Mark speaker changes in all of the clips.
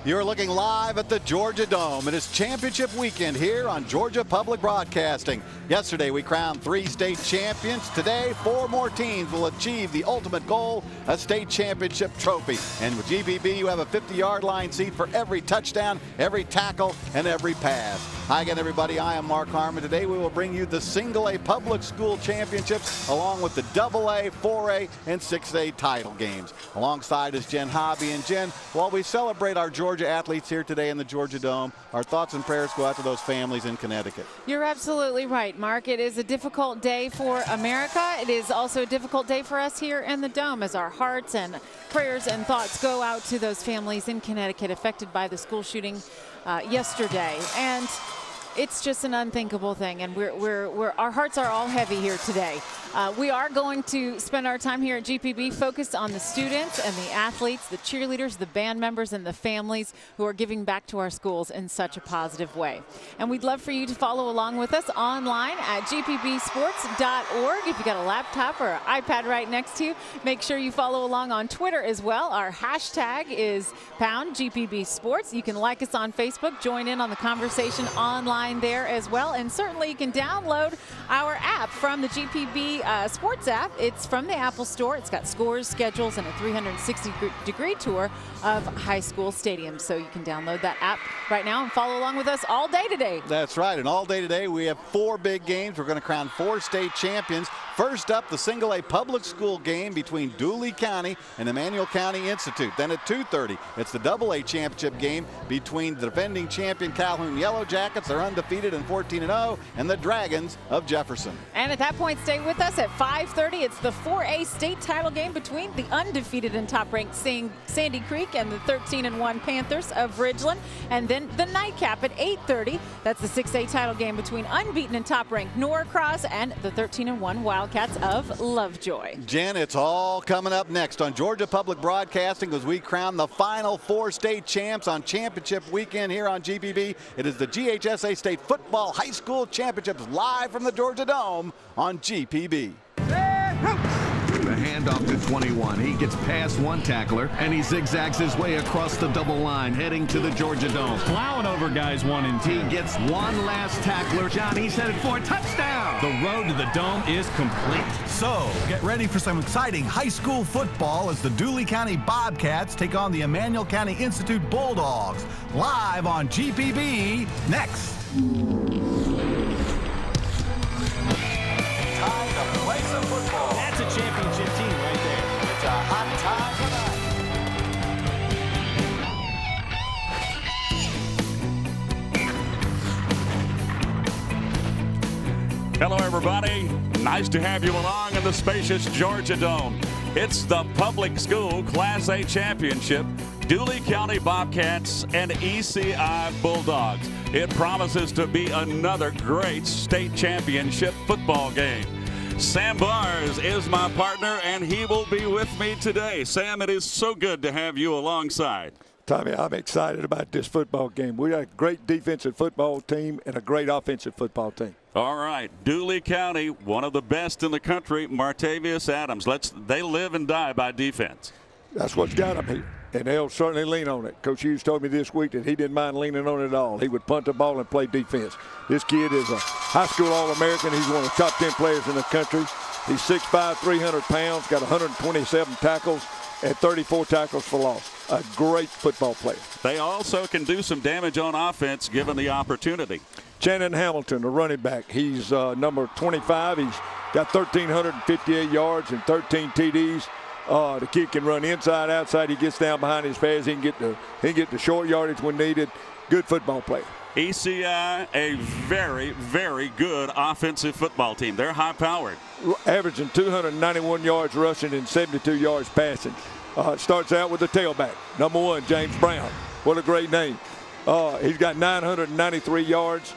Speaker 1: You're looking live at the Georgia Dome. It is championship weekend here on Georgia Public Broadcasting. Yesterday, we crowned 3 state champions. Today, 4 more teams will achieve the ultimate goal, a state championship trophy. And with GPB, you have a 50-yard line seat for every touchdown, every tackle, and every pass. Hi again, everybody. I am Mark Harmon. Today, we will bring you the single-A public school championships along with the AA, 4A, and 6A title games. Alongside is Jen Hobby. And Jen, while we celebrate our Georgia athletes here today in the Georgia Dome, our thoughts and prayers go out to those families in Connecticut.
Speaker 2: You're absolutely right, Mark. It is a difficult day for America. It is also a difficult day for us here in the Dome as our hearts and prayers and thoughts go out to those families in Connecticut affected by the school shooting yesterday. And it's just an unthinkable thing, and our hearts are all heavy here today. We are going to spend our time here at GPB focused on the students and the athletes, the cheerleaders, the band members, and the families who are giving back to our schools in such a positive way. And we'd love for you to follow along with us online at gpbsports.org. If you got a laptop or an iPad right next to you, make sure you follow along on Twitter as well. Our hashtag is #GPBSports. You can like us on Facebook, join in on the conversation online there as well, and certainly you can download our app from the GPB Sports app. It's from the Apple Store. It's got scores, schedules, and a 360-degree tour of high school stadiums. So you can download that app right now and follow along with us all day today.
Speaker 1: That's right, and all day today we have 4 big games. We're going to crown 4 state champions. First up, the single-A public school game between Dooley County and Emanuel County Institute. Then at 2:30, it's the AA championship game between the defending champion Calhoun Yellow Jackets, they're undefeated and 14-0, and the Dragons of Jefferson.
Speaker 2: And at that point, stay with us at 5:30. It's the 4A state title game between the undefeated and top-ranked Sandy Creek and the 13-1 Panthers of Ridgeland. And then the nightcap at 8:30. That's the 6A title game between unbeaten and top-ranked Norcross and the 13-1 Wildcats of Lovejoy.
Speaker 1: Jen, it's all coming up next on Georgia Public Broadcasting as we crown the final 4 state champs on championship weekend here on GPB. It is the GHSA State Football High School Championships live from the Georgia Dome on GPB.
Speaker 3: The handoff to 21. He gets past one tackler, and he zigzags his way across the double line, heading to the Georgia Dome.
Speaker 4: Plowing over guys 1 and 2.
Speaker 3: He gets one last tackler. John, he's headed for a touchdown.
Speaker 4: The road to the Dome is complete.
Speaker 5: So, get ready for some exciting high school football as the Dooley County Bobcats take on the Emanuel County Institute Bulldogs. Live on GPB next. Time to play some football.
Speaker 4: That's a championship team right there.
Speaker 5: It's a hot time tonight.
Speaker 6: Hello, everybody. Nice to have you along in the spacious Georgia Dome. It's the public school Class A championship, Dooley County Bobcats and ECI Bulldogs. It promises to be another great state championship football game. Sam Bars is my partner, and he will be with me today. Sam, it is so good to have you alongside.
Speaker 7: Tommy, I'm excited about this football game. We got a great defensive football team and a great offensive football team.
Speaker 6: All right, Dooley County, one of the best in the country, Montravius Adams. They live and die by defense.
Speaker 7: That's what's got them here, and they'll certainly lean on it. Coach Hughes told me this week that he didn't mind leaning on it at all. He would punt the ball and play defense. This kid is a high school All-American. He's one of the top 10 players in the country. He's 6'5", 300 pounds, got 127 tackles and 34 tackles for loss. A great football player.
Speaker 6: They also can do some damage on offense given the opportunity.
Speaker 7: Shannon Hamilton, the running back. He's number 25. He's got 1,358 yards and 13 TDs. The kid can run inside, outside. He gets down behind his pads. He can get the short yardage when needed. Good football player.
Speaker 6: ECI, a very, very good offensive football team. They're high-powered.
Speaker 7: Averaging 291 yards rushing and 72 yards passing. Starts out with the tailback, number 1, James Brown. What a great name. He's got 993 yards,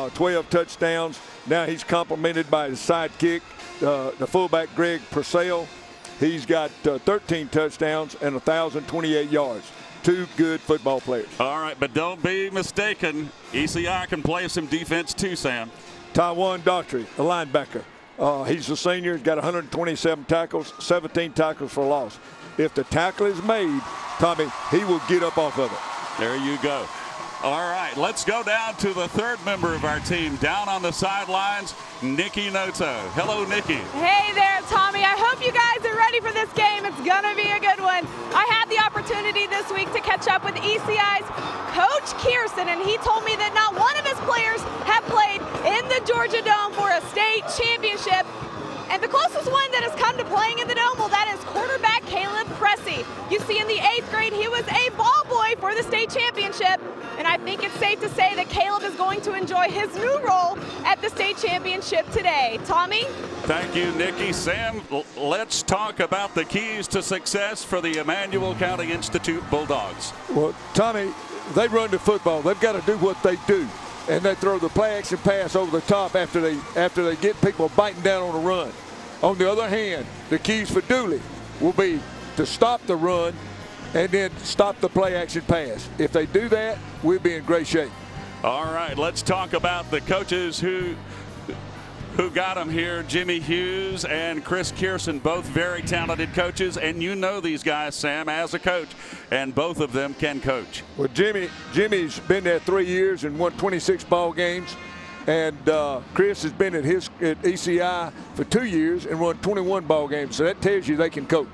Speaker 7: 12 touchdowns. Now he's complimented by his sidekick, the fullback Greg Purcell. He's got 13 touchdowns and 1,028 yards. 2 good football players.
Speaker 6: All right, but don't be mistaken. ECI can play some defense too, Sam.
Speaker 7: Taiwan Daughtry, a linebacker. He's a senior. He's got 127 tackles, 17 tackles for loss. If the tackle is made, Tommy, he will get up off of it.
Speaker 6: There you go. All right, let's go down to the third member of our team. Down on the sidelines, Nikki Noto. Hello, Nikki.
Speaker 8: Hey there, Tommy. I hope you guys are ready for this game. It's going to be a good one. I had the opportunity this week to catch up with ECI's Coach Kirsten, and he told me that not one of his players have played in the Georgia Dome for a state championship. And the closest one that has come to playing in the Dome, well, that is quarterback Caleb Cressy. You see, in the 8th grade, he was a ball boy for the state championship. And I think it's safe to say that Caleb is going to enjoy his new role at the state championship today. Tommy?
Speaker 6: Thank you, Nikki. Sam, let's talk about the keys to success for the Emanuel County Institute Bulldogs.
Speaker 7: Well, Tommy, they run the football. They've got to do what they do. And they throw the play action pass over the top after they get people biting down on the run. On the other hand, the keys for Dooley will be to stop the run and then stop the play action pass. If they do that, we'll be in great shape.
Speaker 6: All right, let's talk about the coaches who got them here. Jimmy Hughes and Chris Kirsten, both very talented coaches, and you know these guys, Sam, as a coach, and both of them can coach.
Speaker 7: Well, Jimmy's been there 3 years and won 26 ball games, and Chris has been at ECI for 2 years and won 21 ball games, so that tells you they can coach.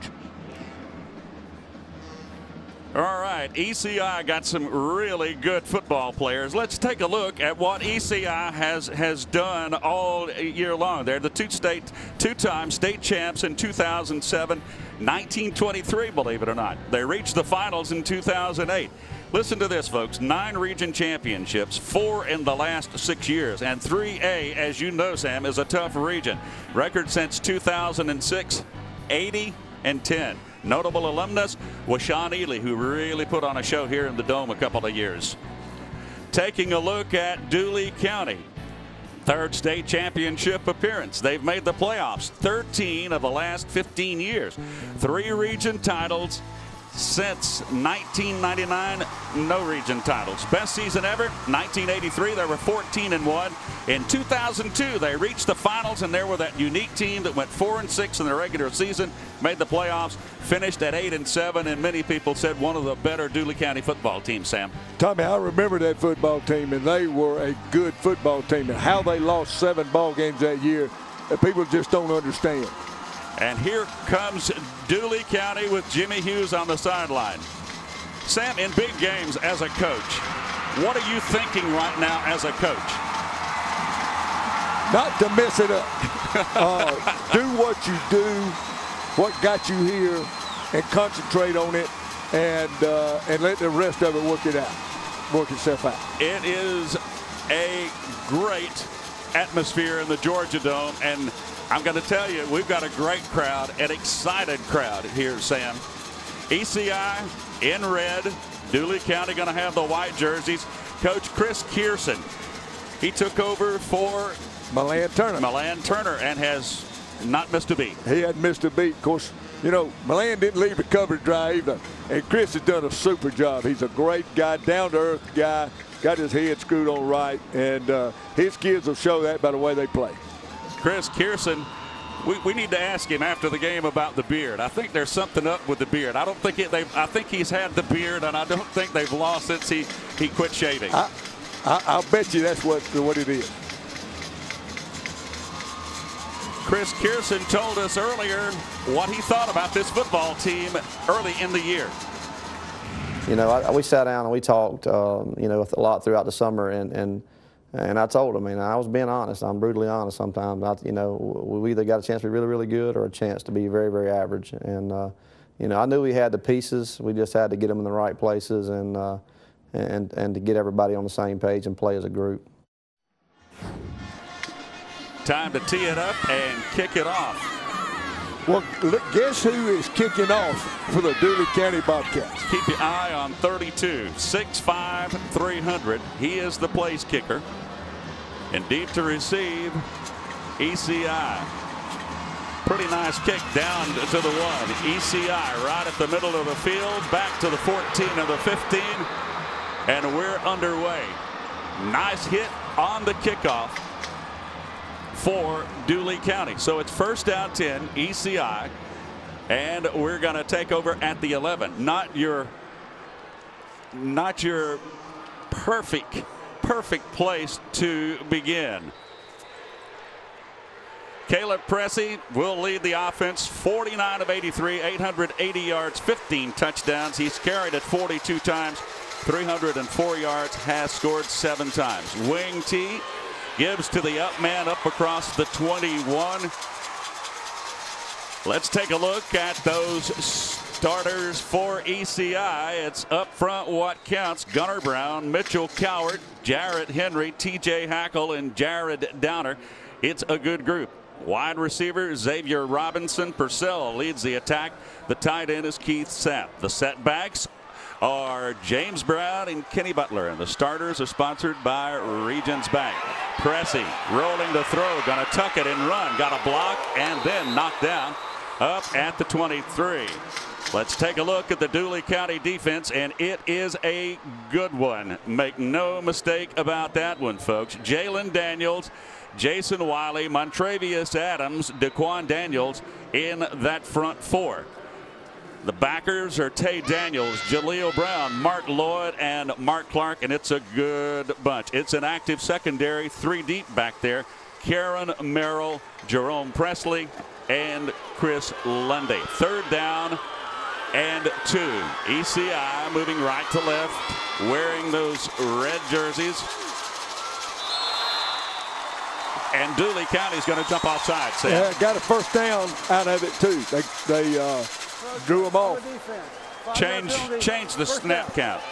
Speaker 6: All right, ECI got some really good football players. Let's take a look at what ECI has done all year long. They're the two-time state champs in 2007, 1923, believe it or not. They reached the finals in 2008. Listen to this, folks. 9 region championships, 4 in the last 6 years. And 3A, as you know, Sam, is a tough region. Record since 2006, 80-10. Notable alumnus was Sean Ely, who really put on a show here in the Dome a couple of years. Taking a look at Dooley County. 3rd state championship appearance. They've made the playoffs 13 of the last 15 years. 3 region titles since 1999, no region titles. Best season ever, 1983, they were 14-1. In 2002, they reached the finals, and there were that unique team that went 4-6 in the regular season, made the playoffs, finished at 8-7, and many people said one of the better Dooley County football teams, Sam.
Speaker 7: Tommy, I remember that football team, and they were a good football team. And how they lost 7 ball games that year, people just don't understand.
Speaker 6: And here comes Dooley County with Jimmy Hughes on the sideline. Sam, in big games as a coach, what are you thinking right now as a coach?
Speaker 7: Not to mess it up. Do what you do, what got you here, and concentrate on it, and let the rest of it work itself out.
Speaker 6: It is a great atmosphere in the Georgia Dome, and I'm going to tell you, we've got a great crowd, an excited crowd here, Sam. ECI in red, Dooley County going to have the white jerseys. Coach Chris Kirsten, he took over for
Speaker 7: Milan
Speaker 6: Turner and has not missed a beat.
Speaker 7: He hadn't missed a beat. Of course, you know, Milan didn't leave the cover dry either. And Chris has done a super job. He's a great guy, down-to-earth guy, got his head screwed on right, and his kids will show that by the way they play.
Speaker 6: Chris Kirsten, we need to ask him after the game about the beard. I think there's something up with the beard. I don't think I think he's had the beard, and I don't think they've lost since he quit shaving.
Speaker 7: I'll bet you that's what it is.
Speaker 6: Chris Kirsten told us earlier what he thought about this football team early in the year.
Speaker 9: You know, we sat down and we talked, you know, a lot throughout the summer, and I told him, and I was being honest. I'm brutally honest sometimes. You know, we either got a chance to be really, really good or a chance to be very, very average. And, you know, I knew we had the pieces. We just had to get them in the right places and to get everybody on the same page and play as a group.
Speaker 6: Time to tee it up and kick it off.
Speaker 7: Well, look, guess who is kicking off for the Dooley County Bobcats?
Speaker 6: Keep your eye on 32, 6'5", 300. He is the place kicker. And deep to receive, ECI. Pretty nice kick down to the 1. ECI right at the middle of the field, back to the 14 and the 15. And we're underway. Nice hit on the kickoff for Dooley County. So it's 1st down 10, ECI, and we're going to take over at the 11. Not your not your perfect place to begin. Caleb Pressey will lead the offense. 49 of 83, 880 yards, 15 touchdowns. He's carried it 42 times, 304 yards, has scored 7 times. Wing T gives to the up man up across the 21. Let's take a look at those starters for ECI. It's up front what counts. Gunnar Brown, Mitchell Coward, Jarrett Henry, TJ Hackle, and Jared Downer. It's a good group. Wide receiver Xavier Robinson. Purcell leads the attack. The tight end is Keith Sapp. The setbacks are James Brown and Kenny Butler, and the starters are sponsored by Regions Bank. Pressey rolling the throw, gonna tuck it and run, got a block and then knocked down up at the 23. Let's take a look at the Dooley County defense, and it is a good one. Make no mistake about that one, folks. Jalen Daniels, Jason Wiley, Montravius Adams, Daquan Daniels in that front 4. The backers are Tay Daniels, Jaleel Brown, Mark Lloyd, and Mark Clark, and it's a good bunch. It's an active secondary, 3 deep back there. Karen Merrill, Jerome Presley, and Chris Lundy. 3rd down and 2. ECI moving right to left, wearing those red jerseys. And Dooley County's going to jump offside. Sam.
Speaker 7: Yeah, got a first down out of it too. They drew them off.
Speaker 6: Change the snap count.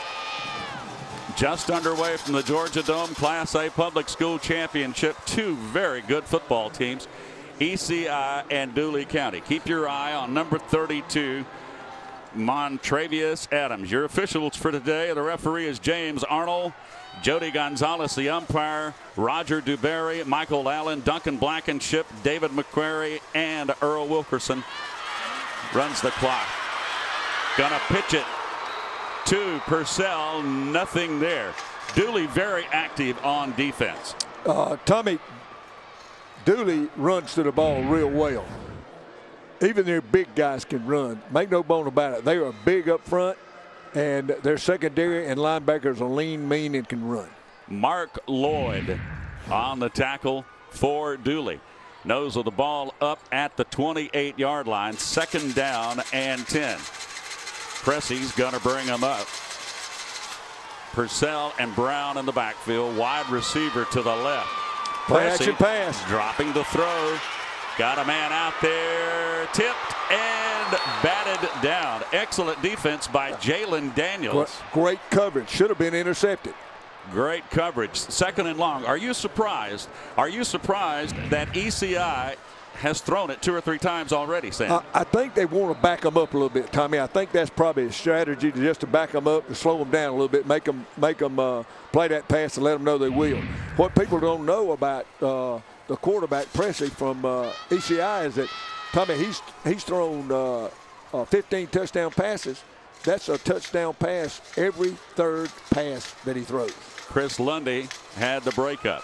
Speaker 6: Just underway from the Georgia Dome Class A Public School Championship. 2 very good football teams, ECI and Dooley County. Keep your eye on number 32, Montravius Adams. Your officials for today, the referee is James Arnold. Jody Gonzalez, the umpire, Roger Dewberry, Michael Allen, Duncan Blankenship, David McQuarrie, and Earl Wilkerson runs the clock. Gonna pitch it to Purcell. Nothing there. Dooley very active on defense.
Speaker 7: Tommy, Dooley runs to the ball real well. Even their big guys can run. Make no bone about it. They are big up front, and their secondary and linebackers are lean, mean, and can run.
Speaker 6: Mark Lloyd on the tackle for Dooley. Nose of the ball up at the 28-yard line. 2nd down and 10. Pressey's going to bring him up. Purcell and Brown in the backfield. Wide receiver to the left.
Speaker 7: Play action pass.
Speaker 6: Dropping the throw. Got a man out there. Tipped and batted down. Excellent defense by Jalen Daniels.
Speaker 7: Great coverage. Should have been intercepted.
Speaker 6: Great coverage. 2nd and long. Are you surprised? Are you surprised that ECI has thrown it 2 or 3 times already, Sam?
Speaker 7: I think they want to back them up a little bit, Tommy. I think that's probably a strategy just to back them up, to slow them down a little bit, make them play that pass and let them know they will. What people don't know about the quarterback Pressey from ECI is that, Tommy, he's thrown 15 touchdown passes. That's a touchdown pass every 3rd pass that he throws.
Speaker 6: Chris Lundy had the breakup.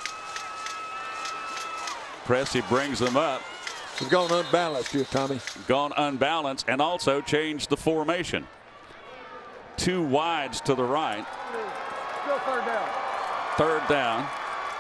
Speaker 6: Pressey brings him up.
Speaker 7: He's gone unbalanced here, Tommy.
Speaker 6: Gone unbalanced, and also changed the formation. 2 wides to the right.
Speaker 7: Still 3rd down.
Speaker 6: 3rd down.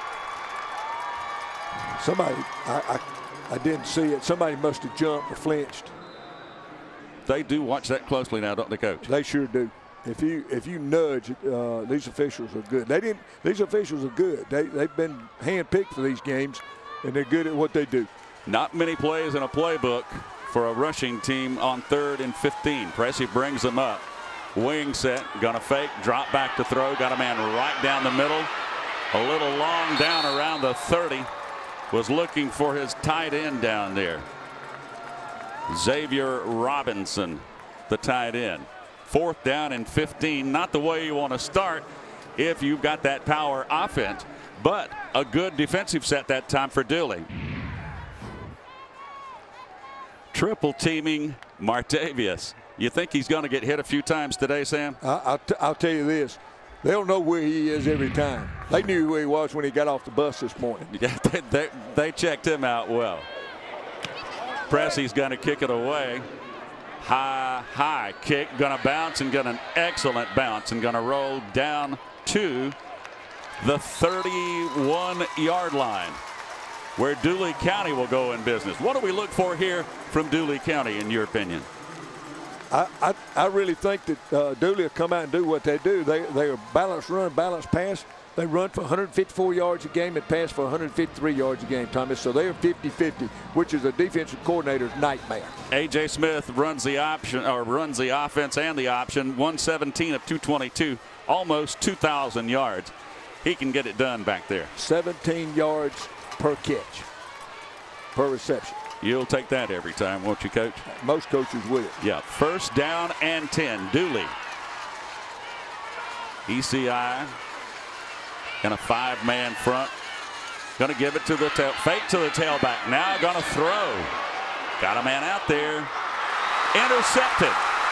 Speaker 7: Somebody, I didn't see it. Somebody must have jumped or flinched.
Speaker 6: They do watch that closely now, don't they, Coach?
Speaker 7: They sure do. If you nudge, these officials are good. These officials are good. They've been handpicked for these games, and they're good at what they do.
Speaker 6: Not many plays in a playbook for a rushing team on 3rd and 15. Pressey brings them up. Wing set, gonna fake, drop back to throw. Got a man right down the middle. A little long down around the 30. Was looking for his tight end down there. Xavier Robinson, the tight end. 4th down and 15. Not the way you want to start if you've got that power offense, but a good defensive set that time for Dooley. Triple teaming Montravius. You think he's going to get hit a few times today, Sam?
Speaker 7: I'll tell you this. They'll know where he is every time. They knew where he was when he got off the bus this morning.
Speaker 6: Yeah, they checked him out well. Pressey's going to kick it away. High kick, gonna bounce and get an excellent bounce and gonna roll down to the 31-yard line, where Dooley County will go in business. What do we look for here from Dooley County, in your opinion?
Speaker 7: I really think that Dooley will come out and do what they do. They are balanced run, balanced pass. They run for 154 yards a game and pass for 153 yards a game, Thomas. So they are 50-50, which is a defensive coordinator's nightmare. A.J.
Speaker 6: Smith runs the option, or runs the offense and the option. 117 of 222, almost 2,000 yards. He can get it done back there.
Speaker 7: 17 yards per catch, per reception.
Speaker 6: You'll take that every time, won't you, Coach?
Speaker 7: Most coaches will.
Speaker 6: Yeah, first down and 10. Dooley. ECI in a 5-man front. Going to give it to the fake to the tailback. Now going to throw. Got a man out there. Intercepted.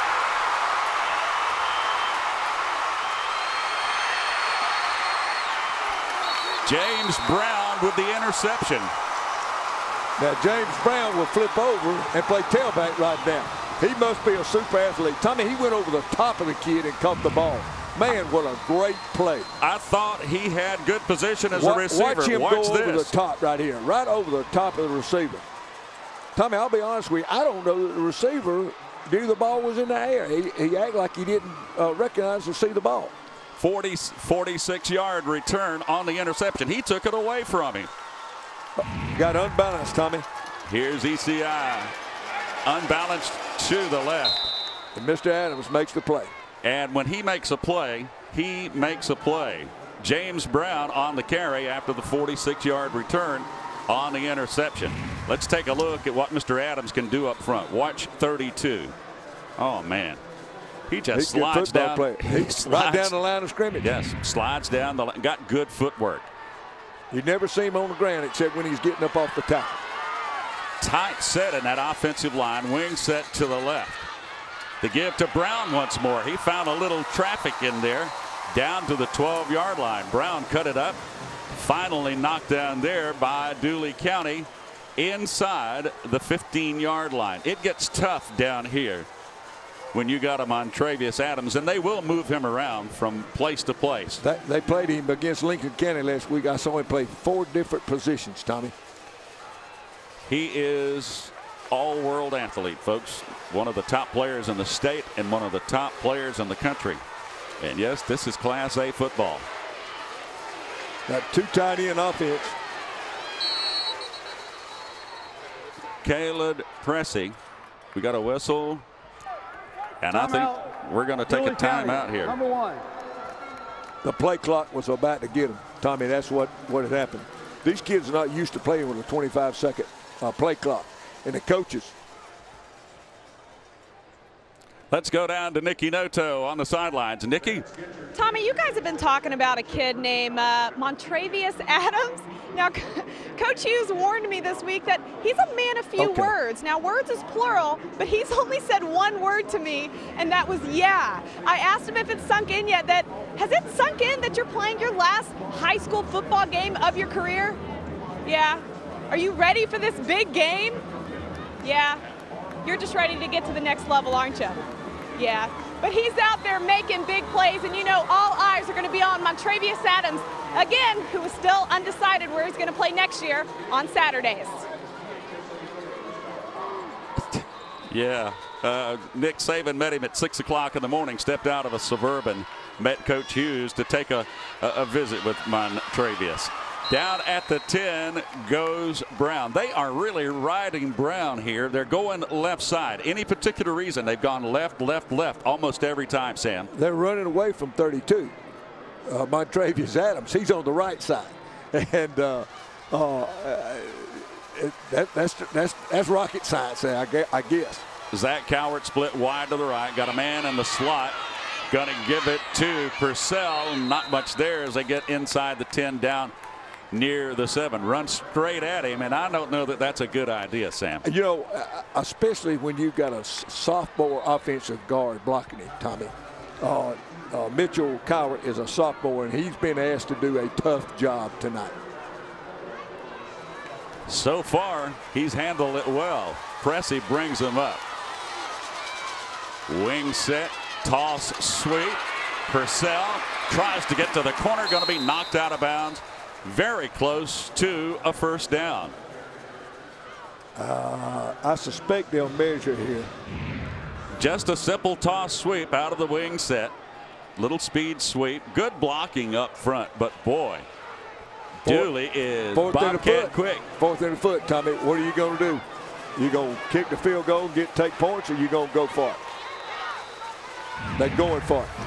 Speaker 6: James Brown with the interception.
Speaker 7: Now James Brown will flip over and play tailback right now. He must be a super athlete. Tommy, he went over the top of the kid and caught the ball. Man, what a great play.
Speaker 6: I thought he had good position as a receiver.
Speaker 7: Watch him go over the top right here, right over the top of the receiver. Tommy, I'll be honest with you, I don't know that the receiver knew the ball was in the air. He acted like he didn't recognize or see the ball.
Speaker 6: 46-yard return on the interception. He took it away from him.
Speaker 7: Got unbalanced, Tommy.
Speaker 6: Here's ECI. Unbalanced to the left.
Speaker 7: And Mr. Adams makes the play.
Speaker 6: And when he makes a play, he makes a play. James Brown on the carry after the 46-yard return on the interception. Let's take a look at what Mr. Adams can do up front. Watch 32. Oh, man. He just slides down.
Speaker 7: He's right down the line of scrimmage.
Speaker 6: Yes, slides down the line. Got good footwork.
Speaker 7: You never see him on the ground except when he's getting up off the top.
Speaker 6: Tight set in that offensive line. Wing set to the left. The give to Brown once more. He found a little traffic in there. Down to the 12-yard line. Brown cut it up. Finally knocked down there by Dooley County inside the 15-yard line. It gets tough down here when you got a Montravius Adams, and they will move him around from place to place.
Speaker 7: They played him against Lincoln County last week. I saw him play 4 different positions, Tommy.
Speaker 6: He is all-world athlete, folks. One of the top players in the state and one of the top players in the country. And yes, this is Class A football.
Speaker 7: Got 2 tight end offense.
Speaker 6: Caleb Pressey. We got a whistle. And I think we're going to take a timeout here.
Speaker 10: Number 1.
Speaker 7: The play clock was about to get him. Tommy, that's what had happened. These kids are not used to playing with a 25-second play clock. And the coaches.
Speaker 6: Let's go down to Nikki Noto on the sidelines. Nikki.
Speaker 8: Tommy, you guys have been talking about a kid named Montravius Adams. Now, Coach Hughes warned me this week that he's a man of few words. Now, words is plural, but he's only said one word to me, and that was yeah. I asked him if it sunk in yet. Has it sunk in that you're playing your last high school football game of your career? Yeah. Are you ready for this big game? Yeah. You're just ready to get to the next level, aren't you? Yeah. But he's out there making big plays, and you know all eyes are going to be on Montravius Adams, again, who is still undecided where he's going to play next year on Saturdays.
Speaker 6: Yeah. Nick Saban met him at 6 o'clock in the morning, stepped out of a Suburban, met Coach Hughes to take a visit with Montravius. Down at the 10 goes Brown. They are really riding Brown here. They're going left side. Any particular reason they've gone left, left, left almost every time, Sam?
Speaker 7: They're running away from 32. Montravius Adams, he's on the right side. And that's rocket science, I guess.
Speaker 6: Zach Cowart split wide to the right. Got a man in the slot. Going to give it to Purcell. Not much there as they get inside the 10 down near the 7. Run straight at him, and I don't know that that's a good idea, Sam.
Speaker 7: You know, especially when you've got a sophomore offensive guard blocking him, Tommy. Mitchell Cowart is a sophomore, and he's been asked to do a tough job tonight.
Speaker 6: So far, he's handled it well. Pressey brings him up. Wing set, toss, sweep. Purcell tries to get to the corner, going to be knocked out of bounds. Very close to a first down.
Speaker 7: I suspect they'll measure here.
Speaker 6: Just a simple toss sweep out of the wing set. Little speed sweep. Good blocking up front, but boy, Dooley is Bobcat quick.
Speaker 7: Fourth in the foot, Tommy. What are you going to do? You going to kick the field goal and take points, or you going to go for it? They're going for it.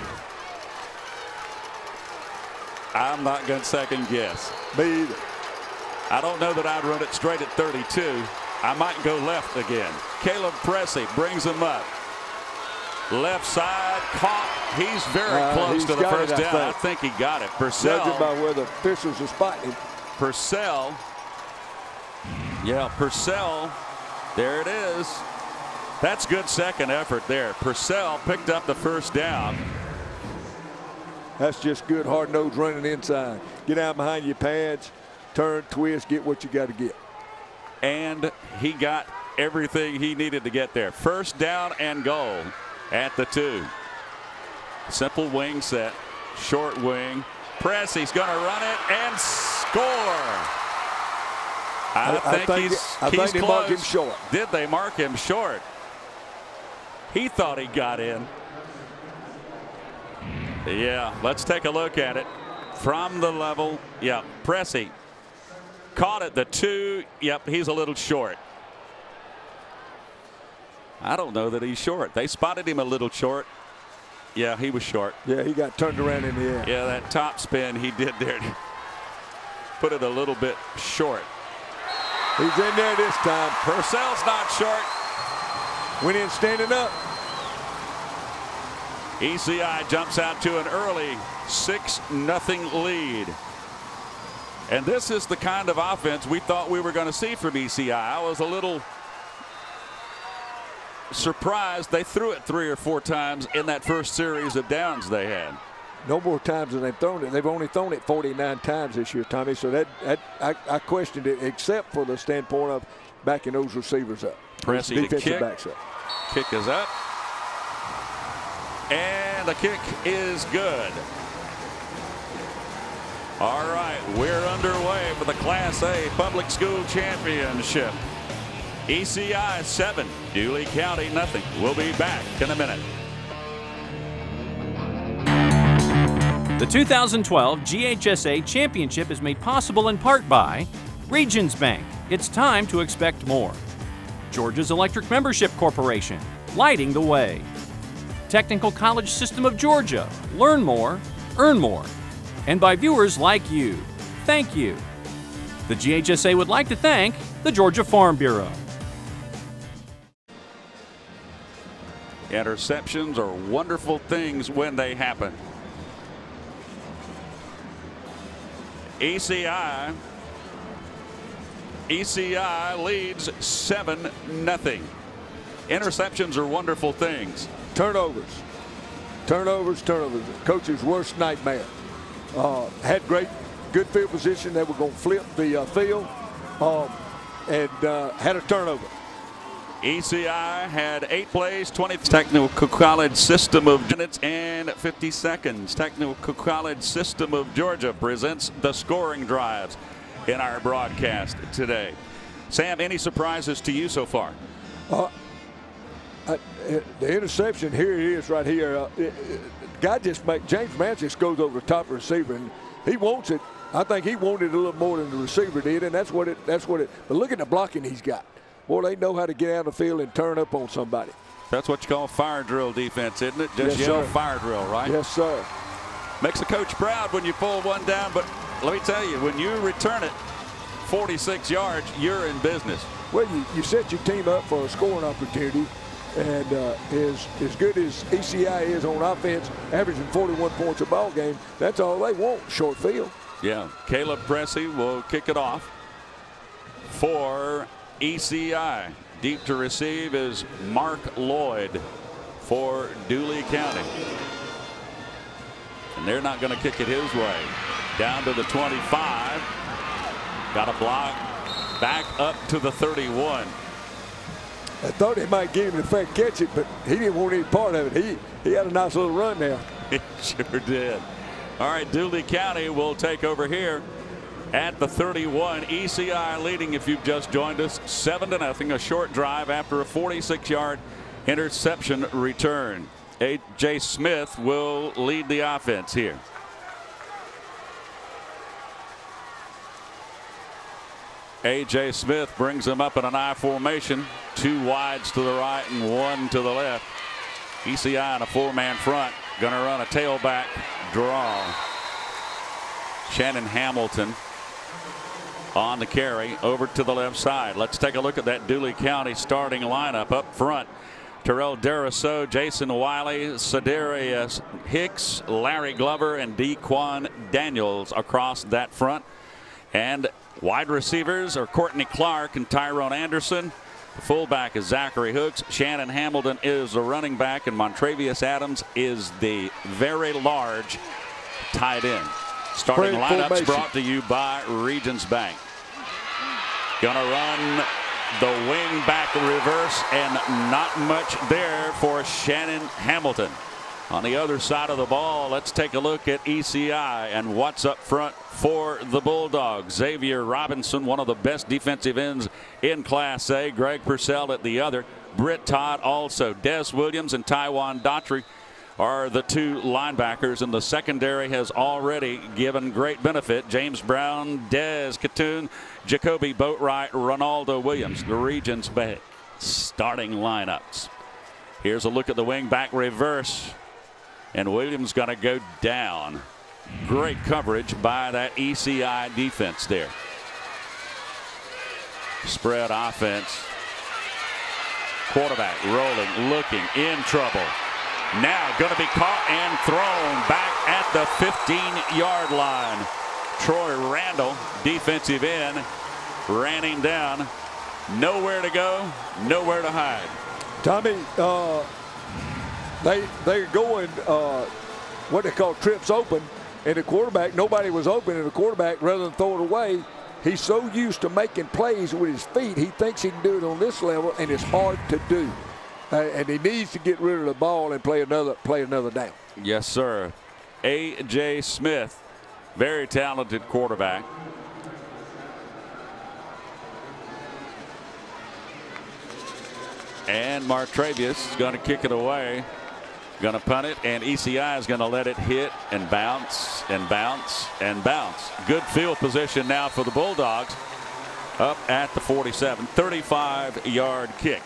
Speaker 6: I'm not going to second guess.
Speaker 7: Me either.
Speaker 6: I don't know that I'd run it straight at 32. I might go left again. Caleb Pressey brings him up. Left side, caught. He's very close to the first down. I think he got it. Purcell.
Speaker 7: Judging by where the officials are spotting.
Speaker 6: Purcell. Yeah, Purcell. There it is. That's good second effort there. Purcell picked up the first down.
Speaker 7: That's just good hard-nosed running inside. Get out behind your pads, turn, twist, get what you got to get.
Speaker 6: And he got everything he needed to get there. First down and goal at the 2. Simple wing set, short wing. Pressey's going to run it and score. I think
Speaker 7: they marked him short.
Speaker 6: Did they mark him short? He thought he got in. Yeah, let's take a look at it from the level. Yeah, Pressey caught at the 2. Yep, he's a little short. I don't know that he's short. They spotted him a little short. Yeah, he was short.
Speaker 7: Yeah, he got turned around in the air.
Speaker 6: Yeah, that top spin he did there put it a little bit short.
Speaker 7: He's in there this time.
Speaker 6: Purcell's not short.
Speaker 7: Went in standing up.
Speaker 6: ECI jumps out to an early 6-0 lead. And this is the kind of offense we thought we were going to see from ECI. I was a little surprised they threw it 3 or 4 times in that first series of downs they had.
Speaker 7: No more times than they've thrown it. They've only thrown it 49 times this year, Tommy. So I questioned it, except for the standpoint of backing those receivers up.
Speaker 6: Pressey to kick.
Speaker 7: Backs up.
Speaker 6: Kick is up. And the kick is good. All right, we're underway for the Class A Public School Championship. ECI 7, Dooley County nothing. We'll be back in a minute.
Speaker 10: The 2012 GHSA Championship is made possible in part by Regions Bank. It's time to expect more. Georgia's Electric Membership Corporation, lighting the way. Technical College System of Georgia, learn more, earn more. And by viewers like you, thank you. The GHSA would like to thank the Georgia Farm Bureau.
Speaker 6: Interceptions are wonderful things when they happen. ECI leads 7-0. Interceptions are wonderful things.
Speaker 7: Turnovers. Coach's worst nightmare. Had good field position. They were going to flip the field and had a turnover.
Speaker 6: ECI had 8 plays, 20. Technical College System of minutes and 50 seconds. Technical College System of Georgia presents the scoring drives in our broadcast today. Sam, any surprises to you so far?
Speaker 7: The interception, here it is right here. James Mance just goes over the top of the receiver, and he wants it. I think he wanted it a little more than the receiver did, and that's what it. But look at the blocking he's got. Boy, they know how to get out of the field and turn up on somebody.
Speaker 6: That's what you call fire drill defense, isn't it? Just
Speaker 7: yes,
Speaker 6: yell
Speaker 7: sir.
Speaker 6: Fire drill, right?
Speaker 7: Yes, sir.
Speaker 6: Makes a coach proud when you pull one down, but let me tell you, when you return it 46 yards, you're in business.
Speaker 7: Well, you set your team up for a scoring opportunity, and as good as ECI is on offense, averaging 41 points a ball game, that's all they want, short field.
Speaker 6: Yeah, Caleb Pressey will kick it off for ECI. Deep to receive is Mark Lloyd for Dooley County. And they're not going to kick it his way. Down to the 25. Got a block. Back up to the 31.
Speaker 7: I thought they might give him the fair catch it, but he didn't want any part of it. He had a nice little run there.
Speaker 6: He sure did. All right, Dooley County will take over here at the 31. ECI leading, if you've just joined us, 7-0. A short drive after a 46-yard interception return. A.J. Smith will lead the offense here. A.J. Smith brings them up in an I formation. 2 wides to the right and 1 to the left. ECI in a 4-man front. Going to run a tailback draw. Shannon Hamilton on the carry over to the left side. Let's take a look at that Dooley County starting lineup up front. Terrell Daraso, Jason Wiley, Sadarius Hicks, Larry Glover, and Dequan Daniels across that front. And wide receivers are Courtney Clark and Tyrone Anderson. The fullback is Zachary Hooks. Shannon Hamilton is the running back, and Montravius Adams is the very large tight end. Starting lineups brought to you by Regions Bank. Gonna run the wing back reverse, and not much there for Shannon Hamilton. On the other side of the ball, let's take a look at ECI and what's up front for the Bulldogs. Xavier Robinson, one of the best defensive ends in Class A. Greg Purcell at the other. Britt Todd also. Des Williams and Taiwan Daughtry are the 2 linebackers, and the secondary has already given great benefit. James Brown, Des Katoon, Jacoby Boatwright, Ronaldo Williams, the Regions Bank starting lineups. Here's a look at the wing back reverse, and Williams going to go down. Great coverage by that ECI defense there. Spread offense. Quarterback rolling, looking, in trouble. Now going to be caught and thrown back at the 15-yard line. Troy Randall, defensive end, ran him down. Nowhere to go, nowhere to hide.
Speaker 7: Tommy, they're going what they call trips open, and the quarterback, nobody was open, and the quarterback, rather than throw it away, he's so used to making plays with his feet, he thinks he can do it on this level, and it's hard to do. And he needs to get rid of the ball and play another down.
Speaker 6: Yes, sir. A.J. Smith, very talented quarterback. And Montravius is going to kick it away. Going to punt it, and ECI is going to let it hit and bounce and bounce and bounce. Good field position now for the Bulldogs up at the 47. 35-yard kick.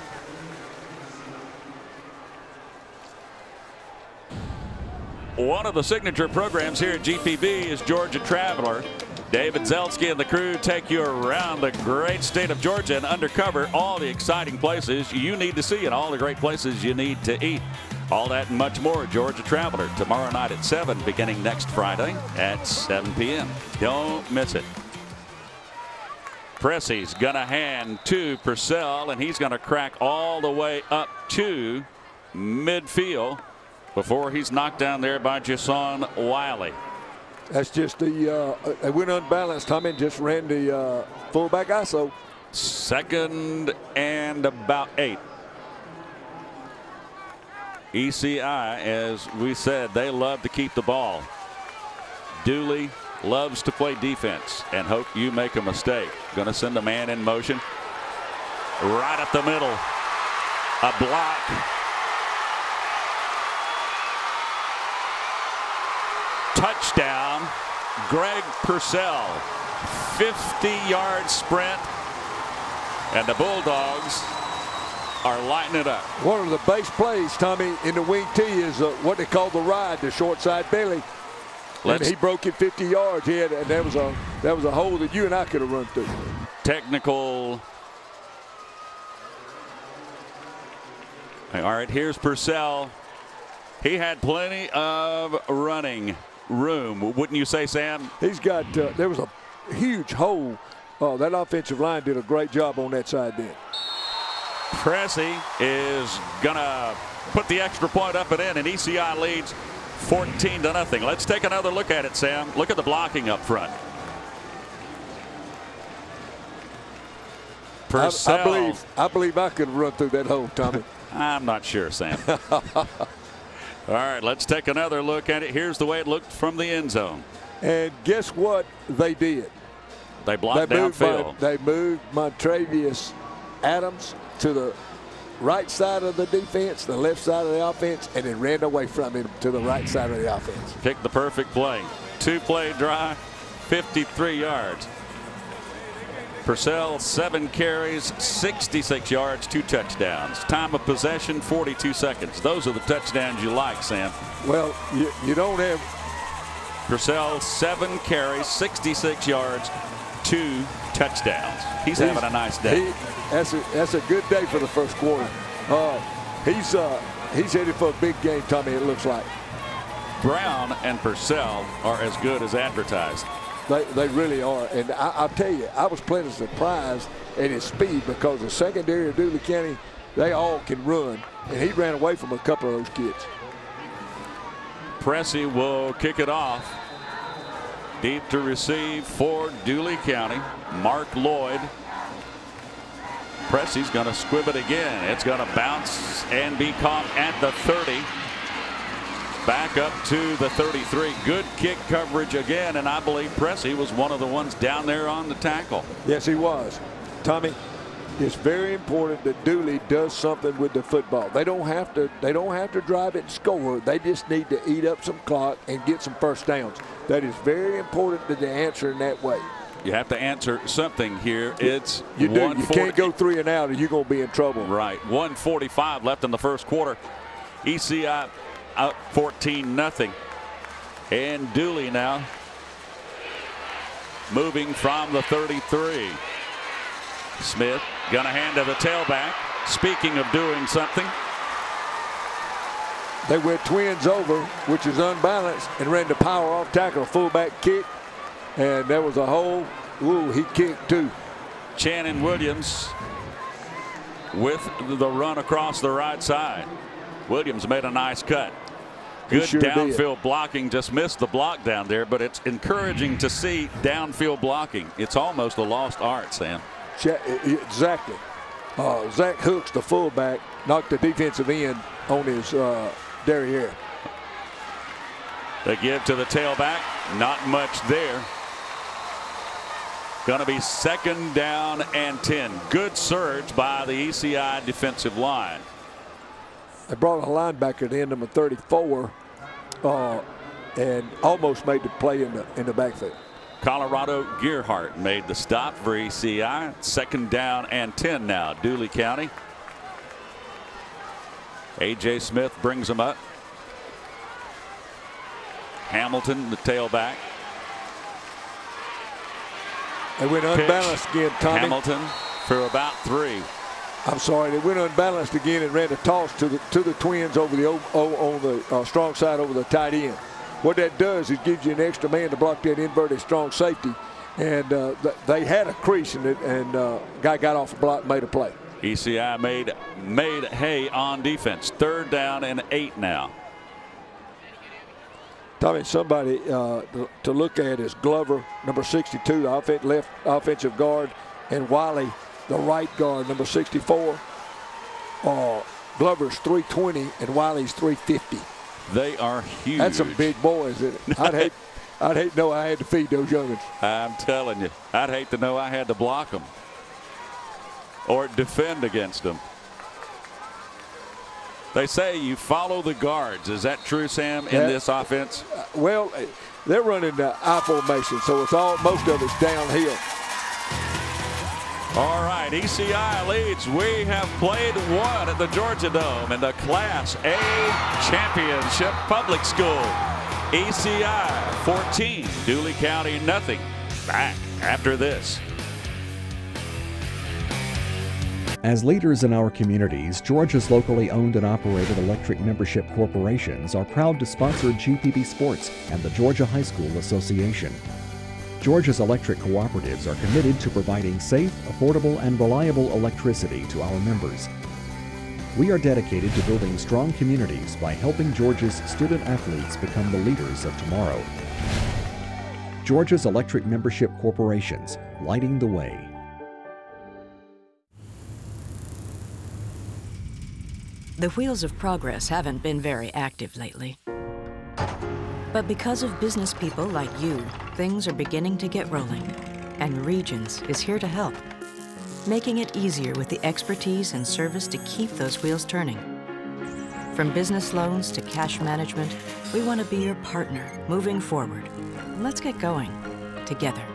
Speaker 6: One of the signature programs here at GPB is Georgia Traveler. David Zelski and the crew take you around the great state of Georgia and undercover all the exciting places you need to see and all the great places you need to eat. All that and much more. Georgia Traveler tomorrow night at 7, beginning next Friday at 7 p.m. Don't miss it. Pressy's going to hand to Purcell, and he's going to crack all the way up to midfield before he's knocked down there by Jason Wiley.
Speaker 7: That's just the they went unbalanced. Tommy just ran the fullback ISO.
Speaker 6: 2nd and about 8. ECI, as we said, they love to keep the ball. Dooley loves to play defense and hope you make a mistake. Going to send a man in motion right up the middle. A block. Touchdown, Greg Purcell. 50-yard sprint, and the Bulldogs are lighting it up. One
Speaker 7: of the base plays, Tommy, in the wing T is what they call the ride, the short side belly. And he broke it 50 yards. He had, and that was a hole that you and I could have run through.
Speaker 6: Technical. All right, here's Purcell. He had plenty of running room, wouldn't you say, Sam?
Speaker 7: He's got, there was a huge hole. That offensive line did a great job on that side then.
Speaker 6: Pressy is going to put the extra point up and in, and ECI leads 14-0. Let's take another look at it, Sam. Look at the blocking up front. Purcell.
Speaker 7: I believe I could have run through that hole, Tommy.
Speaker 6: I'm not sure, Sam. All right, let's take another look at it. Here's the way it looked from the end zone.
Speaker 7: And guess what they did?
Speaker 6: They blocked downfield.
Speaker 7: They moved Montravius Adams to the right side of the defense, the left side of the offense, and then ran away from him to the right side of the offense.
Speaker 6: Picked the perfect play. 2-play drive, 53 yards. Purcell, 7 carries, 66 yards, 2 touchdowns. Time of possession, 42 seconds. Those are the touchdowns you like, Sam.
Speaker 7: Well, you don't have.
Speaker 6: Purcell, 7 carries, 66 yards, 2 touchdowns. He's having a nice day.
Speaker 7: That's a good day for the first quarter. He's headed for a big game, Tommy, it looks like.
Speaker 6: Brown and Purcell are as good as advertised.
Speaker 7: They really are. And I'll tell you, I was pleasantly surprised at his speed because the secondary of Dooley County, they all can run. And he ran away from a couple of those kids.
Speaker 6: Pressey will kick it off. Deep to receive for Dooley County. Mark Lloyd. Pressey's going to squib it again. It's going to bounce and be caught at the 30. Back up to the 33. Good kick coverage again, and I believe Pressey was one of the ones down there on the tackle.
Speaker 7: Yes, he was. Tommy, it's very important that Dooley does something with the football. They don't have to drive it and score. They just need to eat up some clock and get some first downs. That is very important that they answer in that way.
Speaker 6: You have to answer something here. It's
Speaker 7: you do. You can't go 3 and out, or you're going to be in trouble.
Speaker 6: Right. 1:45 left in the first quarter. ECI up 14-0. And Dooley now moving from the 33. Smith gonna hand to the tailback. Speaking of doing something,
Speaker 7: they went twins over, which is unbalanced, and ran the power off tackle, a fullback kick, and there was a hole. Ooh, he kicked too.
Speaker 6: Channing Williams with the run across the right side. Williams made a nice cut. Good downfield blocking, just missed the block down there, but it's encouraging to see downfield blocking. It's almost a lost art, Sam.
Speaker 7: Exactly. Zach Hooks, the fullback, knocked the defensive end on his derriere.
Speaker 6: They give to the tailback. Not much there. Going to be 2nd down and 10. Good surge by the ECI defensive line.
Speaker 7: They brought a linebacker to end number 34 and almost made the play in the backfield.
Speaker 6: Colorado Gearhart made the stop for ECI. 2nd down and 10 now. Dooley County. A.J. Smith brings them up. Hamilton, the tailback.
Speaker 7: They went unbalanced again, Tommy.
Speaker 6: Hamilton for about 3.
Speaker 7: I'm sorry, they went unbalanced again and ran a toss to the twins over on the strong side over the tight end. What that does is gives you an extra man to block that inverted strong safety, and they had a crease in it, and guy got off the block and made a play.
Speaker 6: ECI made hay on defense. 3rd down and 8 now.
Speaker 7: Tommy, somebody to look at is Glover, number 62, the left offensive guard, and Wiley, the right guard, number 64. Glover's 320 and Wiley's 350.
Speaker 6: They are huge.
Speaker 7: That's some big boys, isn't it? I'd hate to know I had to feed those youngins.
Speaker 6: I'm telling you, I'd hate to know I had to block them or defend against them. They say you follow the guards. Is that true, Sam, in this offense?
Speaker 7: Well, they're running the I formation, so it's most of it's downhill.
Speaker 6: All right, ECI leads. We have played one at the Georgia Dome in the Class A Championship Public School. ECI 14, Dooley County nothing. Back after this.
Speaker 11: As leaders in our communities, Georgia's locally owned and operated electric membership corporations are proud to sponsor GPB Sports and the Georgia High School Association. Georgia's electric cooperatives are committed to providing safe, affordable, and reliable electricity to our members. We are dedicated to building strong communities by helping Georgia's student athletes become the leaders of tomorrow. Georgia's electric membership corporations, lighting the way.
Speaker 12: The wheels of progress haven't been very active lately. But because of business people like you, things are beginning to get rolling. And Regions is here to help, making it easier with the expertise and service to keep those wheels turning. From business loans to cash management, we want to be your partner moving forward. Let's get going together.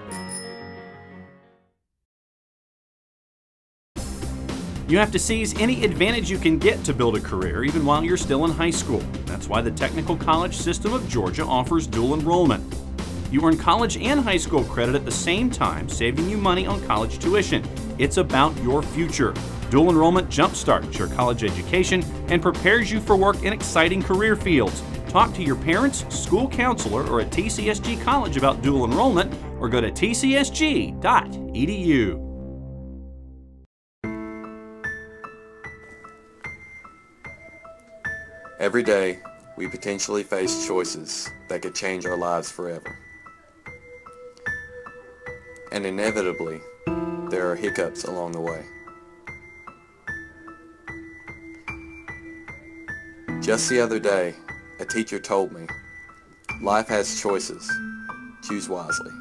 Speaker 10: You have to seize any advantage you can get to build a career, even while you're still in high school. That's why the Technical College System of Georgia offers dual enrollment. You earn college and high school credit at the same time, saving you money on college tuition. It's about your future. Dual enrollment jumpstarts your college education and prepares you for work in exciting career fields. Talk to your parents, school counselor, or at TCSG College about dual enrollment, or go to tcsg.edu.
Speaker 13: Every day, we potentially face choices that could change our lives forever. And inevitably, there are hiccups along the way. Just the other day, a teacher told me, life has choices. Choose wisely.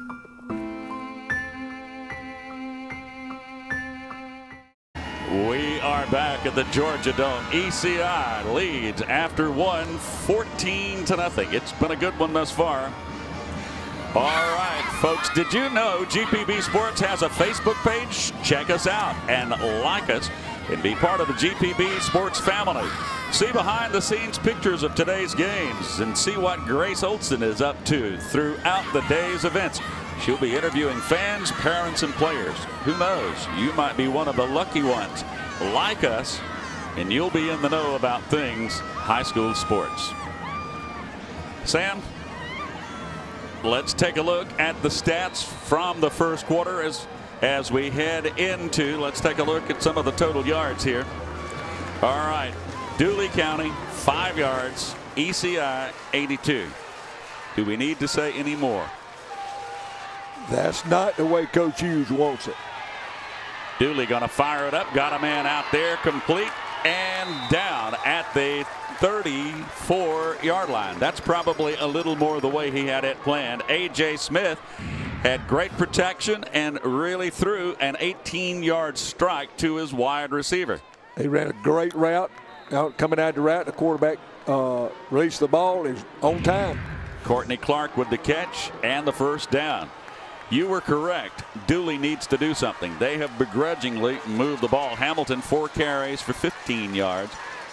Speaker 6: We are back at the Georgia Dome. ECI leads after one, 14-0. It's been a good one thus far. All right, folks, did you know GPB Sports has a Facebook page? Check us out and like us and be part of the GPB Sports family. See behind-the-scenes pictures of today's games and see what Grace Olson is up to throughout the day's events. She'll be interviewing fans, parents, and players. Who knows? You might be one of the lucky ones. Like us, and you'll be in the know about things high school sports. Sam, let's take a look at the stats from the first quarter as we head into. Let's take a look at some of the total yards here. All right, Dooley County 5 yards, ECI 82. Do we need to say any more?
Speaker 7: That's not the way Coach Hughes wants it.
Speaker 6: Dooley going to fire it up. Got a man out there, complete and down at the 34-yard line. That's probably a little more the way he had it planned. A.J. Smith had great protection and really threw an 18-yard strike to his wide receiver.
Speaker 7: He ran a great route. Coming out the route, the quarterback released the ball. He was on time.
Speaker 6: Courtney Clark with the catch and the first down. You were correct. Dooley needs to do something. They have begrudgingly moved the ball. Hamilton 4 carries for 15 yards.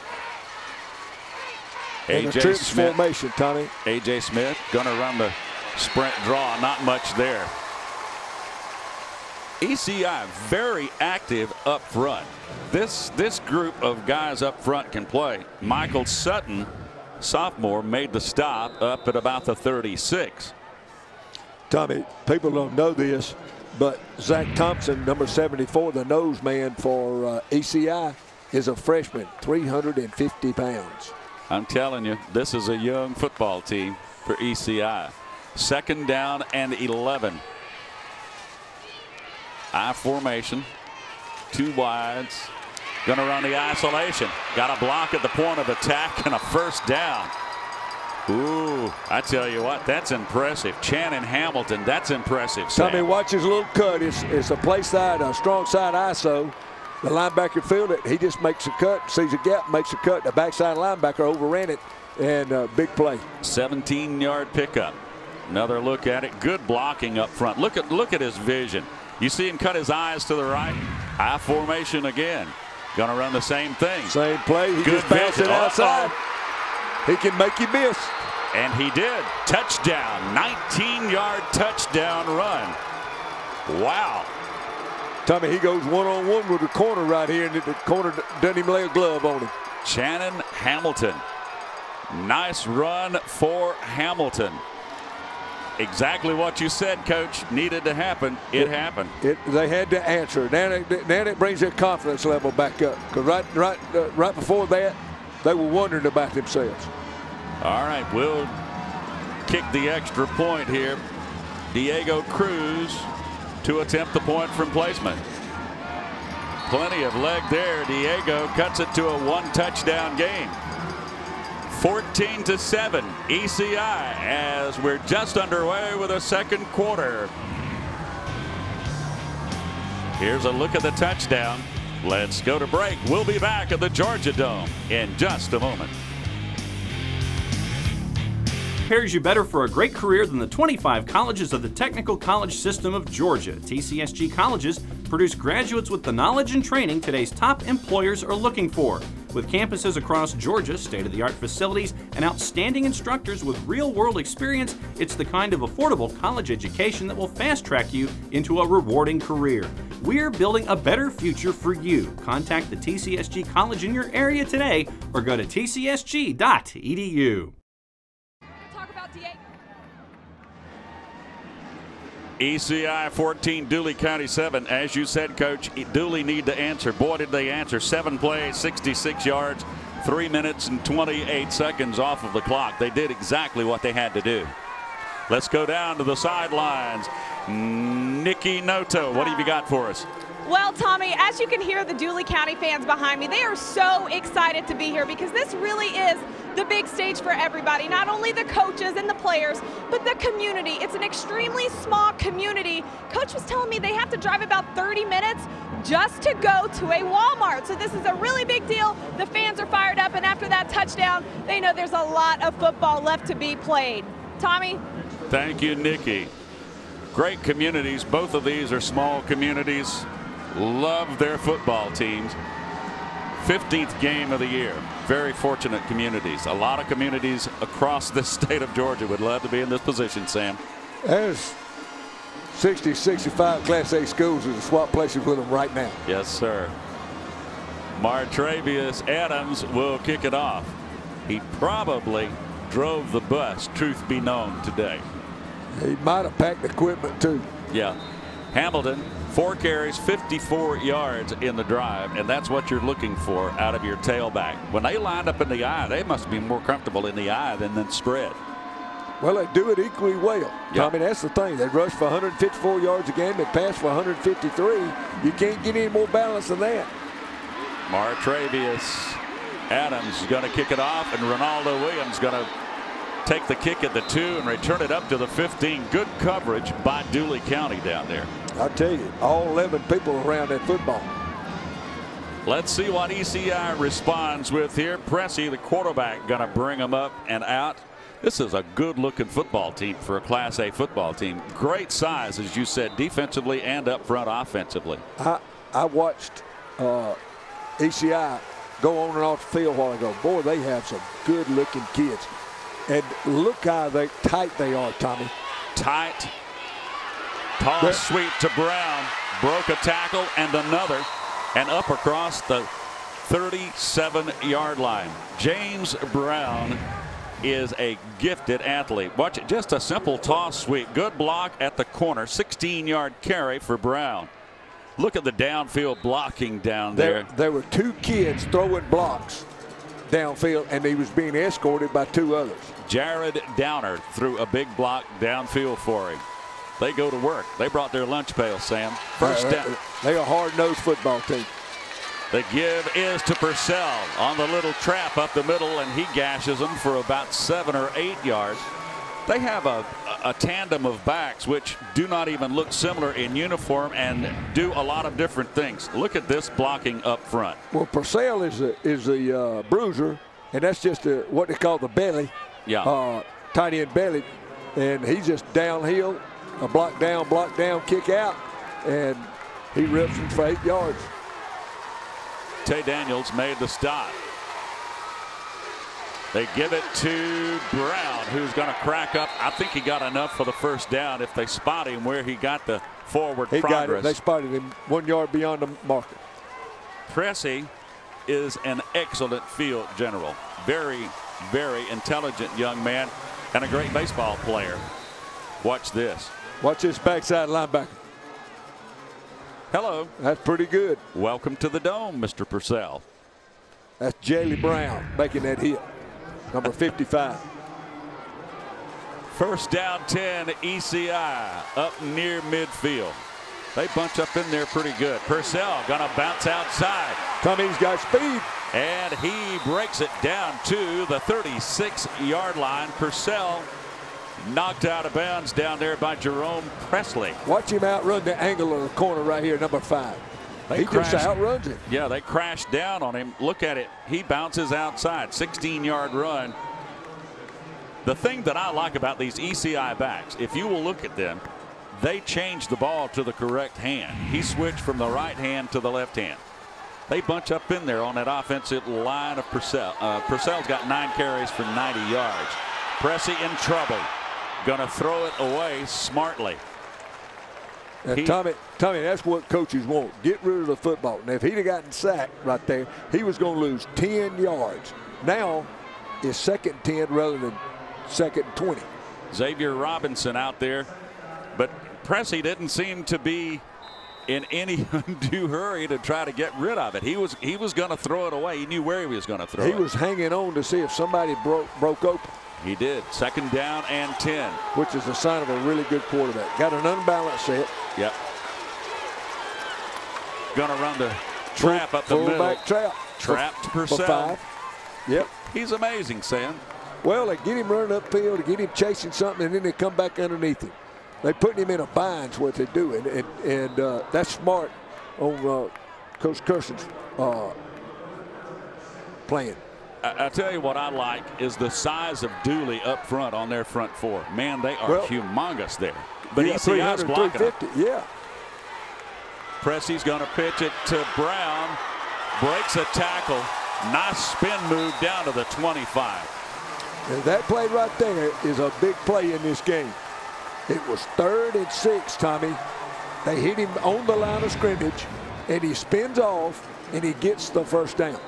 Speaker 6: A.J. Smith
Speaker 7: formation, Tony.
Speaker 6: A.J. Smith going to run the sprint draw. Not much there. ECI very active up front. This group of guys up front can play. Michael Sutton, sophomore, made the stop up at about the 36.
Speaker 7: Tommy, people don't know this, but Zach Thompson, number 74, the nose man for ECI, is a freshman, 350 pounds.
Speaker 6: I'm telling you, this is a young football team for ECI. 2nd down and 11. I formation, 2 wides. Going to run the isolation. Got a block at the point of attack and a first down. Ooh, I tell you what, that's impressive. Channing Hamilton, that's impressive. Sam.
Speaker 7: Tommy, watch his little cut. It's a play side, a strong side ISO. The linebacker fielded it. He just makes a cut, sees a gap, makes a cut. The backside linebacker overran it, and big play.
Speaker 6: 17-yard pickup. Another look at it. Good blocking up front. Look at his vision. You see him cut his eyes to the right. I formation again. Going to run the same thing.
Speaker 7: Same play. He
Speaker 6: Good
Speaker 7: just bounced it outside. He can make you miss.
Speaker 6: And he did. Touchdown. 19-yard touchdown run. Wow.
Speaker 7: Tommy, he goes one-on-one with the corner right here, and the corner doesn't even lay a glove on him.
Speaker 6: Channing Hamilton. Nice run for Hamilton. Exactly what you said, Coach, needed to happen. It happened.
Speaker 7: They had to answer. Now it brings their confidence level back up. Because right before that, they were wondering about themselves.
Speaker 6: All right, we'll kick the extra point here. Diego Cruz to attempt the point from placement. Plenty of leg there. Diego cuts it to a 1-touchdown game. 14-7 ECI as we're just underway with a second quarter. Here's a look at the touchdown. Let's go to break. We'll be back at the Georgia Dome in just a moment.
Speaker 10: Prepares you better for a great career than the 25 colleges of the Technical College System of Georgia. TCSG colleges produce graduates with the knowledge and training today's top employers are looking for. With campuses across Georgia, state-of-the-art facilities, and outstanding instructors with real-world experience, it's the kind of affordable college education that will fast-track you into a rewarding career. We're building a better future for you. Contact the TCSG college in your area today or go to tcsg.edu.
Speaker 6: ECI 14, Dooley County 7. As you said, Coach, Dooley need to answer. Boy, did they answer. 7 plays, 66 yards, 3 minutes and 28 seconds off of the clock. They did exactly what they had to do. Let's go down to the sidelines. Nikki Noto, what have you got for us?
Speaker 8: Well, Tommy, as you can hear the Dooley County fans behind me, they are so excited to be here because this really is the big stage for everybody, not only the coaches and the players, but the community. It's an extremely small community. Coach was telling me they have to drive about 30 minutes just to go to a Walmart. So this is a really big deal. The fans are fired up, and after that touchdown, they know there's a lot of football left to be played. Tommy?
Speaker 6: Thank you, Nikki. Great communities. Both of these are small communities. Love their football teams. 15th game of the year. Very fortunate communities. A lot of communities across the state of Georgia would love to be in this position, Sam.
Speaker 7: There's 60, 65 Class A schools that swap places with them right now.
Speaker 6: Yes, sir. Montravius Adams will kick it off. He probably drove the bus, truth be known, today.
Speaker 7: He might have packed equipment, too.
Speaker 6: Yeah. Hamilton, 4 carries, 54 yards in the drive, and that's what you're looking for out of your tailback. When they lined up in the eye, they must be more comfortable in the eye than spread.
Speaker 7: Well, they do it equally well.
Speaker 6: Yep.
Speaker 7: I mean, that's the thing. They rush for 154 yards a game. They pass for 153. You can't get any more balance than that.
Speaker 6: Montravius Adams is going to kick it off, and Ronaldo Williams going to take the kick at the 2 and return it up to the 15. Good coverage by Dooley County down there.
Speaker 7: I tell you, all 11 people around that football.
Speaker 6: Let's see what ECI responds with here. Pressey, the quarterback, going to bring them up and out. This is a good-looking football team for a Class A football team. Great size, as you said, defensively and up front offensively.
Speaker 7: I watched ECI go on and off the field a while ago. Boy, they have some good-looking kids. And look how tight they are, Tommy.
Speaker 6: Tight. Toss sweep to Brown. Broke a tackle and another. And up across the 37-yard line. James Brown is a gifted athlete. Watch it. Just a simple toss sweep. Good block at the corner. 16-yard carry for Brown. Look at the downfield blocking down there.
Speaker 7: There were 2 kids throwing blocks downfield, and he was being escorted by 2 others.
Speaker 6: Jared Downer threw a big block downfield for him. They go to work. They brought their lunch pail, Sam. First down.
Speaker 7: They're a hard-nosed football team.
Speaker 6: The give is to Purcell on the little trap up the middle, and he gashes them for about 7 or 8 yards. They have a tandem of backs which do not even look similar in uniform and do a lot of different things. Look at this blocking up front.
Speaker 7: Well, Purcell is the bruiser, and that's just what they call the belly.
Speaker 6: Yeah.
Speaker 7: Tight end belly, and he's just downhill, a block down, kick out, and he rips him for 8 yards.
Speaker 6: Tay Daniels made the stop. They give it to Brown, who's going to crack up. I think he got enough for the first down if they spot him where he got the forward progress.
Speaker 7: Got it. They spotted him 1 yard beyond the marker.
Speaker 6: Pressey is an excellent field general. Very, very intelligent young man and a great baseball player. Watch this.
Speaker 7: Watch this backside linebacker.
Speaker 6: Hello.
Speaker 7: That's pretty good.
Speaker 6: Welcome to the Dome, Mr. Purcell.
Speaker 7: That's Jaylee Brown making that hit. Number 55.
Speaker 6: First down 10, ECI up near midfield. They bunch up in there pretty good. Purcell gonna bounce outside.
Speaker 7: Tommy's got speed.
Speaker 6: And he breaks it down to the 36-yard line. Purcell knocked out of bounds down there by Jerome Presley.
Speaker 7: Watch him outrun the angle of the corner right here, number 5. He just outruns him.
Speaker 6: Yeah, they crashed down on him. Look at it. He bounces outside. 16-yard run. The thing that I like about these ECI backs, if you will look at them, they changed the ball to the correct hand. He switched from the right hand to the left hand. They bunch up in there on that offensive line of Purcell. Purcell's got 9 carries for 90 yards. Pressey in trouble. Gonna throw it away smartly.
Speaker 7: And Tommy, that's what coaches want. Get rid of the football. Now, if he'd have gotten sacked right there, he was going to lose 10 yards. Now, it's 2nd and 10 rather than 2nd and 20.
Speaker 6: Xavier Robinson out there, but Pressey didn't seem to be in any undue hurry to try to get rid of it. He was going to throw it away. He knew where he was going to throw it.
Speaker 7: He was hanging on to see if somebody broke open.
Speaker 6: He did. 2nd down and 10.
Speaker 7: Which is a sign of a really good quarterback. Got an unbalanced set.
Speaker 6: Yep. Going to run the trap up the middle.
Speaker 7: Fullback trap.
Speaker 6: Trapped Purcell.
Speaker 7: For 5. Yep.
Speaker 6: He's amazing, Sam.
Speaker 7: Well, they get him running upfield, to get him chasing something, and then they come back underneath him. They putting him in a bind is what they do, and that's smart on Coach Curson's playing.
Speaker 6: I tell you what I like is the size of Dooley up front on their front 4. Man, they are humongous there. But ECI's blocking them.
Speaker 7: Yeah.
Speaker 6: Pressey's going to pitch it to Brown. Breaks a tackle. Nice spin move down to the 25.
Speaker 7: And that play right there is a big play in this game. It was 3rd and 6, Tommy. They hit him on the line of scrimmage, and he spins off, and he gets the 1st down.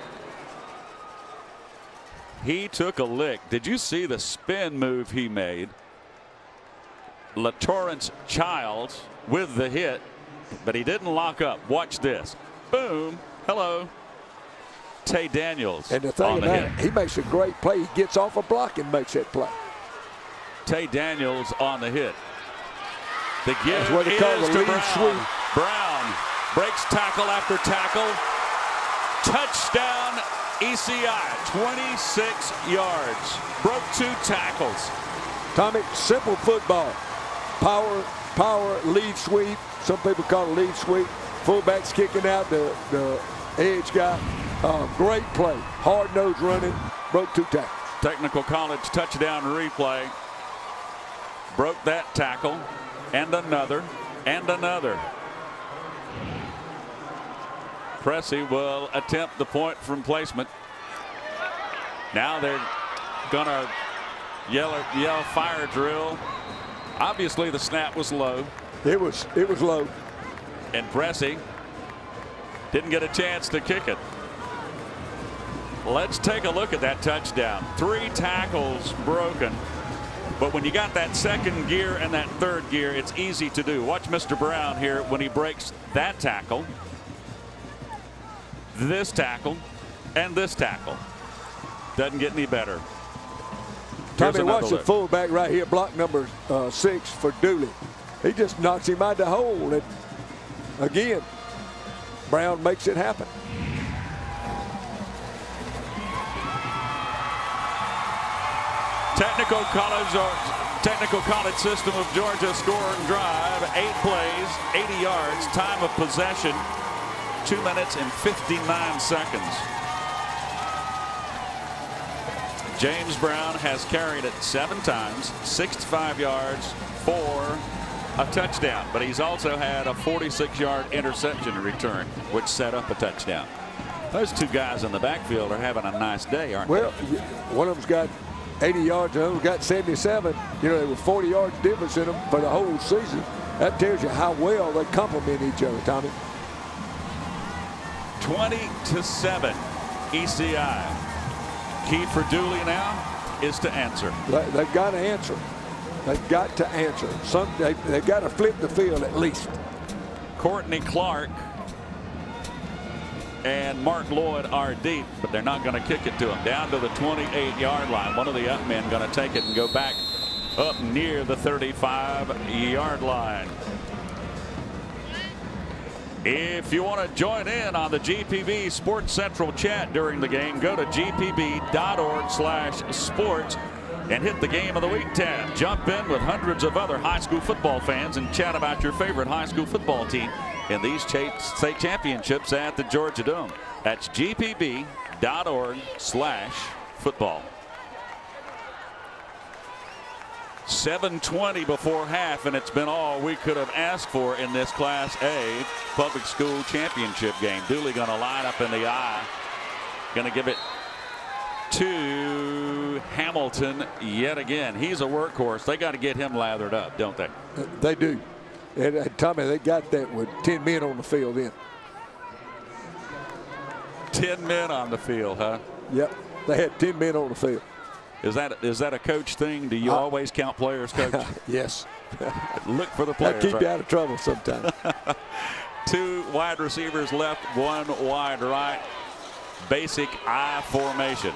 Speaker 6: He took a lick. Did you see the spin move he made? LaTorrance Childs with the hit, but he didn't lock up. Watch this. Boom. Hello. Tay Daniels.
Speaker 7: And the thing about it, he makes a great play. He gets off a block and makes that play.
Speaker 6: Tay Daniels on the hit. The give
Speaker 7: That's what they call the lead sweep.
Speaker 6: Brown breaks tackle after tackle. Touchdown ECI, 26 yards. Broke 2 tackles.
Speaker 7: Tommy, simple football. Power, lead sweep. Some people call it lead sweep. Fullback's kicking out the edge guy. Great play. Hard nose running. Broke 2 tackles.
Speaker 6: Technical College touchdown replay. Broke that tackle. And another. And another. Pressey will attempt the point from placement. Now they're gonna yell fire drill. Obviously the snap was low.
Speaker 7: It was low.
Speaker 6: And Pressey didn't get a chance to kick it. Let's take a look at that touchdown. 3 tackles broken. But when you got that 2nd gear and that 3rd gear, it's easy to do. Watch Mr. Brown here when he breaks that tackle, this tackle, and this tackle. Doesn't get any better.
Speaker 7: Tommy, watch the fullback right here, block number 6 for Dooley. He just knocks him out the hole. And again, Brown makes it happen.
Speaker 6: Technical College System of Georgia score and drive. 8 plays, 80 yards, time of possession, 2 minutes and 59 seconds. James Brown has carried it 7 times, 65 yards for a touchdown, but he's also had a 46-yard interception return, which set up a touchdown. Those 2 guys in the backfield are having a nice day, aren't they?
Speaker 7: Well, one of them's got 80 yards, the other's got 77. You know, there was 40 yards difference in them for the whole season. That tells you how well they complement each other, Tommy.
Speaker 6: 20-7 ECI. Key for Dooley now is to answer.
Speaker 7: They've got to answer. They've got to answer. They've got to flip the field at least.
Speaker 6: Courtney Clark and Mark Lloyd are deep, but they're not going to kick it to him. Down to the 28-yard line. One of the up men going to take it and go back up near the 35-yard line. If you want to join in on the GPB Sports Central chat during the game, go to gpb.org/sports and hit the Game of the Week tab. Jump in with hundreds of other high school football fans and chat about your favorite high school football team in these state championships at the Georgia Dome. That's gpb.org/football. 7:20 before half, and it's been all we could have asked for in this Class A public school championship game. Dooley going to line up in the I. Going to give it to Hamilton yet again. He's a workhorse. They got to get him lathered up, don't they?
Speaker 7: They do. And Tommy, they got that with 10 men on the field then.
Speaker 6: 10 men on the field, huh?
Speaker 7: Yep. They had 10 men on the field.
Speaker 6: Is that a coach thing? Do you always count players, Coach?
Speaker 7: Yes.
Speaker 6: Look for the players.
Speaker 7: I keep you out of trouble sometimes.
Speaker 6: 2 wide receivers left, 1 wide right. Basic I formation.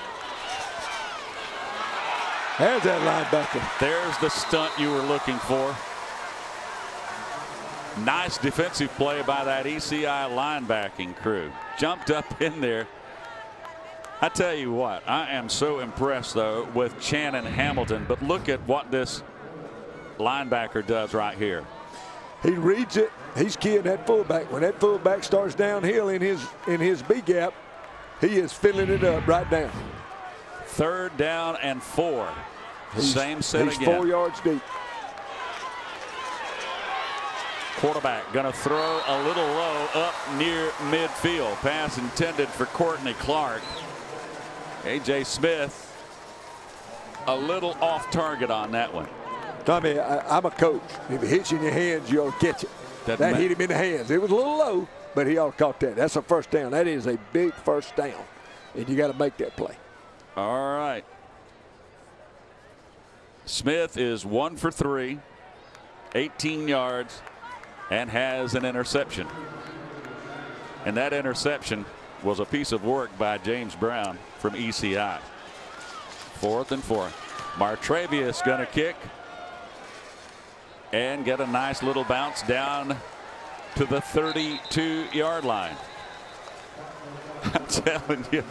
Speaker 7: There's that linebacker.
Speaker 6: There's the stunt you were looking for. Nice defensive play by that ECI linebacking crew. Jumped up in there. I tell you what, I am so impressed, though, with Channon Hamilton. But look at what this linebacker does right here.
Speaker 7: He reads it. He's keying that fullback. When that fullback starts downhill in his B gap, he is filling it up right down.
Speaker 6: 3rd down and 4. Same set
Speaker 7: he's
Speaker 6: again.
Speaker 7: 4 yards deep.
Speaker 6: Quarterback going to throw a little low up near midfield. Pass intended for Courtney Clark. A.J. Smith a little off target on that one.
Speaker 7: Tommy, I'm a coach. If it hits you in your hands, you ought to catch it. That hit him in the hands. It was a little low, but he ought to caught that. That's a first down. That is a big first down, and you got to make that play.
Speaker 6: All right. Smith is 1 for 3, 18 yards, and has an interception. And that interception was a piece of work by James Brown from ECI. 4th and 4. Montravius going to kick and get a nice little bounce down to the 32-yard line. I'm telling you,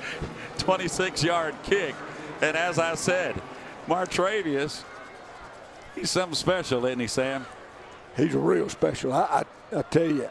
Speaker 6: 26-yard kick. And as I said, Montravius, he's something special, isn't he, Sam?
Speaker 7: He's real special. I tell you,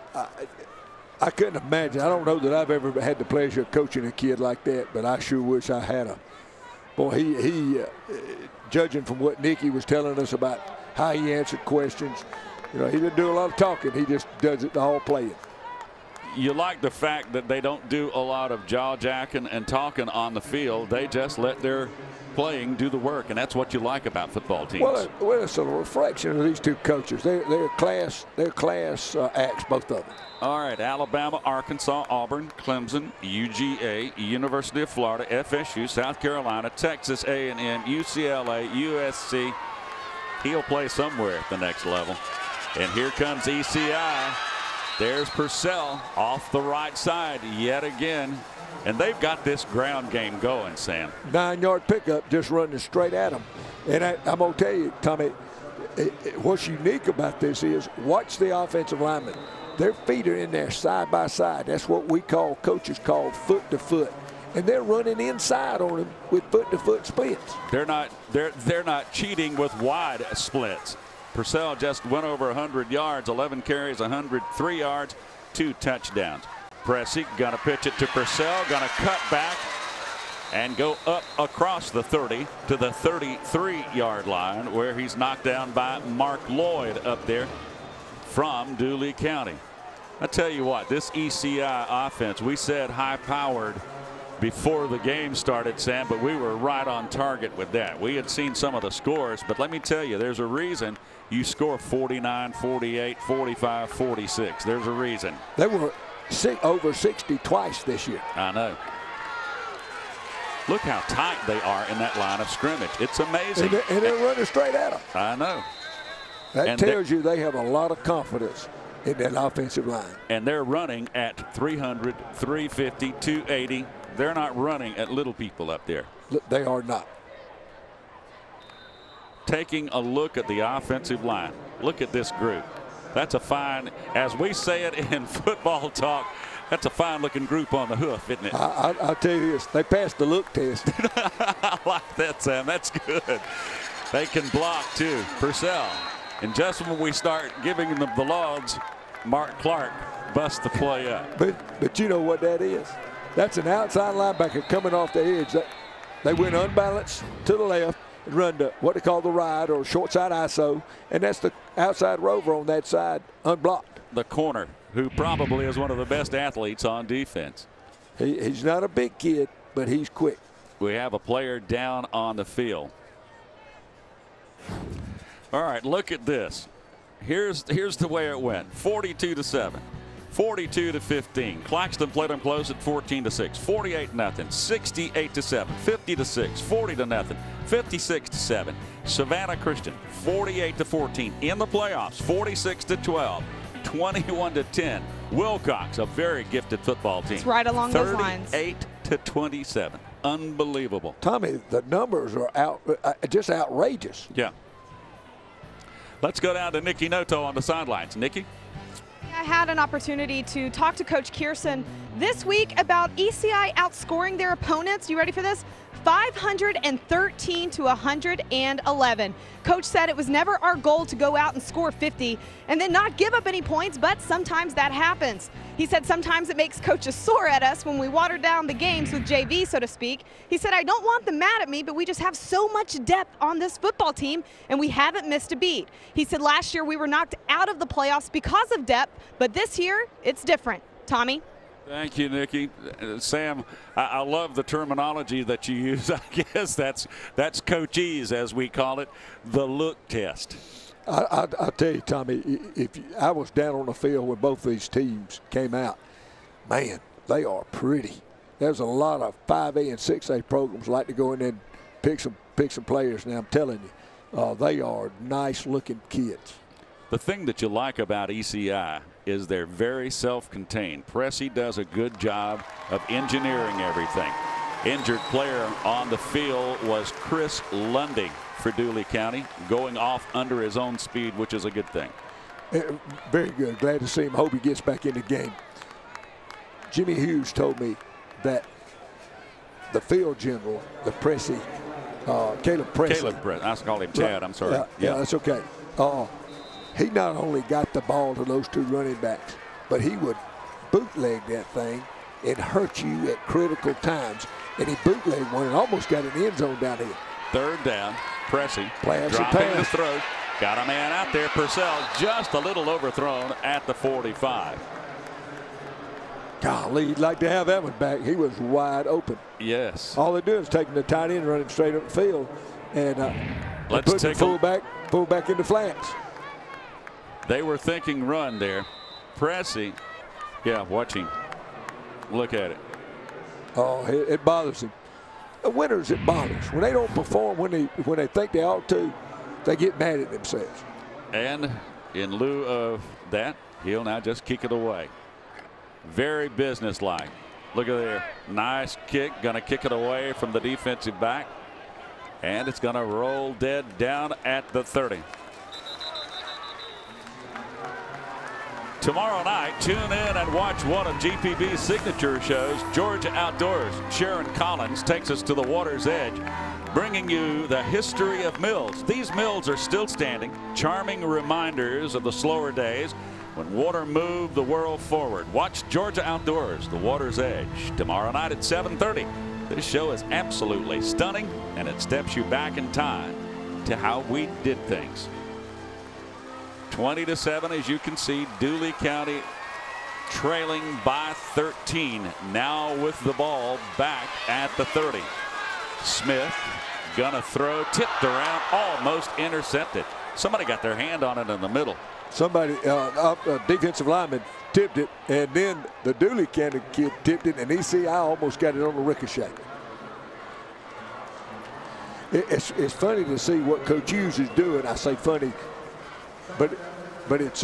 Speaker 7: I couldn't imagine. I don't know that I've ever had the pleasure of coaching a kid like that, but I sure wish I had him. Boy, he judging from what Nicky was telling us about how he answered questions, he didn't do a lot of talking. He just does it all playing.
Speaker 6: You like the fact that they don't do a lot of jaw jacking and talking on the field. They just let their playing do the work, and that's what you like about football teams.
Speaker 7: Well, it's a reflection of these two coaches. They're class acts, both of them.
Speaker 6: All right, Alabama, Arkansas, Auburn, Clemson, UGA, University of Florida, FSU, South Carolina, Texas A&M, UCLA, USC. He'll play somewhere at the next level. And here comes ECI. There's Purcell off the right side yet again. And they've got this ground game going, Sam.
Speaker 7: 9-yard pickup, just running straight at them. And I'm going to tell you, Tommy, what's unique about this is watch the offensive linemen. Their feet are in there side by side. That's what coaches call foot to foot. And they're running inside on them with foot to foot splits.
Speaker 6: They're not cheating with wide splits. Purcell just went over 100 yards, 11 carries, 103 yards, 2 touchdowns. Pressey going to pitch it to Purcell, going to cut back and go up across the 30 to the 33-yard line, where he's knocked down by Mark Lloyd up there from Dooley County. I tell you what, this ECI offense, we said high-powered before the game started, Sam, but we were right on target with that. We had seen some of the scores, but let me tell you, there's a reason you score 49, 48, 45, 46. There's a reason.
Speaker 7: They were over 60 twice this year.
Speaker 6: I know. Look how tight they are in that line of scrimmage. It's amazing.
Speaker 7: And they're running straight at them.
Speaker 6: I know.
Speaker 7: That tells you they have a lot of confidence in that offensive line.
Speaker 6: And they're running at 300, 350, 280. They're not running at little people up there.
Speaker 7: They are not.
Speaker 6: Taking a look at the offensive line. Look at this group. That's a fine, as we say it in football talk, that's a fine-looking group on the hoof, isn't it?
Speaker 7: I'll tell you this, they passed the look test.
Speaker 6: I like that, Sam. That's good. They can block, too. Purcell. And just when we start giving them the logs, Mark Clark busts the play up.
Speaker 7: But you know what that is? That's an outside linebacker coming off the edge. They went unbalanced to the left and run to what they call the ride or short side ISO, and that's the outside rover on that side unblocked.
Speaker 6: The corner, who probably is one of the best athletes on defense.
Speaker 7: He's not a big kid, but he's quick.
Speaker 6: We have a player down on the field. All right, look at this. Here's the way it went. 42-7, 42-15. Claxton played them close at 14-6, 48-0, 68-7, 50-6, 40-0, 56-7. Savannah Christian 48-14 in the playoffs, 46-12. 21-10. Wilcox, a very gifted football team.
Speaker 8: It's right along those lines.
Speaker 6: 38-27. Unbelievable.
Speaker 7: Tommy, the numbers are just outrageous.
Speaker 6: Yeah. Let's go down to Nikki Noto on the sidelines. Nikki?
Speaker 8: I had an opportunity to talk to Coach Kierson this week about ECI outscoring their opponents. You ready for this? 513-111. Coach said it was never our goal to go out and score 50 and then not give up any points, but sometimes that happens. He said sometimes it makes coaches sore at us when we water down the games with JV, so to speak. He said, I don't want them mad at me, but we just have so much depth on this football team and we haven't missed a beat. He said last year we were knocked out of the playoffs because of depth, but this year it's different. Tommy?
Speaker 6: Thank you, Nikki. Sam, I love the terminology that you use. I guess that's coachese, as we call it, the look test.
Speaker 7: I'll tell you, Tommy, I was down on the field when both these teams came out. Man, they are pretty. There's a lot of 5A and 6A programs like to go in and pick some players. Now, I'm telling you, they are nice-looking kids.
Speaker 6: The thing that you like about ECI is they're very self-contained. Pressey does a good job of engineering everything. Injured player on the field was Chris Lundy for Dooley County, going off under his own speed, which is a good thing.
Speaker 7: Very good. Glad to see him. Hope he gets back in the game. Jimmy Hughes told me that the field general, the Pressey, Caleb Pressey.
Speaker 6: I call him Chad. I'm sorry.
Speaker 7: Yeah, that's okay. He not only got the ball to those two running backs, but he would bootleg that thing and hurt you at critical times. And he bootlegged one and almost got in the end zone down here.
Speaker 6: Third down, Pressey
Speaker 7: dropping
Speaker 6: the throw. Got a man out there. Purcell just a little overthrown at the 45.
Speaker 7: Golly, you'd like to have that one back. He was wide open.
Speaker 6: Yes.
Speaker 7: All they're doing is taking the tight end and running straight up the field. And
Speaker 6: let's take
Speaker 7: the fullback in the flats.
Speaker 6: They were thinking run there. Pressey, yeah, watch him. Look at it.
Speaker 7: Oh, it bothers him. The winners, it bothers. When they don't perform when they think they ought to, they get mad at themselves.
Speaker 6: And in lieu of that, he'll now just kick it away. Very businesslike. Look at there. Nice kick. Going to kick it away from the defensive back. And it's going to roll dead down at the 30. Tomorrow night, tune in and watch one of GPB's signature shows, Georgia Outdoors. Sharon Collins takes us to the water's edge, bringing you the history of mills. These mills are still standing, charming reminders of the slower days when water moved the world forward. Watch Georgia Outdoors, the water's edge, tomorrow night at 7:30. This show is absolutely stunning, and it steps you back in time to how we did things. 20-7, as you can see, Dooley County trailing by 13. Now with the ball back at the 30. Smith gonna throw, tipped around, almost intercepted. Somebody got their hand on it in the middle.
Speaker 7: Somebody, defensive lineman, tipped it, and then the Dooley County kid tipped it, and ECI almost got it on the ricochet. It's funny to see what Coach Hughes is doing. I say funny, but it's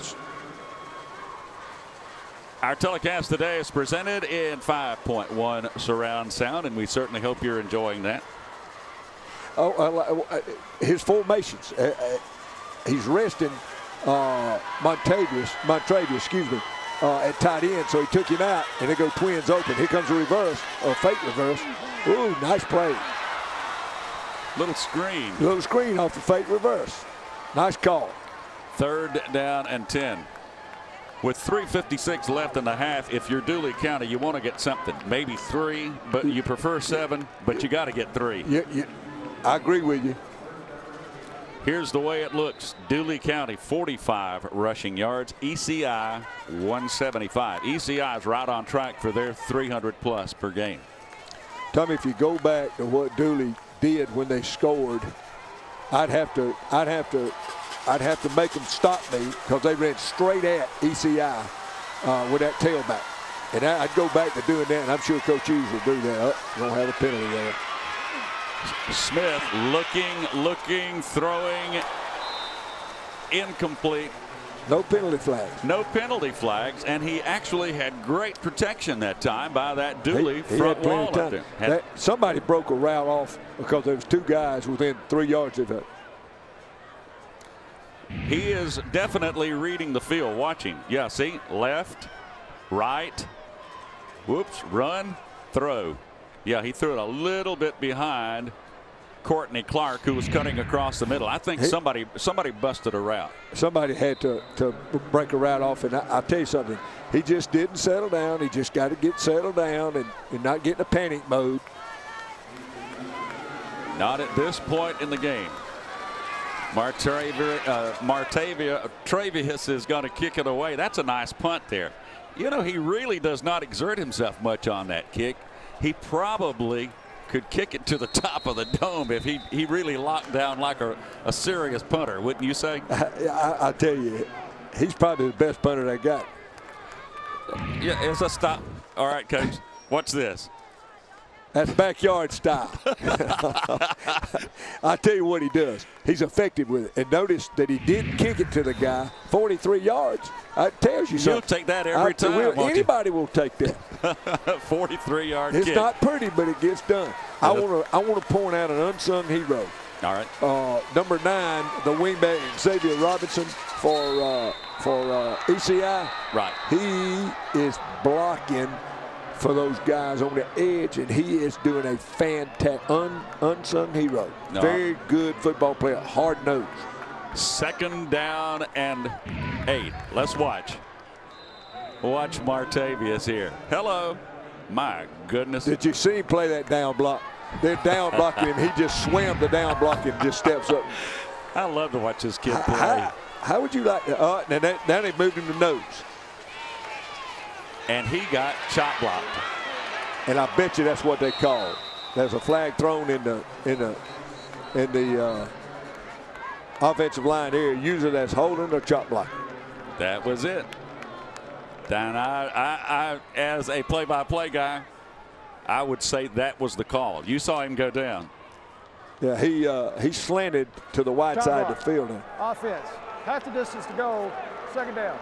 Speaker 6: our telecast today is presented in 5.1 surround sound, and we certainly hope you're enjoying that.
Speaker 7: His formations. He's resting Montravius, excuse me, at tight end, so he took him out, and they go twins open. Here comes a reverse, or fake reverse. Ooh, nice play.
Speaker 6: Little screen.
Speaker 7: Little screen off the fake reverse. Nice call.
Speaker 6: 3rd down and 10. With 3:56 left in the half, if you're Dooley County, you want to get something. Maybe 3, but you prefer 7, but you got to get 3.
Speaker 7: Yeah, I agree with you.
Speaker 6: Here's the way it looks. Dooley County 45 rushing yards. ECI 175. ECI is right on track for their 300 plus per game.
Speaker 7: Tommy, if you go back to what Dooley did when they scored, I'd have to make them stop me because they ran straight at ECI with that tailback. And I'd go back to doing that, and I'm sure Coach Hughes will do that. Oh, don't have a penalty there.
Speaker 6: Smith looking, throwing, incomplete.
Speaker 7: No penalty flags.
Speaker 6: No penalty flags, and he actually had great protection that time by that Dooley front wall up there.
Speaker 7: Somebody broke a route off because there was 2 guys within 3 yards of it.
Speaker 6: He is definitely reading the field, watching. Yeah, see, left, right, whoops, run, throw. Yeah, he threw it a little bit behind Courtney Clark, who was cutting across the middle. I think somebody busted a route.
Speaker 7: Somebody had to break a route off, and I'll tell you something. He just didn't settle down. He just got to get settled down and not get in a panic mode.
Speaker 6: Not at this point in the game. Montravius is going to kick it away. That's a nice punt there. You know, he really does not exert himself much on that kick. He probably could kick it to the top of the dome if he really locked down like a serious punter, wouldn't you say?
Speaker 7: I tell you, he's probably the best punter they got.
Speaker 6: Yeah, it's a stop. All right, Coach, watch this.
Speaker 7: That's backyard style. I tell you what he does. He's effective with it. And notice that he didn't kick it to the guy 43 yards. That tells you something.
Speaker 6: You'll take that every time.
Speaker 7: Anybody will take that.
Speaker 6: 43-yard
Speaker 7: kick.
Speaker 6: It's
Speaker 7: not pretty, but it gets done. I want to point out an unsung hero.
Speaker 6: All right.
Speaker 7: Number 9, the wingback Xavier Robinson for ECI.
Speaker 6: Right.
Speaker 7: He is blocking for those guys on the edge, and he is doing a fantastic unsung hero.
Speaker 6: No.
Speaker 7: Very good football player, hard-nosed.
Speaker 6: 2nd down and 8. Let's watch. Watch Montravius here. Hello. My goodness.
Speaker 7: Did you see him play that down block? They're down blocking him. He just swam the down block and just steps up.
Speaker 6: I love to watch this kid play.
Speaker 7: How would you like to? Now they moved him to nose.
Speaker 6: And he got chop blocked.
Speaker 7: And I bet you that's what they call. There's a flag thrown in the offensive line area. Usually that's holding or chop block.
Speaker 6: That was it. And I as a play-by-play guy, I would say that was the call. You saw him go down.
Speaker 7: Yeah, he slanted to the wide
Speaker 14: chop
Speaker 7: side
Speaker 14: block.
Speaker 7: of the field.
Speaker 14: Offense. Half the distance to go. 2nd down.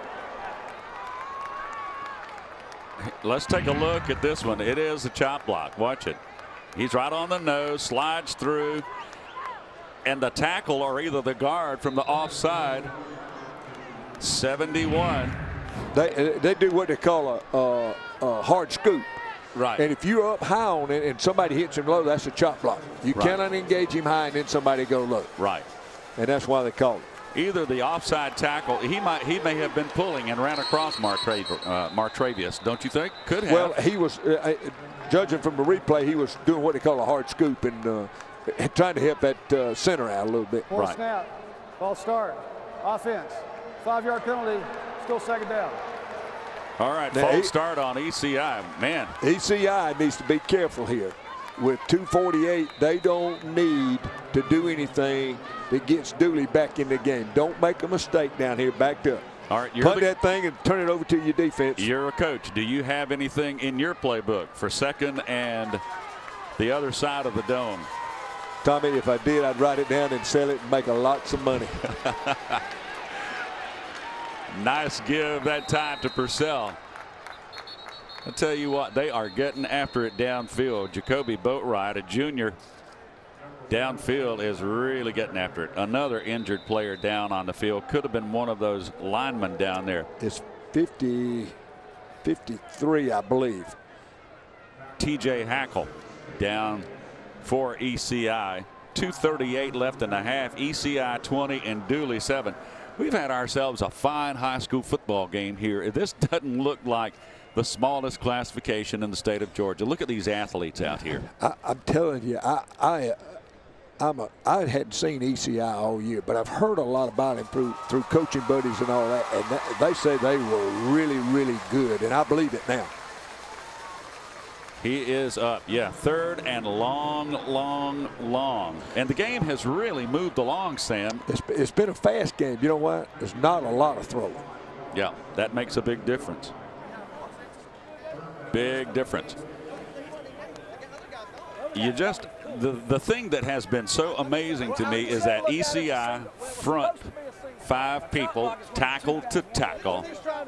Speaker 6: Let's take a look at this one. It is a chop block. Watch it. He's right on the nose, slides through, and the tackle or either the guard from the offside. 71.
Speaker 7: They do what they call a hard scoop.
Speaker 6: Right.
Speaker 7: And if you're up high on it and somebody hits him low, that's a chop block. You cannot engage him high and then somebody go low.
Speaker 6: Right.
Speaker 7: And that's why they call it.
Speaker 6: Either the offside tackle, he may have been pulling and ran across Montravius, don't you think? Could have.
Speaker 7: Well, he was, judging from the replay, he was doing what they call a hard scoop and trying to help that center out a little bit.
Speaker 14: Full snap, ball start, offense, 5-yard penalty, still 2nd down.
Speaker 6: All right, false start on ECI. Man.
Speaker 7: ECI needs to be careful here. With 2:48, they don't need to do anything that gets Dooley back in the game. Don't make a mistake down here, backed up.
Speaker 6: All right,
Speaker 7: punt that thing and turn it over to your defense.
Speaker 6: You're a coach. Do you have anything in your playbook for 2nd and the other side of the dome?
Speaker 7: Tommy, if I did, I'd write it down and sell it and make lots of money.
Speaker 6: Nice give that time to Purcell. I'll tell you what, they are getting after it downfield. Jacoby Boatwright, a junior, downfield is really getting after it. Another injured player down on the field. Could have been one of those linemen down there.
Speaker 7: It's 53, I believe.
Speaker 6: TJ Hackle down for ECI. 2:38 left in the half. ECI 20 and Dooley 7. We've had ourselves a fine high school football game here. This doesn't look like the smallest classification in the state of Georgia. Look at these athletes out here.
Speaker 7: I'm telling you, I hadn't seen ECI all year, but I've heard a lot about him through coaching buddies and all that, and they say they were really, really good, and I believe it now.
Speaker 6: He is up, yeah, third and long. And the game has really moved along, Sam.
Speaker 7: It's been a fast game. You know what? There's not a lot of throwing.
Speaker 6: Yeah, that makes a big difference. Big difference. You just, the thing that has been so amazing to me is that ECI front 5 people, tackle to tackle.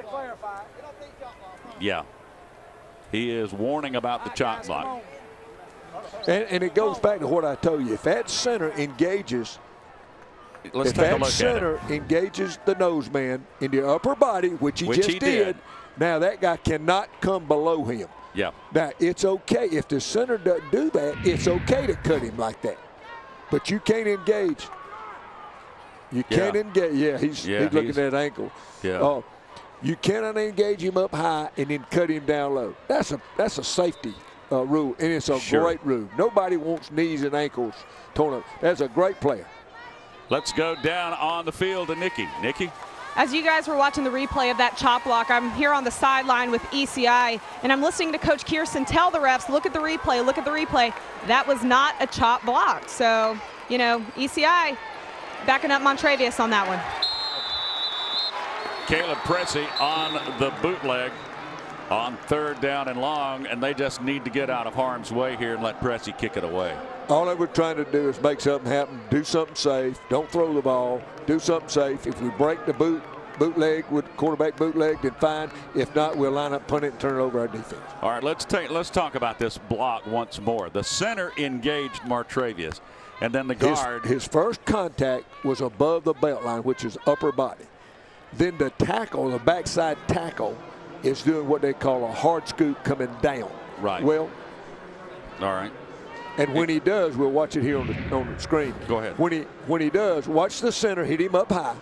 Speaker 6: Yeah. He is warning about the chop block.
Speaker 7: And it goes back to what I told you. If that center engages,
Speaker 6: Let's take a look
Speaker 7: center
Speaker 6: at it.
Speaker 7: engages the nose man in the upper body, which he just did, now that guy cannot come below him.
Speaker 6: Yeah.
Speaker 7: Now, it's okay. If the center doesn't do that, it's okay to cut him like that. But you can't engage. You can't engage. Yeah, he's looking at that ankle.
Speaker 6: Yeah.
Speaker 7: You cannot engage him up high and then cut him down low. That's a safety rule, and it's a great rule. Nobody wants knees and ankles torn up. That's a great player.
Speaker 6: Let's go down on the field to Nikki. Nikki?
Speaker 8: As you guys were watching the replay of that chop block, I'm here on the sideline with ECI, and I'm listening to Coach Kierson tell the refs, look at the replay, look at the replay. That was not a chop block. So, you know, ECI backing up Montravius on that one.
Speaker 6: Caleb Pressey on the bootleg on 3rd down and long, and they just need to get out of harm's way here and let Pressey kick it away.
Speaker 7: All they were trying to do is make something happen, do something safe, don't throw the ball, do something safe. If we break the bootleg with quarterback bootleg, then fine. If not, we'll line up, punt it, and turn it over our defense.
Speaker 6: All right, let's talk about this block once more. The center engaged Montravius, and then the guard.
Speaker 7: His first contact was above the belt line, which is upper body. Then the tackle, the backside tackle, is doing what they call a hard scoop coming down.
Speaker 6: Right.
Speaker 7: Well.
Speaker 6: All right.
Speaker 7: And when he does, we'll watch it here on the screen.
Speaker 6: Go ahead.
Speaker 7: When he does, watch the center hit him up high.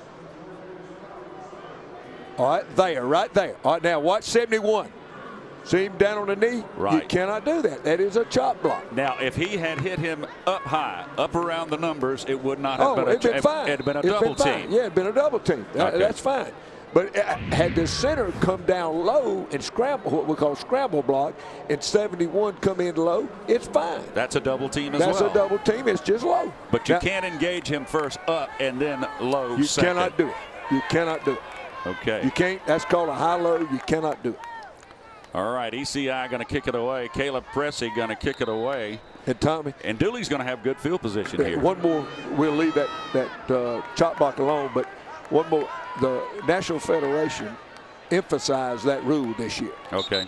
Speaker 7: All right, right there. All right, now watch 71. See him down on the knee?
Speaker 6: Right.
Speaker 7: You cannot do that. That is a chop block.
Speaker 6: Now, if he had hit him up high, up around the numbers, it would not have been
Speaker 7: it'd been fine.
Speaker 6: It'd been a double team.
Speaker 7: Yeah, it'd been a double team.
Speaker 6: Okay.
Speaker 7: That's fine. But had the center come down low and scramble, what we call scramble block, and 71 come in low, it's fine.
Speaker 6: That's a double team as well.
Speaker 7: That's a double team. It's just low.
Speaker 6: But you can't engage him first up and then low
Speaker 7: You
Speaker 6: second.
Speaker 7: cannot do it. You cannot do it.
Speaker 6: Okay.
Speaker 7: You can't. That's called a high-low. You cannot do it.
Speaker 6: All right, ECI going to kick it away. Caleb Pressey going to kick it away.
Speaker 7: And Tommy.
Speaker 6: And Dooley's going to have good field position here.
Speaker 7: One more. We'll leave that chop block alone, but one more. The National Federation emphasized that rule this year.
Speaker 6: Okay.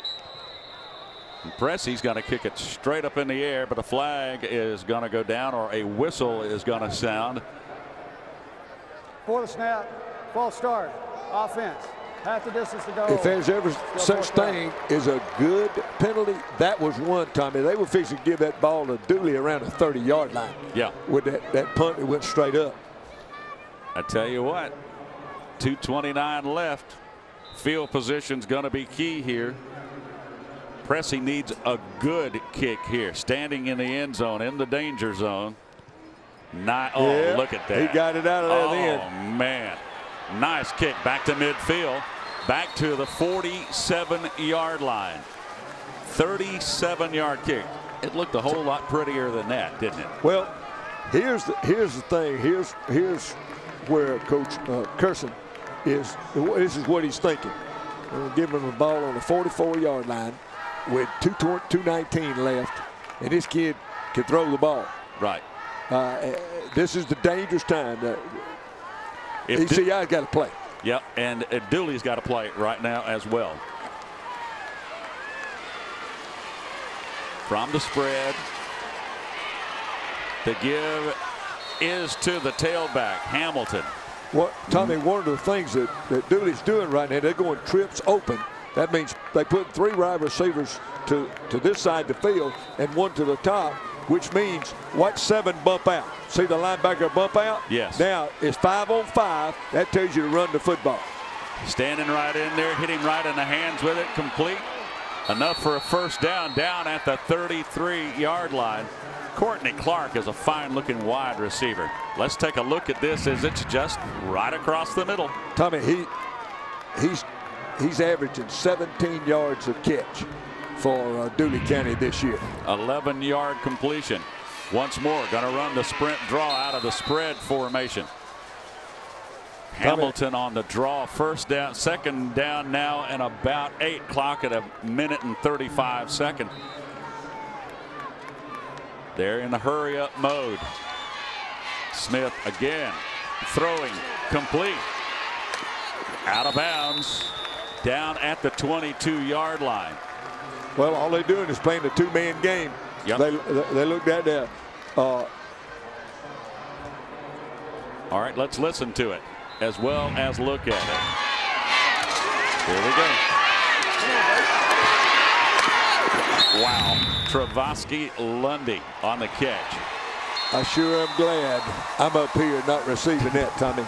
Speaker 6: And Pressey's going to kick it straight up in the air, but a flag is going to go down, or a whistle is going to sound.
Speaker 14: Before the snap, false start, offense. Half the distance to go.
Speaker 7: If there's ever such thing as a good penalty, that was one, Tommy. They were fixing to give that ball to Dooley around the 30-yard line.
Speaker 6: Yeah.
Speaker 7: With that punt, it went straight up.
Speaker 6: I tell you what, 2:29 left. Field position's going to be key here. Pressey needs a good kick here. Standing in the end zone, in the danger zone. Look at that.
Speaker 7: He got it out of there then.
Speaker 6: Oh, man. Nice kick back to midfield. Back to the 47-yard line. 37-yard kick. It looked a whole lot prettier than that, didn't it?
Speaker 7: Well, here's the thing. Here's where Coach Kierson is. This is what he's thinking. Give him a ball on the 44-yard line with 2:19 left, and this kid can throw the ball.
Speaker 6: Right.
Speaker 7: This is the dangerous time. ECI's got to play.
Speaker 6: Yep, and Dooley's got to play right now as well. From the spread. The give is to the tailback, Hamilton.
Speaker 7: What, Tommy, one of the things that Dooley's doing right now, they're going trips open. That means they put 3 wide receivers to this side of the field and 1 to the top, which means watch 7 bump out. See the linebacker bump out?
Speaker 6: Yes.
Speaker 7: Now it's 5 on 5. That tells you to run the football.
Speaker 6: Standing right in there, hitting right in the hands with it, complete. Enough for a first down, down at the 33-yard line. Courtney Clark is a fine-looking wide receiver. Let's take a look at this as it's just right across the middle.
Speaker 7: Tommy, he's averaging 17 yards of catch for Dooley County this year.
Speaker 6: 11-yard completion. Once more, going to run the sprint draw out of the spread formation. Hamilton on the draw, first down, second down now, and about 8 clock at 1:35. They're in a hurry-up mode. Smith again, throwing, complete. Out of bounds, down at the 22-yard line.
Speaker 7: Well, all they're doing is playing a 2-man game.
Speaker 6: Yep.
Speaker 7: They looked at that.
Speaker 6: All right, let's listen to it as well as look at it. Here we go. Wow. Travasky Lundy on the catch.
Speaker 7: I sure am glad I'm up here not receiving that, Tommy.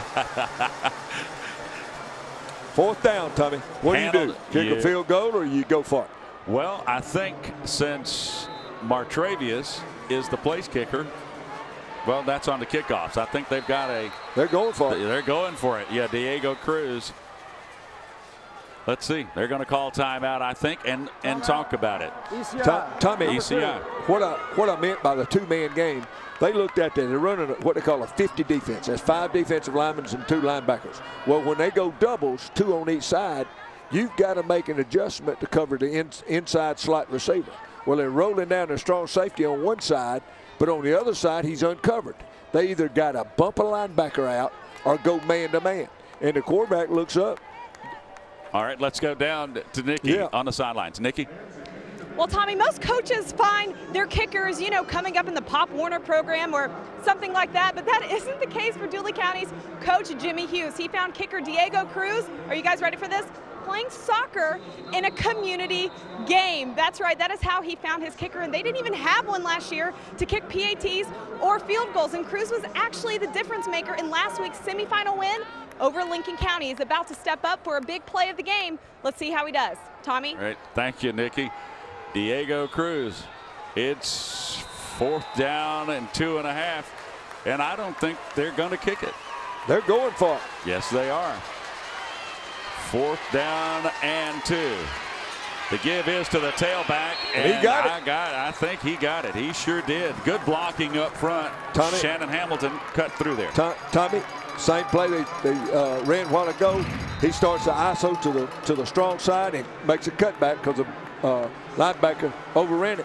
Speaker 7: 4th down, Tommy. What do you do? Kick a field goal or you go for it?
Speaker 6: Well, I think since Montravius is the place kicker, well, that's on the kickoffs. I think they've got a...
Speaker 7: They're going for it.
Speaker 6: They're going for it. Yeah, Diego Cruz. Let's see. They're going to call timeout, I think, and talk about it.
Speaker 7: Tommy,
Speaker 6: ECI.
Speaker 7: What I meant by the 2-man game, they looked at that. They're running what they call a 50 defense. That's 5 defensive linemen and 2 linebackers. Well, when they go doubles, 2 on each side, you've got to make an adjustment to cover the inside slot receiver. Well, they're rolling down a strong safety on one side, but on the other side, he's uncovered. They either got to bump a linebacker out or go man-to-man. And the quarterback looks up.
Speaker 6: All right, let's go down to Nikki on the sidelines. Nikki?
Speaker 8: Well, Tommy, most coaches find their kickers, you know, coming up in the Pop Warner program or something like that, but that isn't the case for Dooley County's coach, Jimmy Hughes. He found kicker Diego Cruz. Are you guys ready for this? Playing soccer in a community game. That's right, that is how he found his kicker, and they didn't even have one last year to kick PATs or field goals, and Cruz was actually the difference maker in last week's semifinal win over Lincoln County. He's about to step up for a big play of the game. Let's see how he does. Tommy?
Speaker 6: All right, thank you, Nikki. Diego Cruz. It's 4th down and 2.5, and I don't think they're going to kick it.
Speaker 7: They're going for it.
Speaker 6: Yes, they are. 4th down and 2. The give is to the tailback, and
Speaker 7: he got it.
Speaker 6: I think he got it. He sure did. Good blocking up front.
Speaker 7: Tommy,
Speaker 6: Shannon Hamilton cut through there.
Speaker 7: Tommy, same play they ran a while ago. He starts the ISO to the strong side and makes a cutback because the linebacker overran it.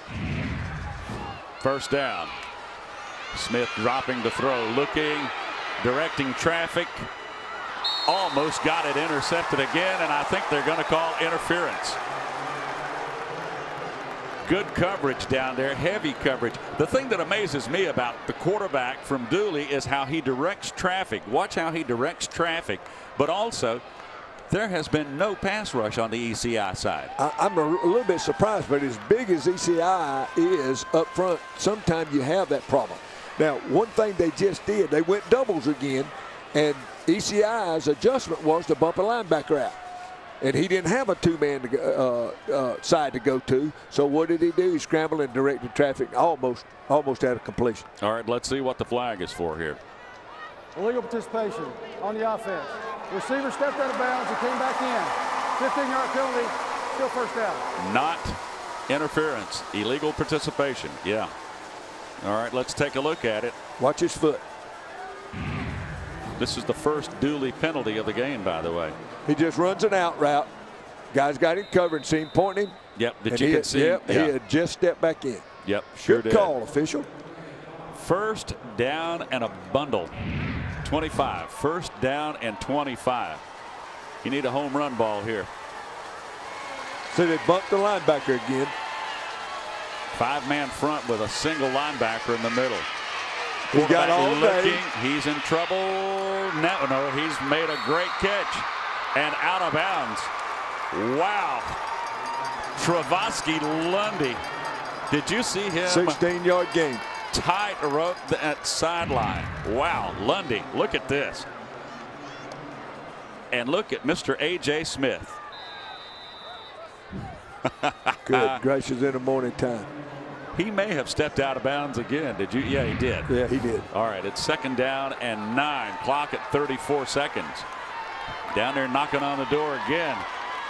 Speaker 6: First down. Smith dropping to throw, looking, directing traffic. Almost got it intercepted again, and I think they're going to call interference. Good coverage down there, heavy coverage. The thing that amazes me about the quarterback from Dooley is how he directs traffic. Watch how he directs traffic, but also there has been no pass rush on the ECI side.
Speaker 7: I'm a little bit surprised, but as big as ECI is up front, sometimes you have that problem. Now, one thing they just did, they went doubles again, and ECI's adjustment was to bump a linebacker out. And he didn't have a 2-man side to go to. So what did he do? He scrambled and directed traffic almost out of completion.
Speaker 6: All right, let's see what the flag is for here.
Speaker 14: Illegal participation on the offense. Receiver stepped out of bounds and came back in. 15-yard penalty, still first down.
Speaker 6: Not interference, illegal participation. Yeah. All right, let's take a look at it.
Speaker 7: Watch his foot.
Speaker 6: This is the first Dooley penalty of the game, by the way.
Speaker 7: He just runs an out route. Guys got him covered, see him pointing him.
Speaker 6: Yep, you can see.
Speaker 7: Yep, he had just stepped back in.
Speaker 6: Yep, sure did.
Speaker 7: Good call, official.
Speaker 6: First down and a bundle. 25. First down and 25. You need a home run ball here.
Speaker 7: So they bumped the linebacker again.
Speaker 6: 5-man front with a single linebacker in the middle.
Speaker 7: He got all
Speaker 6: looking.
Speaker 7: day.
Speaker 6: He's in trouble. No, he's made a great catch and out of bounds. Wow. Travasky Lundy. Did you see him?
Speaker 7: 16-yard gain.
Speaker 6: Tight rope that sideline. Wow, Lundy, look at this. And look at Mr. A.J. Smith.
Speaker 7: Good gracious, in the morning time.
Speaker 6: He may have stepped out of bounds again. Did you? Yeah, he did.
Speaker 7: Yeah, he did.
Speaker 6: All right, it's 2nd down and 9. Clock at 34 seconds. Down there knocking on the door again.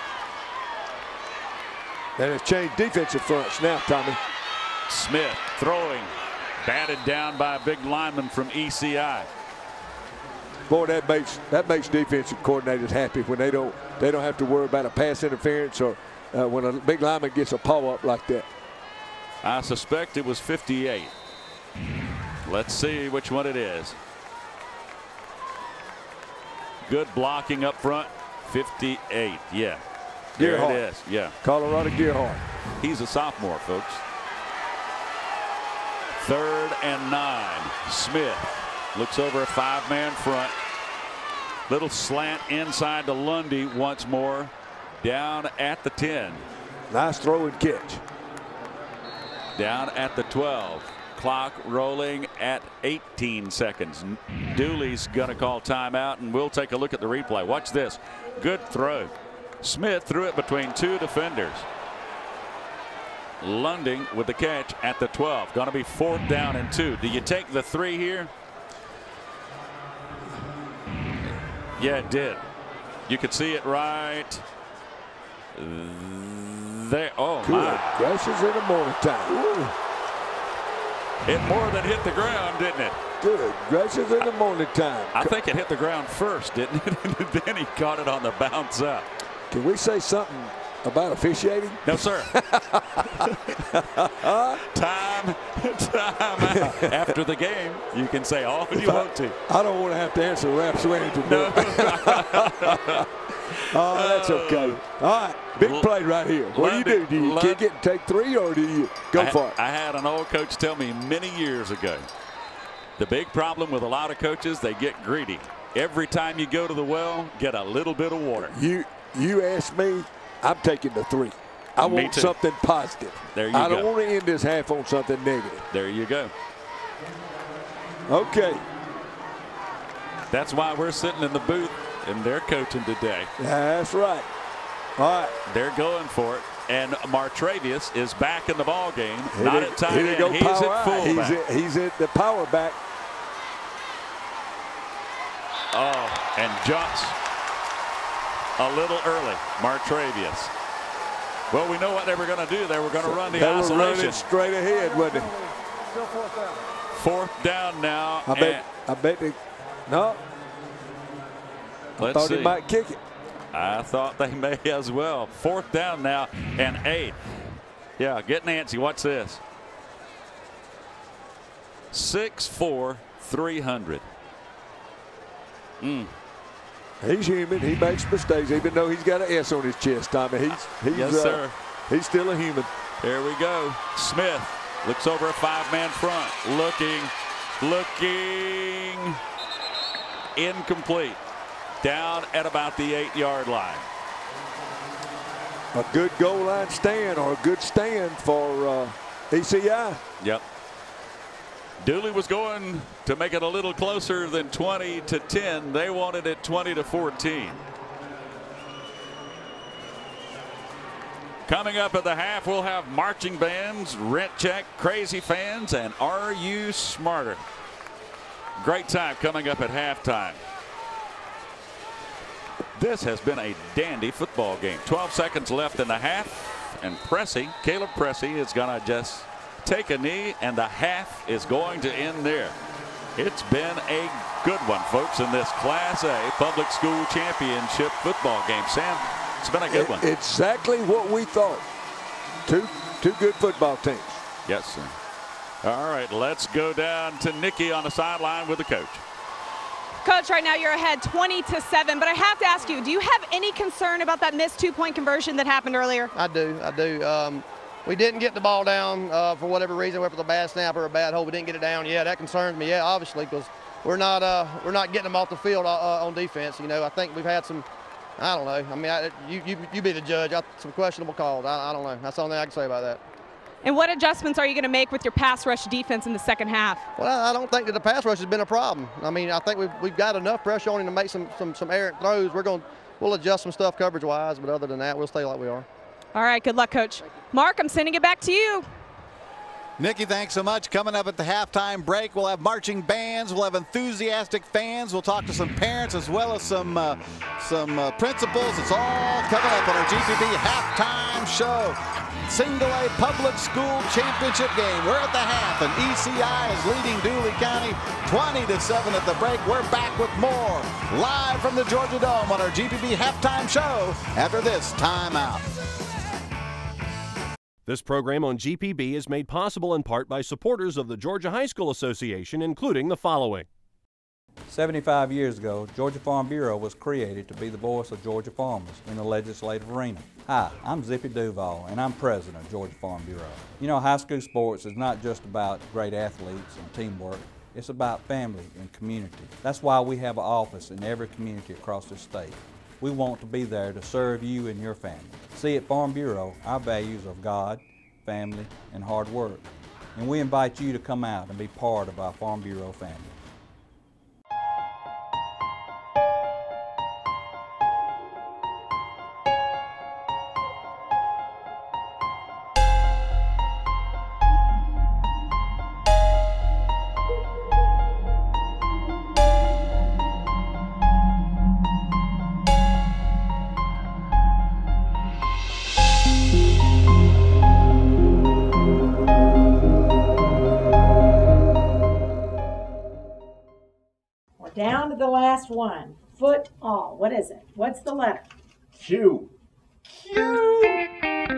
Speaker 7: And it's changed defensive fronts now, Tommy.
Speaker 6: Smith throwing. Batted down by a big lineman from ECI.
Speaker 7: Boy, that makes defensive coordinators happy when they don't have to worry about a pass interference or when a big lineman gets a paw up like that.
Speaker 6: I suspect it was 58. Let's see which one it is. Good blocking up front. 58. Yeah. There it is. Yeah.
Speaker 7: Colorado Gearhart.
Speaker 6: He's a sophomore, folks. 3rd and 9. Smith looks over a 5-man front. Little slant inside to Lundy once more. Down at the 10.
Speaker 7: Nice throw and catch.
Speaker 6: Down at the 12. Clock rolling at 18 seconds. Dooley's going to call timeout, and we'll take a look at the replay. Watch this. Good throw. Smith threw it between 2 defenders. Lundy with the catch at the 12. Going to be 4th down and 2. Do you take the 3 here? Yeah, it did. You could see it right there. Oh,
Speaker 7: good
Speaker 6: my.
Speaker 7: gracious, in the morning time. Ooh.
Speaker 6: It more than hit the ground, didn't it?
Speaker 7: Good gracious, in the morning time.
Speaker 6: I think it hit the ground first, didn't it? Then he caught it on the bounce up.
Speaker 7: Can we say something about officiating?
Speaker 6: No, sir. Time out. After the game, you can say all you want to.
Speaker 7: I don't want to have to answer Rap Swingington.
Speaker 6: No.
Speaker 7: Oh, that's okay. All right, big play right here. What do you do? Do you kick it and take 3, or do you go for it?
Speaker 6: I had an old coach tell me many years ago, the big problem with a lot of coaches, they get greedy. Every time you go to the well, get a little bit of water.
Speaker 7: You ask me, I'm taking the 3. I want something positive.
Speaker 6: There you go.
Speaker 7: I don't want to end this half on something negative.
Speaker 6: There you go.
Speaker 7: Okay.
Speaker 6: That's why we're sitting in the booth and they're coaching today.
Speaker 7: That's right. All right.
Speaker 6: They're going for it. And Montravius is back in the ball game. Not at tight end.
Speaker 7: Go
Speaker 6: He's at fullback.
Speaker 7: He's at the power back.
Speaker 6: Oh, and jumps a little early. Montravius. Well, we know what they were going to do. They were going to run the isolation.
Speaker 7: They were running straight ahead, wasn't it?
Speaker 14: Still 4th down.
Speaker 6: 4th down now.
Speaker 7: I bet they. No. I thought he might kick it.
Speaker 6: I thought they may as well. 4th down now and 8. Yeah, get Nancy. Watch this. 6'4", 300.
Speaker 7: He's human. He makes mistakes, even though he's got an S on his chest, Tommy.
Speaker 6: Yes, sir.
Speaker 7: He's still a human.
Speaker 6: There we go. Smith looks over a 5-man front. Looking. Incomplete. Down at about the 8-yard line.
Speaker 7: A good goal line stand, or a good stand for ECI.
Speaker 6: Yep. Dooley was going to make it a little closer than 20-10. They wanted it 20-14. Coming up at the half, we'll have marching bands, rent check, crazy fans, and Are You Smarter? Great time coming up at halftime. This has been a dandy football game. 12 seconds left in the half, and Caleb Pressey is going to just take a knee, and the half is going to end there. It's been a good one, folks, in this Class A Public School Championship football game. Sam, it's been a good one.
Speaker 7: Exactly what we thought. Two good football teams.
Speaker 6: Yes, sir. All right, let's go down to Nikki on the sideline with the coach.
Speaker 8: Coach, right now you're ahead 20-7, but I have to ask you, do you have any concern about that missed 2-point conversion that happened earlier?
Speaker 9: I do. we didn't get the ball down for whatever reason, whether it was a bad snap or a bad hold. We didn't get it down. Yeah, that concerns me. Yeah, obviously, because we're not getting them off the field on defense. You know, I think we've had some. I don't know. I mean, you be the judge. Some questionable calls. I don't know. That's the only thing I can say about that.
Speaker 8: And what adjustments are you going to make with your pass rush defense in the second half?
Speaker 9: Well, I don't think that the pass rush has been a problem. I mean, I think we've got enough pressure on him to make some errant throws. We'll adjust some stuff coverage-wise, but other than that, we'll stay like we are.
Speaker 8: All right, good luck, Coach. Mark, I'm sending it back to you.
Speaker 1: Nikki, thanks so much. Coming up at the halftime break, we'll have marching bands, we'll have enthusiastic fans, we'll talk to some parents as well as some principals. It's all coming up on our GPB halftime show. Single A public school championship game. We're at the half, and ECI is leading Dooley County 20-7 at the break. We're back with more live from the Georgia Dome on our GPB halftime show after this timeout.
Speaker 15: This program on GPB is made possible in part by supporters of the Georgia High School Association, including the following.
Speaker 16: 75 years ago, Georgia Farm Bureau was created to be the voice of Georgia farmers in the legislative arena. Hi, I'm Zippy Duval, and I'm president of Georgia Farm Bureau. You know, high school sports is not just about great athletes and teamwork. It's about family and community. That's why we have an office in every community across the state. We want to be there to serve you and your family. See, at Farm Bureau, our values are God, family, and hard work. And we invite you to come out and be part of our Farm Bureau family.
Speaker 17: Down to the last one. Foot all. What is it? What's the letter?
Speaker 18: Q.
Speaker 17: Q.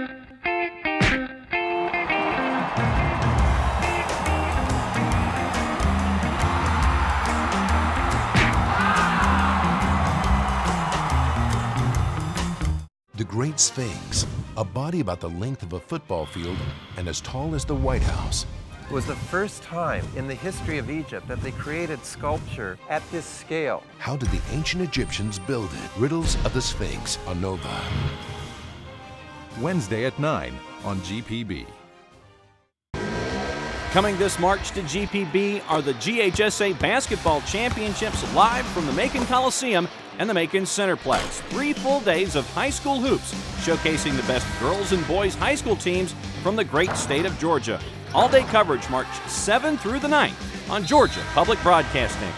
Speaker 19: The Great Sphinx, a body about the length of a football field and as tall as the White House.
Speaker 20: It was the first time in the history of Egypt that they created sculpture at this scale.
Speaker 19: How did the ancient Egyptians build it? Riddles of the Sphinx on Nova.
Speaker 21: Wednesday at 9 on GPB.
Speaker 10: Coming this March to GPB are the GHSA Basketball Championships live from the Macon Coliseum and the Macon Centerplex. 3 full days of high school hoops, showcasing the best girls and boys high school teams from the great state of Georgia. All-day coverage March 7 through the 9th on Georgia Public Broadcasting.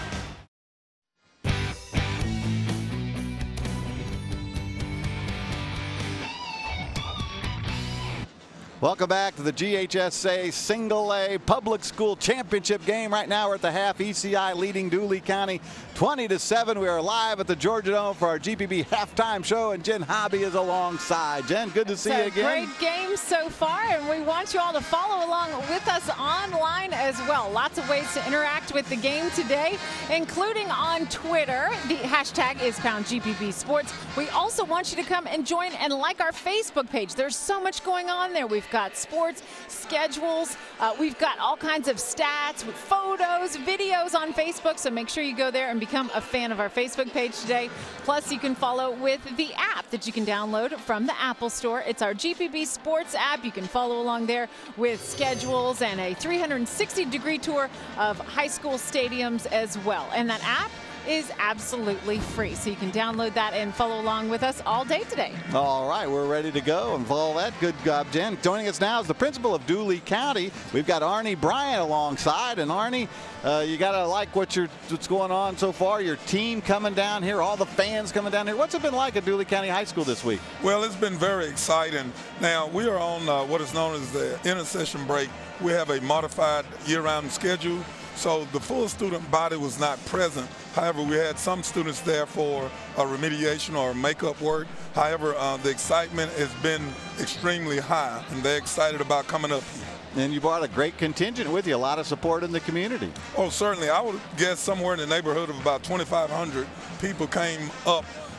Speaker 1: Welcome back to the GHSA Single A Public School Championship game. Right now we're at the half. ECI leading Dooley County 20-7. We are live at the Georgia Dome for our GPB halftime show, and Jen Hobby is alongside. Jen, good to see you again.
Speaker 2: Great game so far, and we want you all to follow along with us online as well. Lots of ways to interact with the game today, including on Twitter. The hashtag is #GPB Sports. We also want you to come and join and like our Facebook page. There's so much going on there. We've got sports, schedules, we've got all kinds of stats, with photos, videos on Facebook, so make sure you go there and become a fan of our Facebook page today. Plus, you can follow with the app that you can download from the Apple Store. It's our GPB Sports app. You can follow along there with schedules and a 360-degree tour of high school stadiums as well. And that app is absolutely free, so you can download that and follow along with us all day today.
Speaker 1: All right, we're ready to go and follow that. Good job, Jen. Joining us now is the principal of Dooley County. We've got Arnie Bryant alongside, and Arnie, you gotta like what's going on so far. Your team coming down here, all the fans coming down here. What's it been like at Dooley County High School this week?
Speaker 22: Well, it's been very exciting. Now we are on what is known as the intercession break. We have a modified year-round schedule, so the full student body was not present. However, we had some students there for remediation or makeup work. However, the excitement has been extremely high, and they're excited about coming up here.
Speaker 1: And you brought a great contingent with you, a lot of support in the community.
Speaker 22: Oh, certainly. I would guess somewhere in the neighborhood of about 2,500 people came up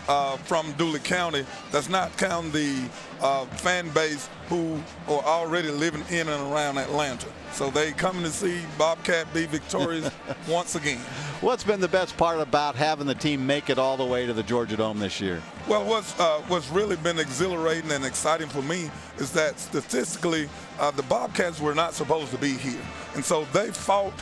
Speaker 22: from Dooley County. That's not counting the fan base who are already living in and around Atlanta. So they coming to see Bobcat be victorious once again.
Speaker 1: What's been the best part about having the team make it all the way to the Georgia Dome this year?
Speaker 22: Well, what's really been exhilarating and exciting for me is that statistically, the Bobcats were not supposed to be here. And so they fought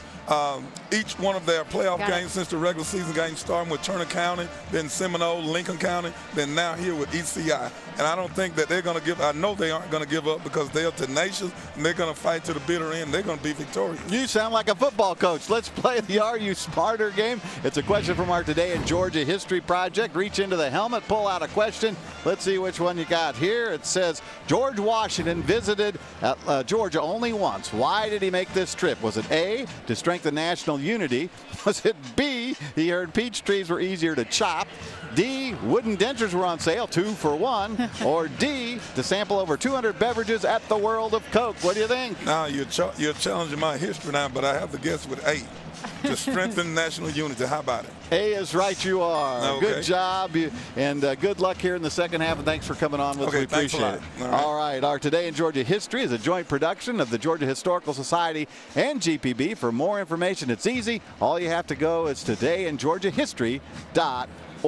Speaker 22: each one of their playoff games since the regular season game, starting with Turner County, then Seminole, Lincoln County, then now here with ECI. And I don't think that they're going to give, I know they aren't going to give up because they're tenacious and they're going to fight to the bitter end. They're going to be victorious.
Speaker 1: You sound like a football coach. Let's play the Are You Smarter game. It's a question from our Today in Georgia History Project. Reach into the helmet, pull out a question. Let's see which one you got here. It says, George Washington visited Georgia only once. Why did he make this trip? Was it A, to strengthen national unity? Was it B, he heard peach trees were easier to chop? D, wooden dentures were on sale, 2 for 1. Or D, to sample over 200 beverages at the World of Coke. What do you think?
Speaker 22: Now you're challenging my history now, but I have to guess with A, to strengthen national unity. How about it?
Speaker 1: A is right, you are.
Speaker 22: Okay.
Speaker 1: Good job, and good luck here in the second half, and thanks for coming on with us. We appreciate it. All right, our Today in Georgia History is a joint production of the Georgia Historical Society and GPB. For more information, it's easy. All you have to go is todayingeorgiahistory.org.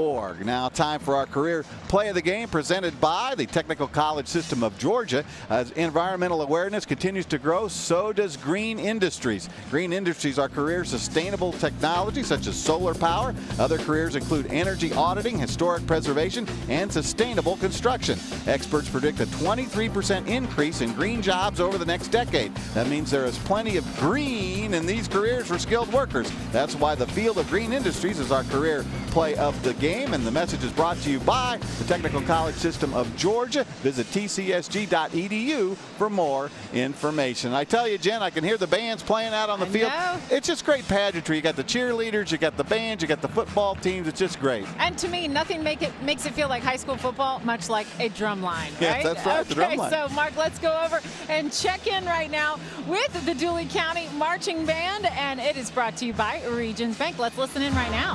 Speaker 1: Now time for our career play of the game, presented by the Technical College System of Georgia. As environmental awareness continues to grow, so does green industries. Green industries are career sustainable technology such as solar power. Other careers include energy auditing, historic preservation, and sustainable construction. Experts predict a 23% increase in green jobs over the next decade. That means there is plenty of green in these careers for skilled workers. That's why the field of green industries is our career play of the game, and the message is brought to you by the Technical College System of Georgia. Visit tcsg.edu for more information. I tell you, Jen, I can hear the bands playing out on the field. It's just great pageantry. You got the cheerleaders, you got the bands, you got the football teams. It's just great.
Speaker 2: And to me, nothing makes it feel like high school football, much like a drum line, right?
Speaker 1: Yes, that's right, the drum line.
Speaker 2: So, Mark, let's go over and check in right now with the Dooley County Marching Band, and it is brought to you by Regions Bank. Let's listen in right now.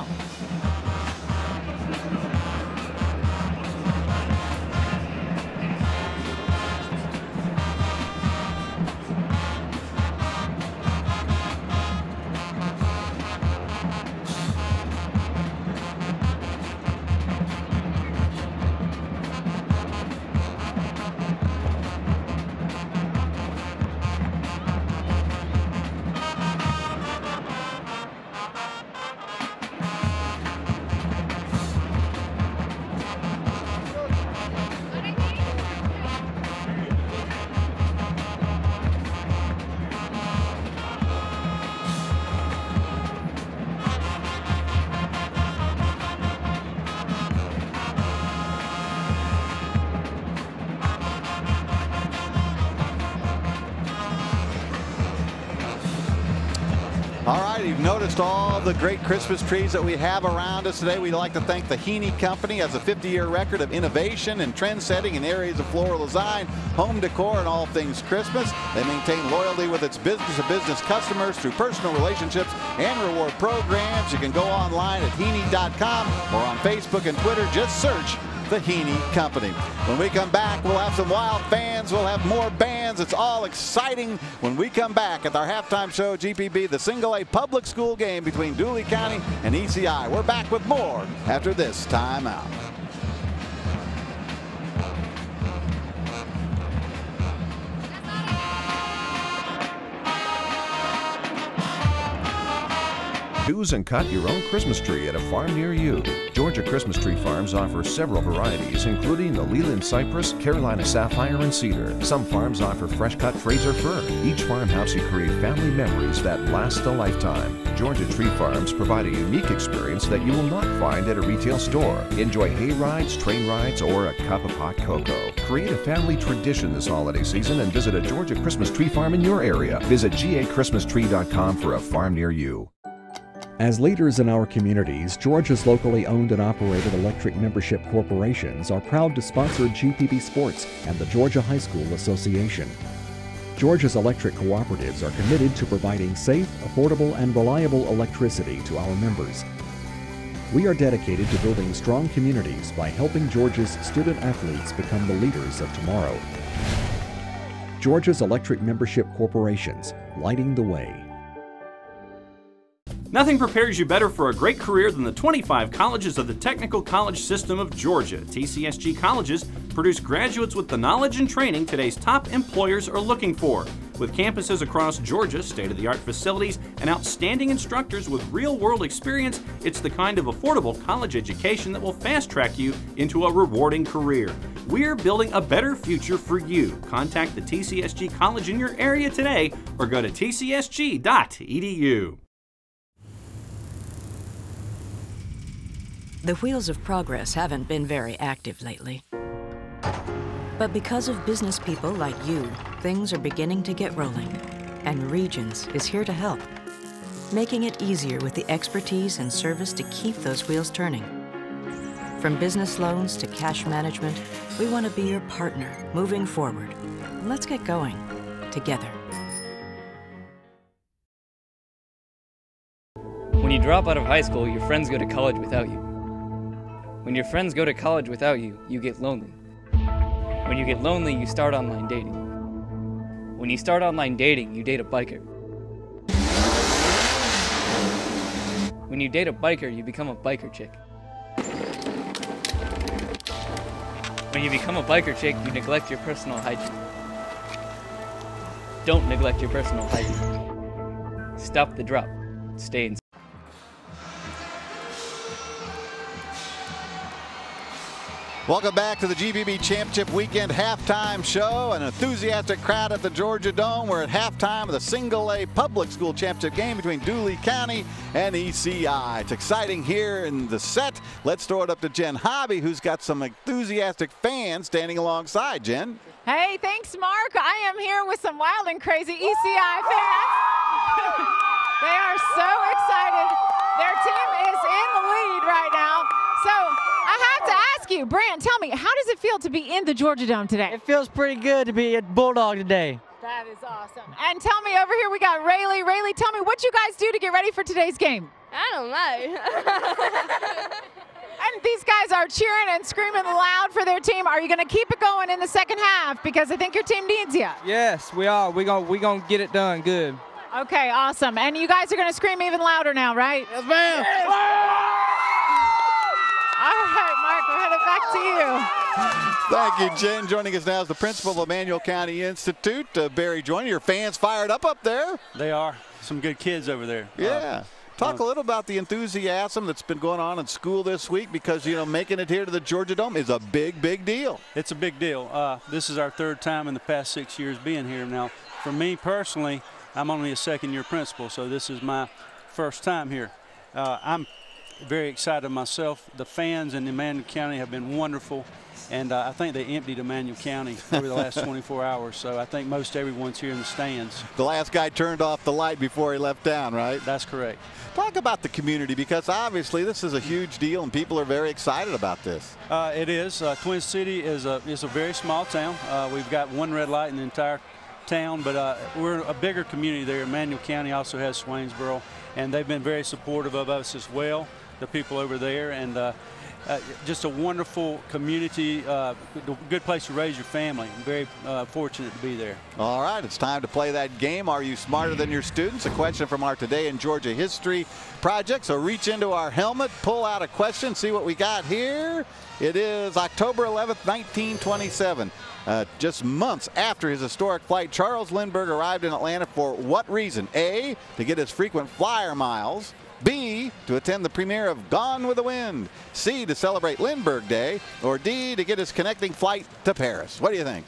Speaker 1: All right, you've noticed all the great Christmas trees that we have around us today. We'd like to thank the Heaney Company, has a 50-year record of innovation and trend setting in areas of floral design, home decor, and all things Christmas. They maintain loyalty with its business-to-business customers through personal relationships and reward programs. You can go online at Heaney.com or on Facebook and Twitter. Just search the Heaney Company. When we come back, we'll have some wild fans. We'll have more bands. It's all exciting when we come back at our halftime show, GPB, the single A public school game between Dooley County and ECI. We're back with more after this timeout.
Speaker 21: Choose and cut your own Christmas tree at a farm near you. Georgia Christmas Tree Farms offer several varieties, including the Leland Cypress, Carolina Sapphire, and Cedar. Some farms offer fresh-cut Fraser Fir. Each farm helps you create family memories that last a lifetime. Georgia Tree Farms provide a unique experience that you will not find at a retail store. Enjoy hay rides, train rides, or a cup of hot cocoa. Create a family tradition this holiday season and visit a Georgia Christmas Tree Farm in your area. Visit gachristmastree.com for a farm near you.
Speaker 11: As leaders in our communities, Georgia's locally owned and operated electric membership corporations are proud to sponsor GPB Sports and the Georgia High School Association. Georgia's electric cooperatives are committed to providing safe, affordable, and reliable electricity to our members. We are dedicated to building strong communities by helping Georgia's student athletes become the leaders of tomorrow. Georgia's electric membership corporations, lighting the way.
Speaker 10: Nothing prepares you better for a great career than the 25 colleges of the Technical College System of Georgia. TCSG colleges produce graduates with the knowledge and training today's top employers are looking for. With campuses across Georgia, state-of-the-art facilities, and outstanding instructors with real-world experience, it's the kind of affordable college education that will fast-track you into a rewarding career. We're building a better future for you. Contact the TCSG college in your area today or go to tcsg.edu.
Speaker 12: The wheels of progress haven't been very active lately. But because of business people like you, things are beginning to get rolling. And Regions is here to help, making it easier with the expertise and service to keep those wheels turning. From business loans to cash management, we want to be your partner moving forward. Let's get going together.
Speaker 3: When you drop out of high school, your friends go to college without you. When your friends go to college without you, you get lonely. When you get lonely, you start online dating. When you start online dating, you date a biker. When you date a biker, you become a biker chick. When you become a biker chick, you neglect your personal hygiene. Don't neglect your personal hygiene. Stop the drop. Stay inside.
Speaker 1: Welcome back to the GPB Championship Weekend halftime show. An enthusiastic crowd at the Georgia Dome. We're at halftime of the single-A public school championship game between Dooley County and ECI. It's exciting here in the set. Let's throw it up to Jen Hobby, who's got some enthusiastic fans standing alongside. Jen?
Speaker 2: Hey, thanks, Mark. I am here with some wild and crazy ECI fans. They are so excited. Their team is in the lead right now. So I have to ask you, Brant, tell me, how does it feel to be in the Georgia Dome today?
Speaker 18: It feels pretty good to be at Bulldog today.
Speaker 2: That is awesome. And tell me, over here we got Rayleigh. Rayleigh, tell me what you guys do to get ready for today's game.
Speaker 23: I don't know.
Speaker 2: And these guys are cheering and screaming loud for their team. Are you going to keep it going in the second half? Because I think your team needs you.
Speaker 18: Yes, we are. We're gonna get it done good.
Speaker 2: Okay, awesome. And you guys are going to scream even louder now, right?
Speaker 18: Yes, ma'am.
Speaker 2: Yes. All right, Mark, we'll head it back to you.
Speaker 1: Thank you, Jen. Joining us now is the principal of Emanuel County Institute, Barry Joyner. Your fans fired up there?
Speaker 24: They are. Some good kids over there.
Speaker 1: Yeah. Talk a little about the enthusiasm that's been going on in school this week, because, you know, making it here to the Georgia Dome is a big, big deal.
Speaker 24: It's a big deal. This is our third time in the past 6 years being here. Now, for me personally, I'm only a second-year principal, so this is my first time here. I'm very excited myself. The fans in Emanuel County have been wonderful, and I think they emptied Emanuel County over the last 24 hours, so I think most everyone's here in the stands.
Speaker 1: The last guy turned off the light before he left town, right?
Speaker 24: That's correct.
Speaker 1: Talk about the community, because obviously this is a huge deal and people are very excited about this.
Speaker 24: It is. Twin City is a very small town. We've got one red light in the entire town, but we're a bigger community there. Emanuel County also has Swainsboro, and they've been very supportive of us as well, the people over there, and just a wonderful community, good place to raise your family. I'm very fortunate to be there.
Speaker 1: All right, it's time to play that game. Are you smarter than your students? A question from our Today in Georgia History project. So reach into our helmet, pull out a question, see what we got here. It is October 11th, 1927. Just months after his historic flight, Charles Lindbergh arrived in Atlanta for what reason? A, to get his frequent flyer miles. B, to attend the premiere of Gone with the Wind. C, to celebrate Lindbergh Day. Or D, to get his connecting flight to Paris. What do you think?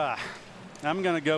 Speaker 24: I'm going to go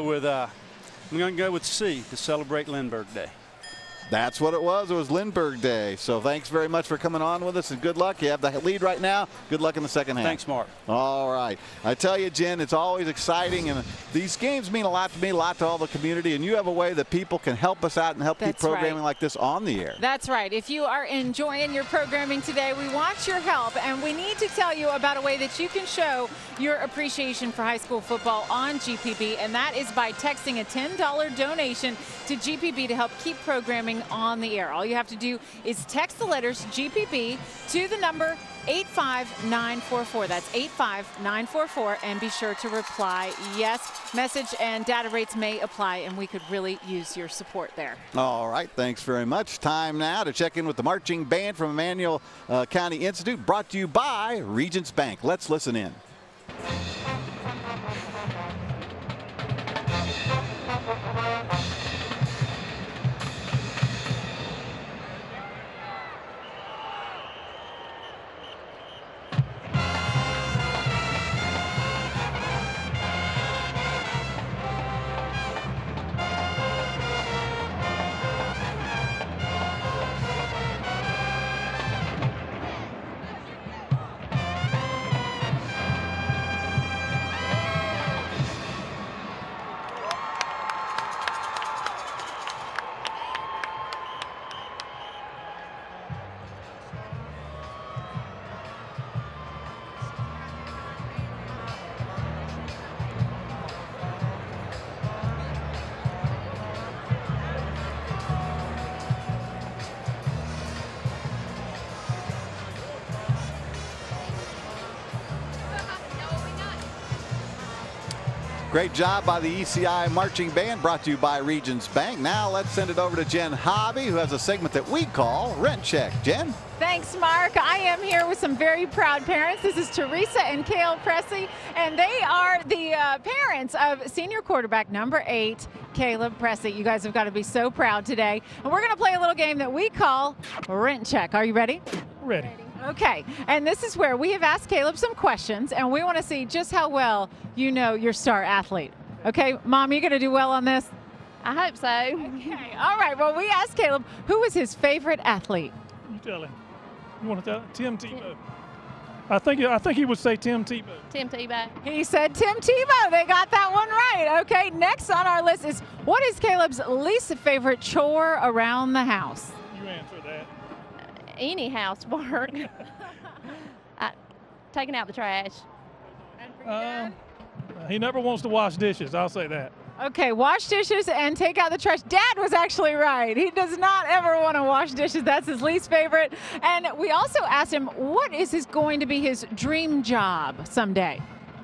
Speaker 24: with C, to celebrate Lindbergh Day.
Speaker 1: That's what it was. It was Lindbergh Day. So thanks very much for coming on with us, and good luck. You have the lead right now. Good luck in the second half.
Speaker 24: Thanks, Mark.
Speaker 1: All right. I tell you, Jen, it's always exciting, and these games mean a lot to me, a lot to all the community, and you have a way that people can help us out and help keep programming like this on the air.
Speaker 2: That's right. If you are enjoying your programming today, we want your help, and we need to tell you about a way that you can show your appreciation for high school football on GPB, and that is by texting a $10 donation to GPB to help keep programming going on the air. All you have to do is text the letters GPB to the number 85944. That's 85944, and be sure to reply yes. Message and data rates may apply, and we could really use your support there.
Speaker 1: All right, thanks very much. Time now to check in with the marching band from Emanuel County Institute, brought to you by Regions Bank. Let's listen in. Great job by the ECI Marching Band, brought to you by Regions Bank. Now let's send it over to Jen Hobby, who has a segment that we call Rent Check. Jen?
Speaker 2: Thanks, Mark. I am here with some very proud parents. This is Teresa and Cale Pressey, and they are the parents of senior quarterback number 8, Caleb Pressey. You guys have got to be so proud today. And we're going to play a little game that we call Rent Check. Are you ready?
Speaker 4: Ready.
Speaker 2: Okay, and this is where we have asked Caleb some questions, and we want to see just how well you know your star athlete. Okay, Mom, you going to do well on this?
Speaker 23: I hope so.
Speaker 2: Okay, all right. Well, we asked Caleb, who was his favorite athlete?
Speaker 4: You tell him. You want to tell him? Tim Tebow. I think he would say Tim Tebow.
Speaker 23: Tim Tebow.
Speaker 2: He said Tim Tebow. They got that one right. Okay, next on our list is, what is Caleb's least favorite chore around the house?
Speaker 4: You answer that.
Speaker 23: Any housework. Taking out the trash.
Speaker 4: He never wants to wash dishes, I'll say that.
Speaker 2: Okay, wash dishes and take out the trash. Dad was actually right. He does not ever want to wash dishes. That's his least favorite. And we also asked him, what is going to be his dream job someday?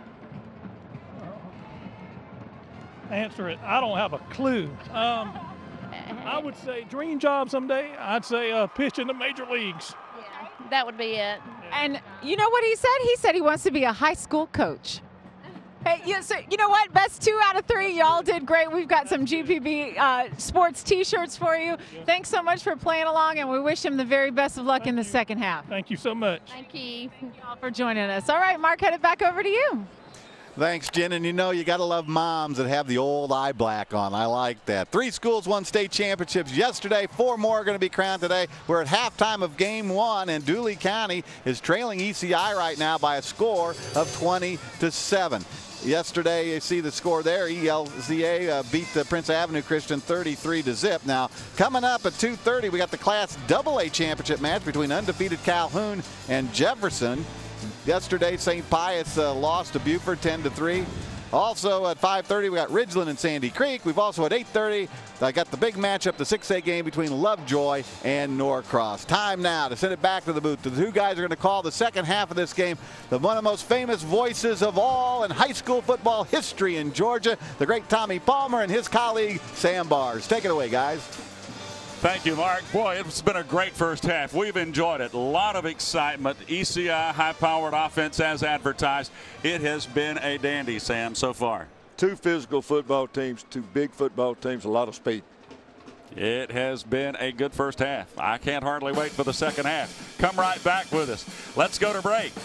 Speaker 4: Answer it. I don't have a clue. I would say dream job someday. I'd say pitch in the major leagues.
Speaker 23: Yeah, that would be it.
Speaker 2: And you know what he said? He said he wants to be a high school coach. Hey, so you know what? Best 2 out of 3. Y'all did great. We've got some GPB sports T-shirts for you. Thanks so much for playing along, and we wish him the very best of luck in the second half.
Speaker 4: Thank you so much.
Speaker 23: Thank you.
Speaker 2: Thank y'all for joining us. All right, Mark, head it back over to you.
Speaker 1: Thanks, Jen. And you know, you got to love moms that have the old eye black on. I like that. 3 schools won state championships yesterday. 4 more are going to be crowned today. We're at halftime of game 1, and Dooley County is trailing ECI right now by a score of 20-7. Yesterday, you see the score there. ELCA beat the Prince Avenue Christian 33-0. Now, coming up at 2:30, we got the Class AA championship match between undefeated Calhoun and Jefferson. Yesterday, St. Pius lost to Buford 10-3. Also at 5:30, we got Ridgeland and Sandy Creek. We've also at 8:30, I got the big matchup, the 6A game between Lovejoy and Norcross. Time now to send it back to the booth. The 2 guys are going to call the second half of this game. One of the most famous voices of all in high school football history in Georgia, the great Tommy Palmer and his colleague Sam Bars. Take it away, guys.
Speaker 6: Thank you, Mark. Boy, it's been a great first half. We've enjoyed it. A lot of excitement. ECI high-powered offense as advertised. It has been a dandy, Sam, so far.
Speaker 7: 2 physical football teams, 2 big football teams, a lot of speed.
Speaker 6: It has been a good first half. I can't hardly wait for the second half. Come right back with us. Let's go to break.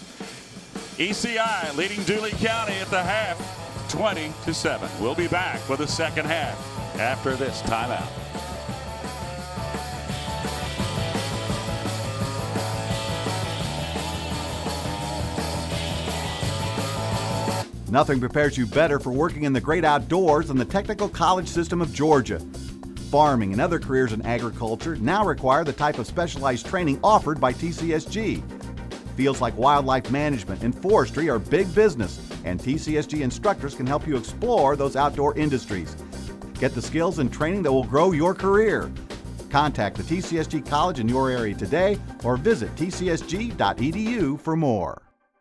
Speaker 6: ECI leading Dooley County at the half, 20-7. We'll be back with the second half after this timeout.
Speaker 1: Nothing prepares you better for working in the great outdoors than the Technical College System of Georgia. Farming and other careers in agriculture now require the type of specialized training offered by TCSG. Fields like wildlife management and forestry are big business, and TCSG instructors can help you explore those outdoor industries. Get the skills and training that will grow your career. Contact the TCSG College in your area today or visit tcsg.edu for more.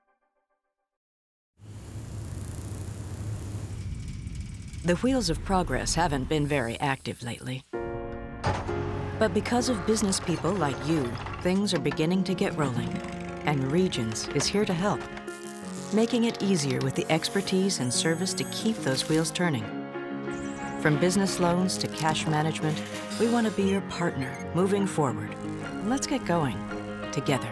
Speaker 12: The wheels of progress haven't been very active lately. But because of business people like you, things are beginning to get rolling. And Regions is here to help, making it easier with the expertise and service to keep those wheels turning. From business loans to cash management, we want to be your partner moving forward. Let's get going together.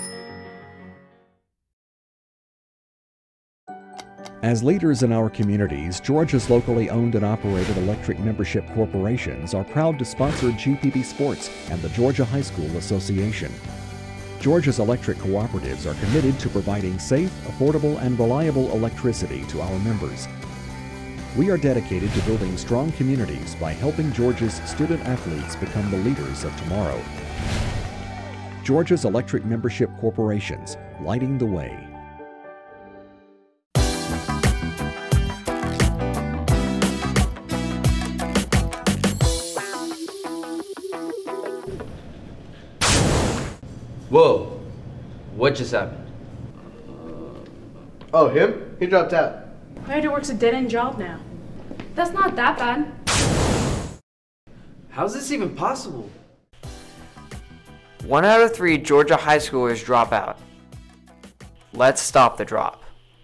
Speaker 11: As leaders in our communities, Georgia's locally owned and operated electric membership corporations are proud to sponsor GPB Sports and the Georgia High School Association. Georgia's electric cooperatives are committed to providing safe, affordable, and reliable electricity to our members. We are dedicated to building strong communities by helping Georgia's student athletes become the leaders of tomorrow. Georgia's electric membership corporations, lighting the way.
Speaker 5: Whoa, what just happened?
Speaker 9: Oh, him? He dropped out.
Speaker 13: I heard he works a dead-end job now. That's not that bad.
Speaker 5: How's this even possible? 1 out of 3 Georgia high schoolers drop out. Let's stop the drop.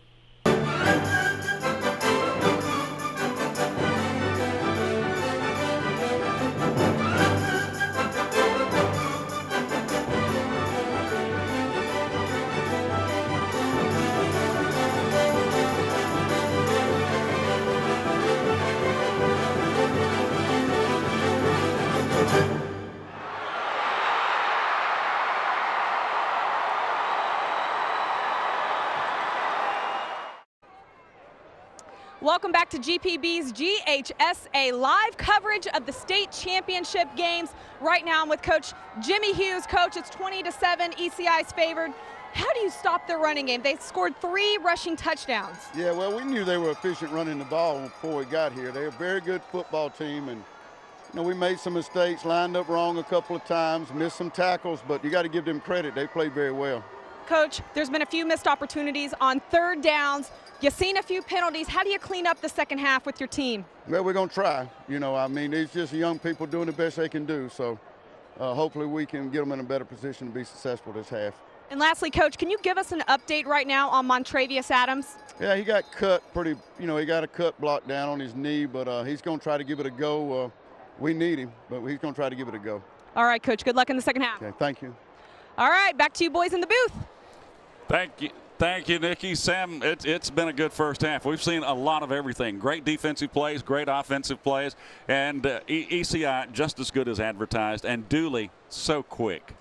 Speaker 8: Welcome back to GPB's GHSA live coverage of the state championship games. Right now I'm with Coach Jimmy Hughes. Coach, it's 20-7, ECI's favored. How do you stop their running game? They scored 3 rushing touchdowns.
Speaker 14: Yeah, well, we knew they were efficient running the ball before we got here. They're a very good football team, and we made some mistakes, lined up wrong a couple of times, missed some tackles, but you got to give them credit. They played very well.
Speaker 8: Coach, there's been a few missed opportunities on 3rd downs. You've seen a few penalties. How do you clean up the second half with your team?
Speaker 14: Well, we're going to try. It's just young people doing the best they can do. So hopefully we can get them in a better position to be successful this half.
Speaker 8: And lastly, Coach, can you give us an update right now on Montravius Adams?
Speaker 14: Yeah, he got cut pretty, he got a cut block down on his knee, but he's going to try to give it a go. We need him, but he's going to try to give it a go.
Speaker 8: All right, Coach, good luck in the second half.
Speaker 14: Okay, thank you.
Speaker 8: All right, back to you boys in the booth.
Speaker 6: Thank you. Thank you, Nikki. Sam, it's been a good first half. We've seen a lot of everything. Great defensive plays, great offensive plays, and ECI just as good as advertised, and Dooley so quick.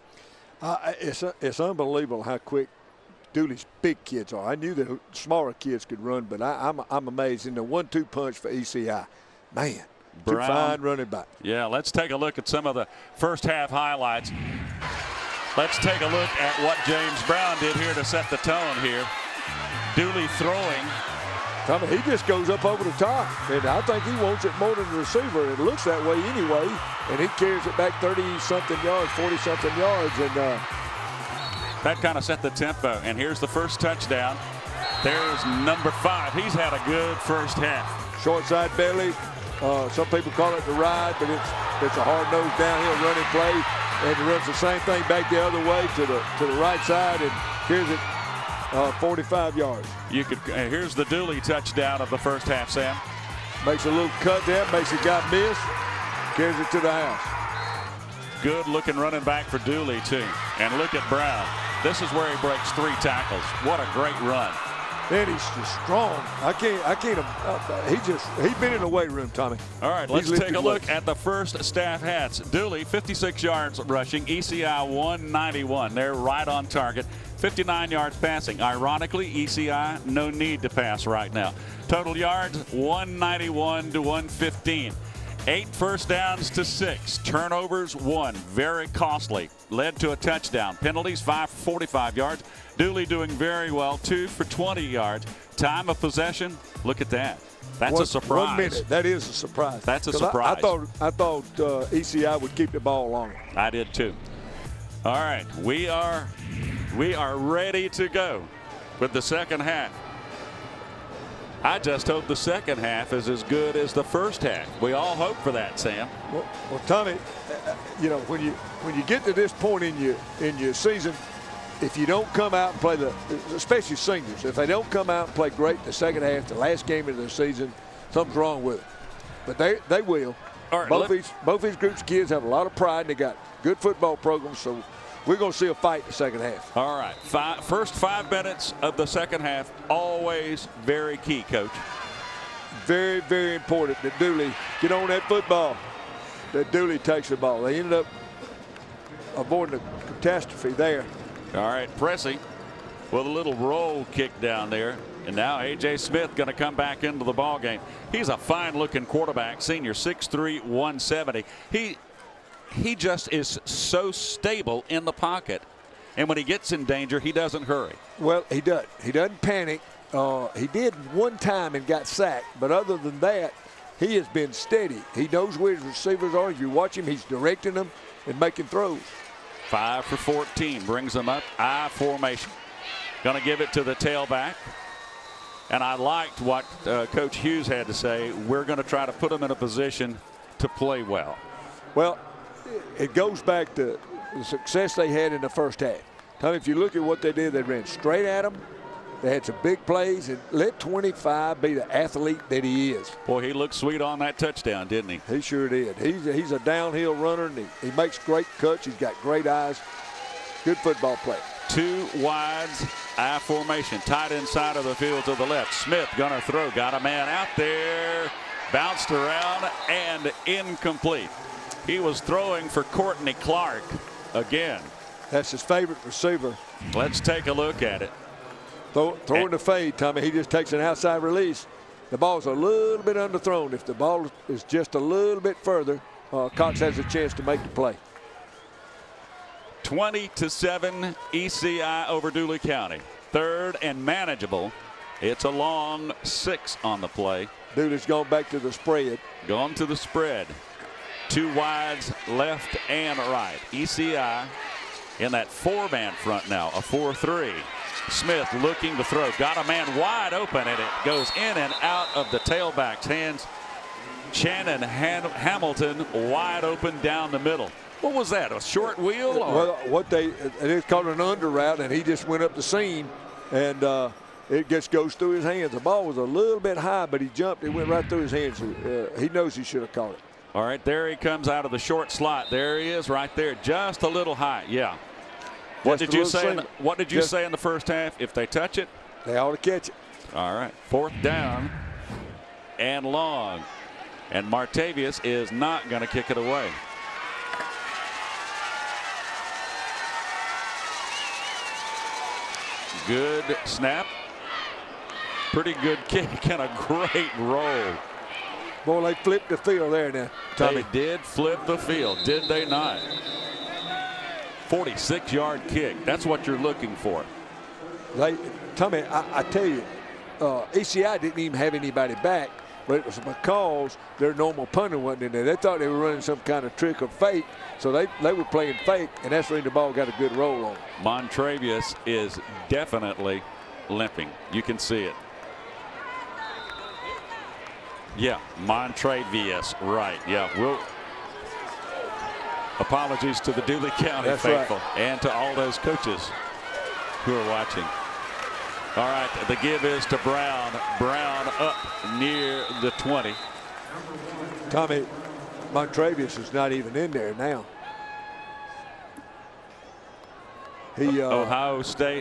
Speaker 7: It's unbelievable how quick Dooley's big kids are. I knew that smaller kids could run, but I'm amazed in the 1-2 punch for ECI. Man, two fine running back.
Speaker 6: Yeah, let's take a look at some of the first half highlights. Let's take a look at what James Brown did here to set the tone here. Dooley throwing.
Speaker 7: Tommy, he just goes up over the top, and I think he wants it more than the receiver. It looks that way anyway, and he carries it back 30-something yards, 40-something yards, and
Speaker 6: that kind of set the tempo. And here's the first touchdown. There's number 5. He's had a good first half.
Speaker 7: Short side belly. Some people call it the ride, but it's a hard-nosed downhill running play. And he runs the same thing back the other way to the right side and here's it 45 yards.
Speaker 6: Here's the Dooley touchdown of the first half, Sam.
Speaker 7: Makes a little cut there, makes the guy miss, carries it to the house.
Speaker 6: Good looking running back for Dooley too. And look at Brown. This is where he breaks 3 tackles. What a great run.
Speaker 7: Man, he's just strong. He's been in the weight room, Tommy.
Speaker 6: All right, let's take a look at the first staff hats. Dooley, 56 yards rushing, ECI 191. They're right on target. 59 yards passing. Ironically, ECI, no need to pass right now. Total yards, 191 to 115. 8 first downs to 6. Turnovers, 1. Very costly. Led to a touchdown. Penalties, 5 for 45 yards. Dooley doing very well, 2 for 20 yards. Time of possession, look at that. That's a surprise.
Speaker 7: 1 minute. That is a surprise.
Speaker 6: That's a surprise.
Speaker 7: I thought ECI would keep the ball long.
Speaker 6: I did too. All right, we are ready to go with the second half. I just hope the second half is as good as the first half. We all hope for that, Sam.
Speaker 7: Well, Tommy, you know, when you get to this point in your season, if you don't come out and play especially seniors, if they don't come out and play great in the second half, the last game of the season, something's wrong with it. But they will.
Speaker 6: All right,
Speaker 7: both these groups of kids have a lot of pride. They got good football programs, so we're going to see a fight in the second half.
Speaker 6: All right, first 5 minutes of the second half, always very key, Coach.
Speaker 7: Very, very important that Dooley get on that football, that Dooley takes the ball. They ended up avoiding a catastrophe there.
Speaker 6: All right, Pressey with a little roll kick down there. And now A.J. Smith going to come back into the ball game. He's a fine-looking quarterback, senior, 6'3", 170. He just is so stable in the pocket. And when he gets in danger, he doesn't hurry.
Speaker 7: Well, he doesn't. He doesn't panic. He did one time and got sacked. But other than that, he has been steady. He knows where his receivers are. If you watch him, he's directing them and making throws.
Speaker 6: 5 for 14 brings them up. I formation. Going to give it to the tailback. And I liked what Coach Hughes had to say. We're going to try to put them in a position to play well.
Speaker 7: Well, it goes back to the success they had in the first half. Tommy, if you look at what they did, they ran straight at them. They had some big plays, and let 25 be the athlete that he is.
Speaker 6: Boy, he looked sweet on that touchdown, didn't he?
Speaker 7: He sure did. He's a downhill runner, and he makes great cuts. He's got great eyes. Good football player.
Speaker 6: 2 wides, I formation, tight inside of the field to the left. Smith gonna throw, got a man out there, bounced around and incomplete. He was throwing for Courtney Clark again.
Speaker 7: That's his favorite receiver.
Speaker 6: Let's take a look at it.
Speaker 7: Throwing the fade, Tommy. He just takes an outside release. The ball's a little bit underthrown. If the ball is just a little bit further, Cox has a chance to make the play.
Speaker 6: 20-7 ECI over Dooley County. Third and manageable. It's a long 6 on the play.
Speaker 7: Dooley's gone back to the spread.
Speaker 6: Gone to the spread. 2 wides left and right. ECI in that 4-man front now, a 4-3. Smith looking to throw, got a man wide open, and it goes in and out of the tailback's hands. Shannon Hamilton wide open down the middle. What was that, a short wheel? Or?
Speaker 7: Well, it's called an under route, and he just went up the seam, and it just goes through his hands. The ball was a little bit high, but he jumped. It went right through his hands. He knows he should have caught it.
Speaker 6: All right, there he comes out of the short slot. There he is right there, just a little high. Yeah. What did you say in the first half? If they touch it,
Speaker 7: they ought to catch it.
Speaker 6: All right, 4th down and long. And Montravius is not going to kick it away. Good snap. Pretty good kick and a great roll.
Speaker 7: Boy, they flipped the field there now, Tommy.
Speaker 6: They did flip the field, did they not? 46-yard kick. That's what you're looking for.
Speaker 7: Tommy, I tell you, ECI didn't even have anybody back, but it was because their normal punter wasn't in there. They thought they were running some kind of trick or fake, so they were playing fake, and that's when the ball got a good roll on.
Speaker 6: Montravius is definitely limping. You can see it. Yeah, Montravius, right. Yeah, apologies to the Dooley County faithful, right, and to all those coaches who are watching. All right, the give is to Brown. Brown up near the 20.
Speaker 7: Tommy, Montravius is not even in there now.
Speaker 6: Ohio State.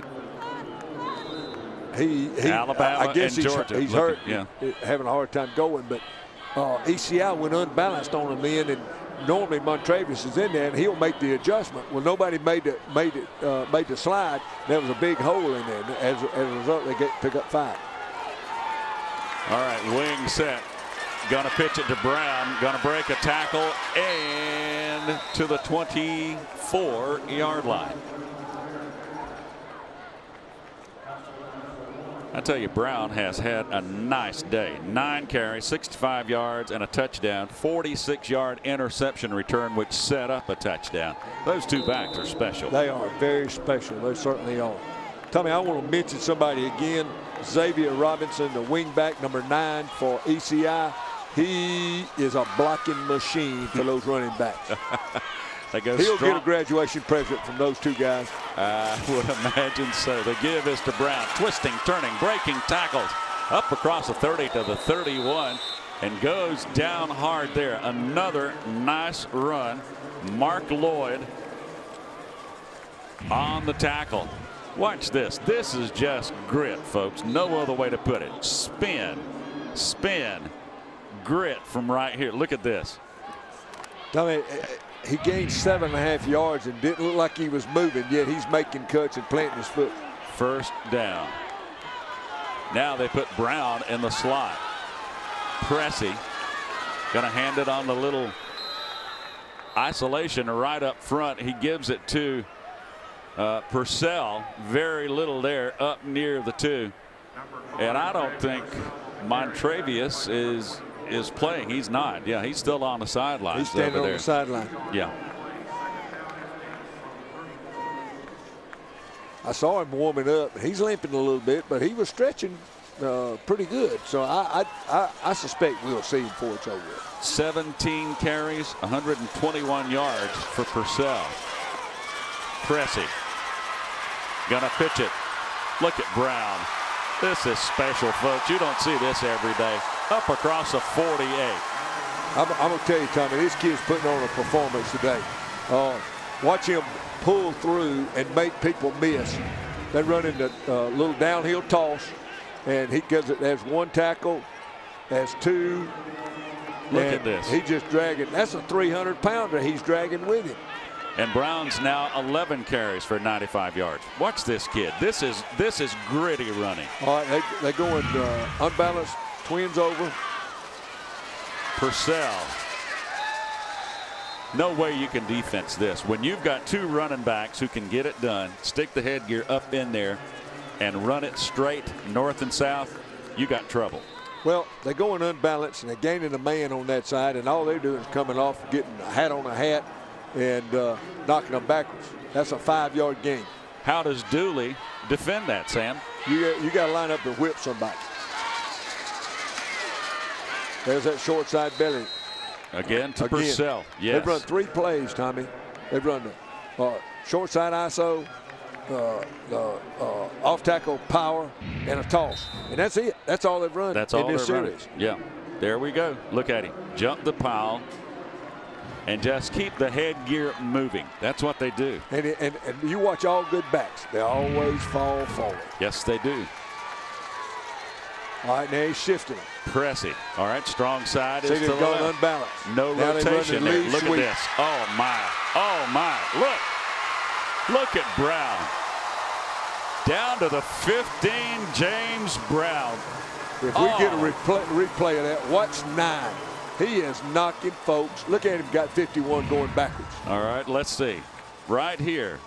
Speaker 7: Alabama,
Speaker 6: I guess
Speaker 7: and
Speaker 6: Georgia.
Speaker 7: He's hurt, having a hard time going, but ECI went unbalanced on him in, and normally Montravius is in there and he'll make the adjustment. Well, nobody made the slide. There was a big hole in there. As a result, they pick up 5.
Speaker 6: All right, wing set. Gonna pitch it to Brown. Gonna break a tackle and to the 24-yard line. I tell you, Brown has had a nice day. 9 carries, 65 yards, and a touchdown. 46-yard interception return, which set up a touchdown. Those two backs are special.
Speaker 7: They are very special. They certainly are. Tommy, I want to mention somebody again. Xavier Robinson, the wingback, number 9 for ECI. He is a blocking machine for those running backs. He'll get a graduation present from those two guys.
Speaker 6: I would imagine so. The give is to Brown. Twisting, turning, breaking tackles. Up across the 30 to the 31 and goes down hard there. Another nice run. Mark Lloyd on the tackle. Watch this. This is just grit, folks. No other way to put it. Spin, spin, grit from right here. Look at this.
Speaker 7: Tommy, he gained 7.5 yards and didn't look like he was moving, yet he's making cuts and planting his foot.
Speaker 6: First down. Now they put Brown in the slot. Pressey going to hand it on the little isolation right up front. He gives it to Purcell. Very little there up near the 2. And I don't think Montravius is playing. He's not. Yeah, he's still on the sideline.
Speaker 7: He's standing on the sideline.
Speaker 6: Yeah.
Speaker 7: I saw him warming up. He's limping a little bit, but he was stretching pretty good. So I suspect we'll see him before it's over.
Speaker 6: 17 carries, 121 yards for Purcell. Pressey gonna pitch it. Look at Brown. This is special, folks. You don't see this every day. Up across the 48.
Speaker 7: I'm going to tell you, Tommy, this kid's putting on a performance today. Watch him pull through and make people miss. They run into a little downhill toss, and he does it as 1 tackle, as 2.
Speaker 6: Look at this.
Speaker 7: He's just dragging. That's a 300-pounder he's dragging with him.
Speaker 6: And Brown's now 11 carries for 95 yards. Watch this kid. This is gritty running.
Speaker 7: All right, they're going unbalanced, twins over.
Speaker 6: Purcell. No way you can defense this. When you've got 2 running backs who can get it done, stick the headgear up in there and run it straight north and south, you got trouble.
Speaker 7: Well, they're going unbalanced, and they're gaining a man on that side, and all they're doing is coming off, getting a hat on a hat, and knocking them backwards. That's a 5-yard gain.
Speaker 6: How does Dooley defend that, Sam?
Speaker 7: You got to line up to whip somebody. There's that short side belly.
Speaker 6: Again to Purcell. Yes.
Speaker 7: They've run 3 plays, Tommy. They've run the short side ISO, off tackle power, and a toss. And that's it. That's all they've run in this series.
Speaker 6: Yeah. There we go. Look at him. Jump the pile and just keep the headgear moving. That's what they do.
Speaker 7: And you watch all good backs. They always fall forward.
Speaker 6: Yes, they do.
Speaker 7: All right, now he's shifting.
Speaker 6: Pressey. All right, strong side is to the
Speaker 7: going
Speaker 6: left.
Speaker 7: Unbalanced.
Speaker 6: No
Speaker 7: now
Speaker 6: rotation there. Look
Speaker 7: sweep.
Speaker 6: at this. Oh, my. Oh, my. Look at Brown. Down to the 15, James Brown.
Speaker 7: If we get a replay of that, watch 9. He is knocking folks. Look at him, got 51 going backwards.
Speaker 6: All right, let's see. Right here.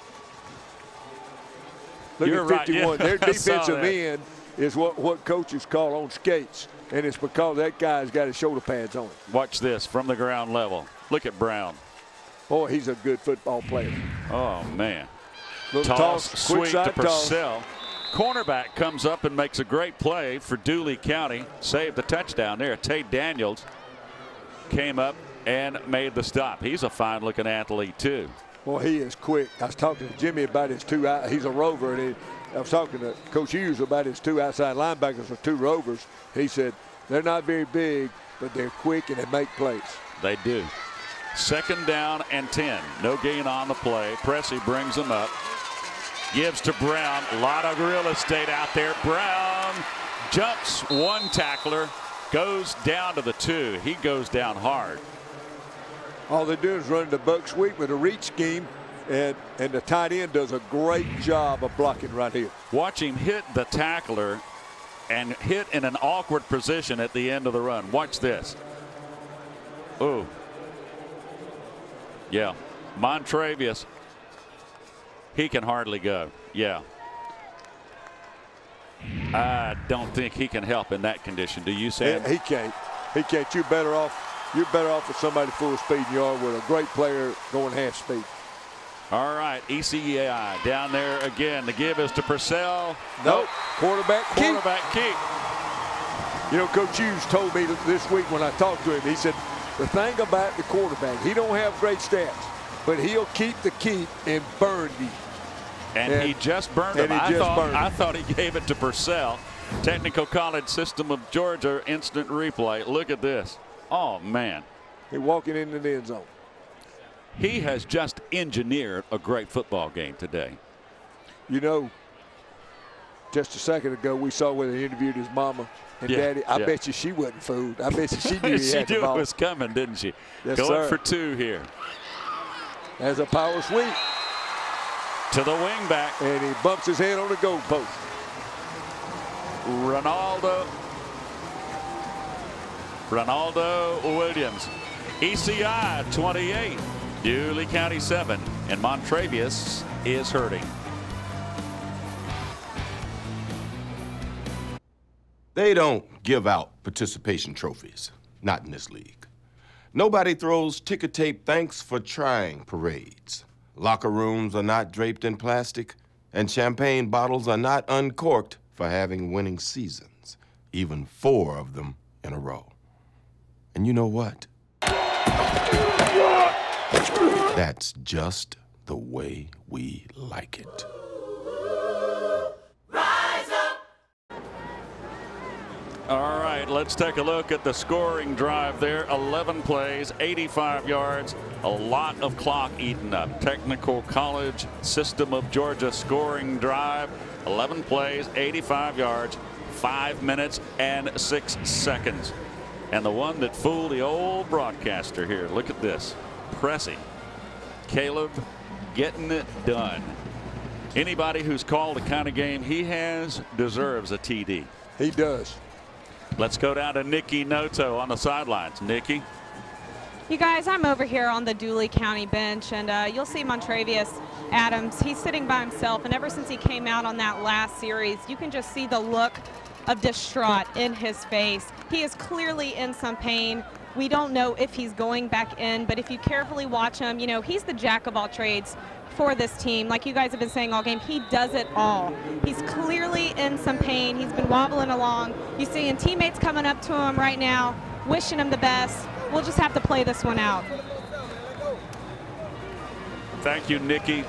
Speaker 7: Look
Speaker 6: You're
Speaker 7: at 51.
Speaker 6: Right. Yeah,
Speaker 7: Their defensive end is what coaches call on skates, and it's because that guy's got his shoulder pads on.
Speaker 6: Watch this from the ground level. Look at Brown.
Speaker 7: Boy, he's a good football player.
Speaker 6: Oh, man.
Speaker 7: Little
Speaker 6: toss, sweep to Purcell.
Speaker 7: Toss.
Speaker 6: Cornerback comes up and makes a great play for Dooley County. Saved the touchdown there. Tate Daniels came up and made the stop. He's a fine-looking athlete, too.
Speaker 7: Boy, he is quick. I was talking to Jimmy about his 2 – he's a rover, and I was talking to Coach Hughes about his 2 outside linebackers or 2 rovers. He said they're not very big, but they're quick and they make plays.
Speaker 6: They do. 2nd down and 10. No gain on the play. Pressey brings them up. Gives to Brown. A lot of real estate out there. Brown jumps 1 tackler. Goes down to the 2. He goes down hard.
Speaker 7: All they do is run the buck sweep with a reach scheme, and the tight end does a great job of blocking right here.
Speaker 6: Watch him hit the tackler and hit in an awkward position at the end of the run. Watch this. Oh. Yeah. Montravius. He can hardly go. Yeah. I don't think he can help in that condition. Do you, Sam?
Speaker 7: He can't. He can't. You're better off with somebody full speed than you are with a great player going half speed.
Speaker 6: All right, ECI down there again. The give is to Purcell.
Speaker 7: Nope. Quarterback
Speaker 6: keep.
Speaker 7: You know, Coach Hughes told me this week when I talked to him, he said, the thing about the quarterback, he don't have great stats, but he'll keep the keep and burn you.
Speaker 6: And he just burned him. I thought he gave it to Purcell. Technical College System of Georgia instant replay. Look at this. Oh, man.
Speaker 7: He's walking into the end zone.
Speaker 6: He has just engineered a great football game today.
Speaker 7: You know, just a second ago, we saw where they interviewed his mama and daddy. I bet you she wasn't fooled. I bet you she knew he had the ball.
Speaker 6: She knew it was coming, didn't she?
Speaker 7: Yes,
Speaker 6: Going
Speaker 7: sir.
Speaker 6: for 2 here.
Speaker 7: Has a power sweep.
Speaker 6: To the wing back.
Speaker 7: And he bumps his head on the goal post.
Speaker 6: Ronaldo Williams. ECI 28. Dooley County 7. And Montravius is hurting.
Speaker 19: They don't give out participation trophies. Not in this league. Nobody throws ticker tape thanks for trying parades. Locker rooms are not draped in plastic, and champagne bottles are not uncorked for having winning seasons, even 4 of them in a row. And you know what? That's just the way we like it.
Speaker 6: All right, let's take a look at the scoring drive there. 11 plays, 85 yards, a lot of clock eaten up. Technical College System of Georgia scoring drive, 11 plays, 85 yards, 5 minutes and 6 seconds. And the one that fooled the old broadcaster here, look at this. Pressing. Caleb getting it done. Anybody who's called the kind of game he has deserves a TD.
Speaker 7: He does.
Speaker 6: Let's go down to Nikki Noto on the sidelines. Nikki.
Speaker 8: You guys, I'm over here on the Dooley County bench, and you'll see Montravius Adams. He's sitting by himself, and ever since he came out on that last series, you can just see the look of distraught in his face. He is clearly in some pain. We don't know if he's going back in, but if you carefully watch him, you know, he's the jack of all trades for this team. Like you guys have been saying all game, he does it all. He's clearly in some pain. He's been wobbling along. You're seeing teammates coming up to him right now, wishing him the best. We'll just have to play this one out.
Speaker 6: Thank you, Nikki.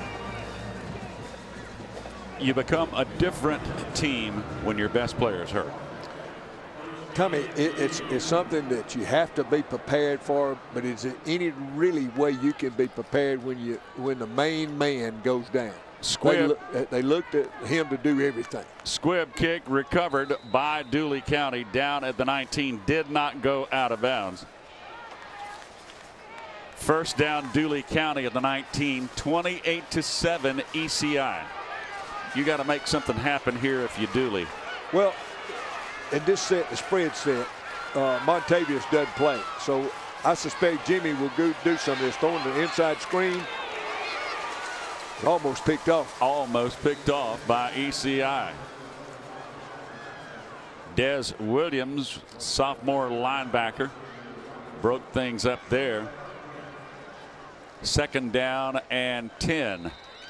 Speaker 6: You become a different team when your best player is hurt.
Speaker 7: Tommy, it's something that you have to be prepared for, but is there any really way you can be prepared when the main man goes down?
Speaker 6: Squib.
Speaker 7: They looked at him to do everything.
Speaker 6: Squib kick recovered by Dooley County down at the 19, did not go out of bounds. First down, Dooley County at the 19, 28-7 ECI. You got to make something happen here if you Dooley.
Speaker 7: Well, in this set, the spread set, Montravius doesn't play. So I suspect Jimmy will go do some of this, throwing the inside screen. Almost picked off.
Speaker 6: Almost picked off by ECI. Des Williams, sophomore linebacker, broke things up there. Second down and 10.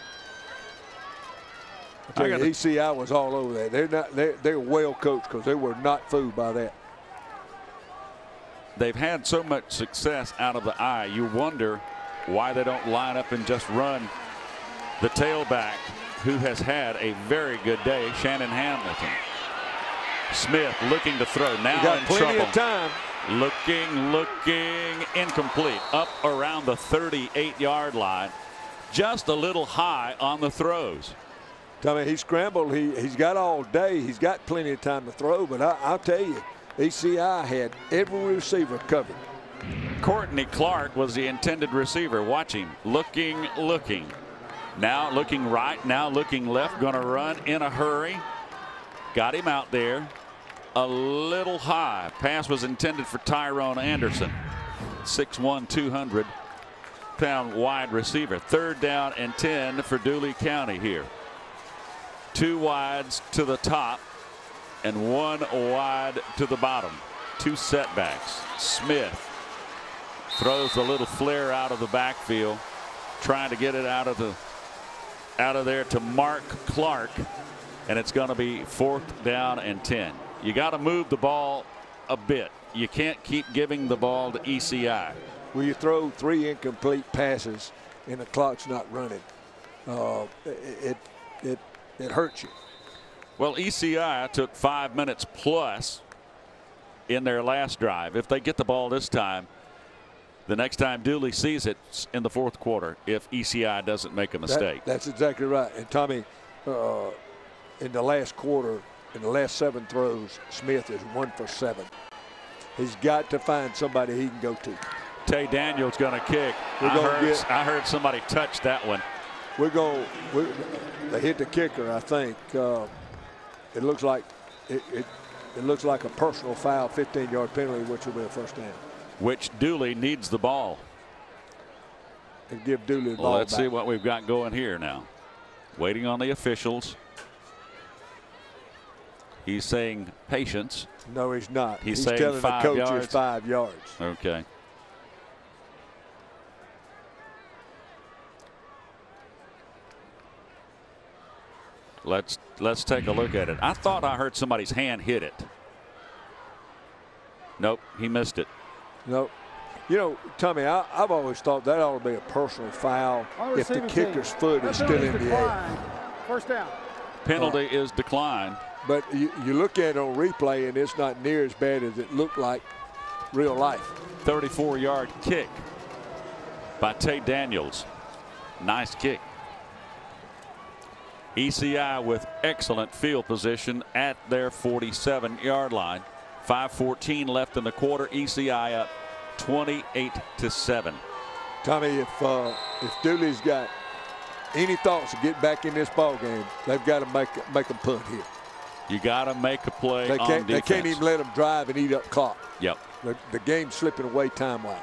Speaker 7: ECI was all over that. They're well coached because they were not fooled by that.
Speaker 6: They've had so much success out of the eye. You wonder why they don't line up and just run the tailback, who has had a very good day, Shannon Hamilton. Smith looking to throw, now
Speaker 7: got
Speaker 6: in
Speaker 7: plenty
Speaker 6: trouble.
Speaker 7: of time.
Speaker 6: Looking incomplete, up around the 38-yard line, just a little high on the throws.
Speaker 7: Tommy, he scrambled. He's got all day. He's got plenty of time to throw, but I'll tell you, ECI had every receiver covered.
Speaker 6: Courtney Clark was the intended receiver. Watch him, looking. Now looking right, now looking left, going to run in a hurry. Got him out there. A little high. Pass was intended for Tyrone Anderson. 6'1", 200-pound wide receiver. Third down and 10 for Dooley County here. 2 wides to the top and 1 wide to the bottom. 2 setbacks. Smith throws a little flare out of the backfield, trying to get it out of there to Mark Clark, and it's going to be 4th down and 10. You got to move the ball a bit. You can't keep giving the ball to ECI.
Speaker 7: Well, you throw 3 incomplete passes and the clock's not running. It hurts you.
Speaker 6: Well, ECI took 5 minutes plus in their last drive. If they get the ball this time, the next time Dooley sees it in the 4th quarter, if ECI doesn't make a mistake.
Speaker 7: That's exactly right. And Tommy, in the last quarter, in the last 7 throws, Smith is 1 for 7. He's got to find somebody he can go to.
Speaker 6: Tay Daniels going to kick. I heard somebody touch that one.
Speaker 7: They hit the kicker, I think. It looks like it looks like a personal foul, 15-yard penalty, which will be a 1st down.
Speaker 6: Which Dooley needs the ball.
Speaker 7: And give Dooley the ball
Speaker 6: Let's
Speaker 7: back.
Speaker 6: see what we've got going here now. Waiting on the officials. He's saying patience.
Speaker 7: No, he's not.
Speaker 6: He's
Speaker 7: telling
Speaker 6: saying
Speaker 7: the
Speaker 6: 5
Speaker 7: coach
Speaker 6: yards.
Speaker 7: it's 5 yards.
Speaker 6: Okay. Let's take a look at it. I thought I heard somebody's hand hit it. Nope, he missed it.
Speaker 7: Nope. You know, Tommy, I've always thought that ought to be a personal foul if the kicker's foot is still in the air.
Speaker 14: 1st down.
Speaker 6: Penalty is declined.
Speaker 7: But you look at it on replay, and it's not near as bad as it looked like real life.
Speaker 6: 34-yard kick by Tay Daniels. Nice kick. ECI with excellent field position at their 47-yard line. 5:14 left in the quarter. ECI up 28-7.
Speaker 7: Tommy, if Dooley's got any thoughts of getting back in this ball game, they've got to make them punt here.
Speaker 6: You got to make a play on defense.
Speaker 7: They can't even let them drive and eat up clock.
Speaker 6: Yep.
Speaker 7: The game's slipping away time-wise.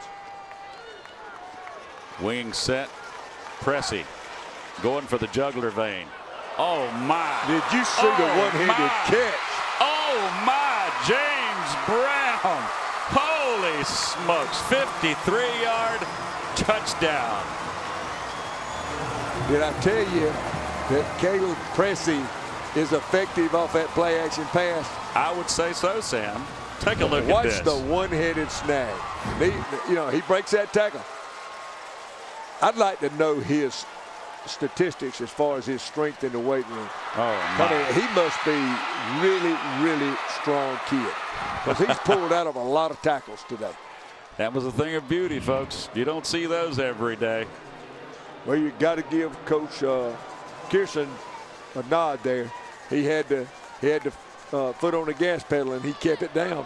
Speaker 6: Wing set. Pressey going for the jugular vein. Oh, my.
Speaker 7: Did you see the one-handed catch?
Speaker 6: Oh, my. James Brown. Holy smokes. 53-yard touchdown.
Speaker 7: Did I tell you that Caleb Pressey is effective off that play-action pass?
Speaker 6: I would say so, Sam. Take a look at this.
Speaker 7: Watch the one-headed snag. He breaks that tackle. I'd like to know his statistics as far as his strength in the weight room.
Speaker 6: Oh, my.
Speaker 7: I mean, he must be really, really strong kid, because he's pulled out of a lot of tackles today.
Speaker 6: That was a thing of beauty, folks. You don't see those every day.
Speaker 7: Well, you got to give Coach Kirsten a nod there. He had the foot on the gas pedal, and he kept it down.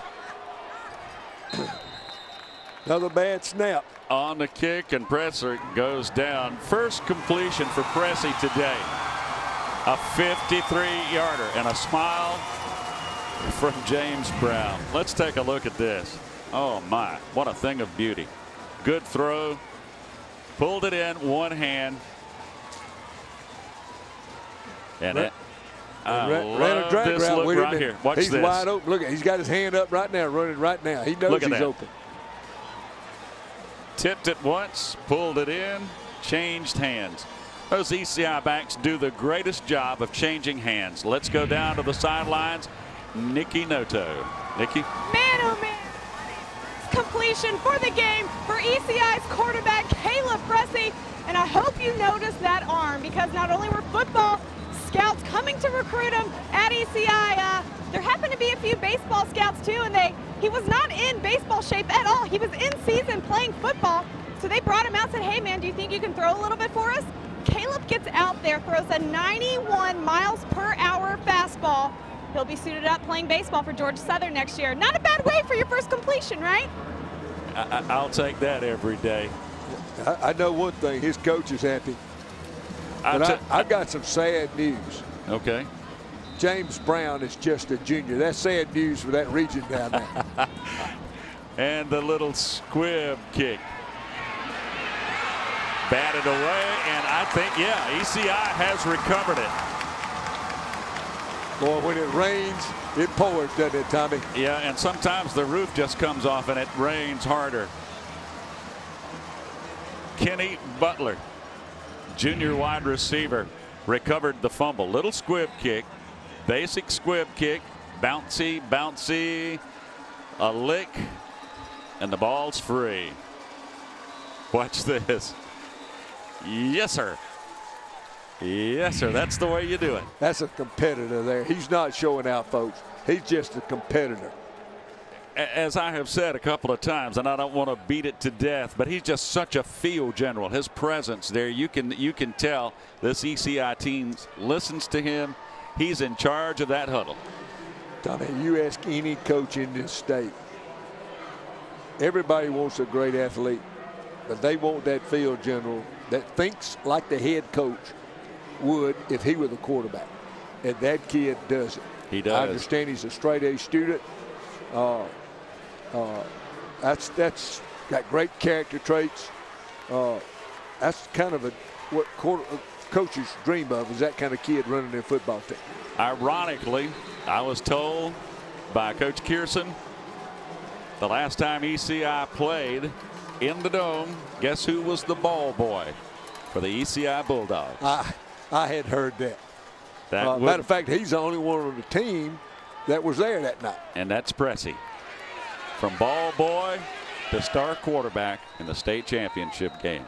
Speaker 7: Another bad snap.
Speaker 6: On the kick, and Presser goes down. First completion for Pressey today. A 53-yarder and a smile from James Brown. Let's take a look at this. Oh, my. What a thing of beauty. Good throw. Pulled it in one hand. And
Speaker 7: ran a drag
Speaker 6: this
Speaker 7: route
Speaker 6: look
Speaker 7: with him,
Speaker 6: right here. Watch
Speaker 7: he's
Speaker 6: this.
Speaker 7: Wide open. Look, he's got his hand up right now, running right now. He knows he's open.
Speaker 6: Tipped it once, pulled it in, changed hands. Those ECI backs do the greatest job of changing hands. Let's go down to the sidelines. Nikki Noto. Nikki?
Speaker 8: Man, oh man. Completion for the game for ECI's quarterback, Caleb Pressey. And I hope you noticed that arm, because not only were football scouts coming to recruit him at ECI, there happened to be a few baseball scouts too, and he was not in baseball shape at all. He was in season playing football. So they brought him out and said, hey man, do you think you can throw a little bit for us? Caleb gets out there, throws a 91 miles per hour fastball. He'll be suited up playing baseball for Georgia Southern next year. Not a bad way for your first completion, right?
Speaker 6: I'll take that every day.
Speaker 7: I know one thing, his coach is happy. But I got some sad news.
Speaker 6: Okay.
Speaker 7: James Brown is just a junior. That's sad news for that region down there.
Speaker 6: And the little squib kick. Batted away, and I think, yeah, ECI has recovered it.
Speaker 7: Boy, when it rains, it pours, doesn't it, Tommy?
Speaker 6: Yeah, and sometimes the roof just comes off and it rains harder. Kenny Butler, junior wide receiver, recovered the fumble. Little squib kick, basic squib kick, bouncy, bouncy, a lick, and the ball's free. Watch this. Yes, sir. Yes, sir. That's the way you do it.
Speaker 7: That's a competitor there. He's not showing out, folks. He's just a competitor.
Speaker 6: As I have said a couple of times, and I don't want to beat it to death, but he's just such a field general. His presence there, you can tell this ECI team listens to him. He's in charge of that huddle.
Speaker 7: Tommy, you ask any coach in this state, everybody wants a great athlete, but they want that field general that thinks like the head coach would if he were the quarterback. And that kid does it.
Speaker 6: He does.
Speaker 7: I understand he's a straight-A student. That's got great character traits. That's kind of what coaches dream of, is that kind of kid running their football team.
Speaker 6: Ironically, I was told by Coach Kierson the last time ECI played in the Dome, guess who was the ball boy for the ECI Bulldogs?
Speaker 7: I had heard that.
Speaker 6: That
Speaker 7: matter of fact, he's the only one on the team that was there that night.
Speaker 6: And that's Pressey. From ball boy to star quarterback in the state championship game.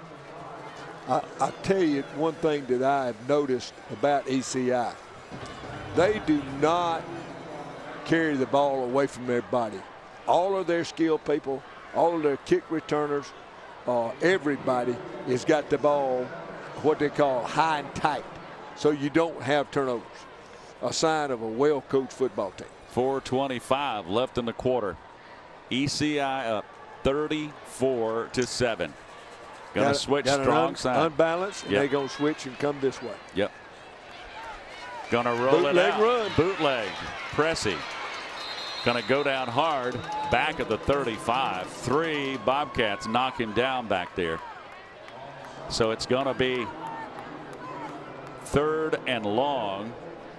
Speaker 7: I tell you one thing that I have noticed about ECI. They do not carry the ball away from their body. All of their skilled people, all of their kick returners, everybody has got the ball what they call high and tight, so you don't have turnovers. A sign of a well-coached football team.
Speaker 6: 4:25 left in the quarter. ECI up 34-7. Gonna switch strong side.
Speaker 7: Unbalanced, and
Speaker 6: yep.
Speaker 7: they're gonna switch and come this way.
Speaker 6: Yep. Gonna roll
Speaker 7: bootleg
Speaker 6: it out.
Speaker 7: Run.
Speaker 6: Bootleg. Pressey. Gonna go down hard. Back at the 35. 3 Bobcats knock him down back there. So it's gonna be 3rd and long.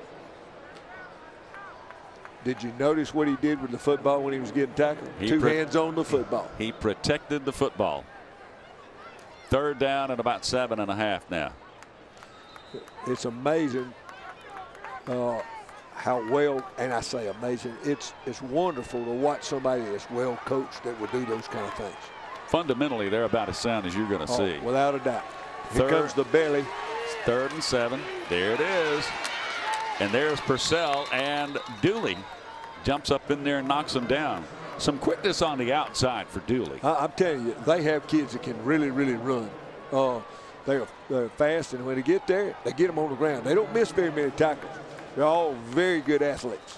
Speaker 7: Did you notice what he did with the football when he was getting tackled? Two hands on the football.
Speaker 6: He protected the football. 3rd down and about 7.5 now.
Speaker 7: It's amazing how well, and I say amazing, it's wonderful to watch somebody that's well coached that would do those kind of things.
Speaker 6: Fundamentally, they're about as sound as you're going to see.
Speaker 7: Without a doubt. Here comes the belly.
Speaker 6: 3rd and 7. There it is. And there's Purcell, and Dooley jumps up in there and knocks him down. Some quickness on the outside for Dooley.
Speaker 7: I'm telling you, they have kids that can really, really run. They're fast, and when they get there, they get them on the ground. They don't miss very many tackles. They're all very good athletes.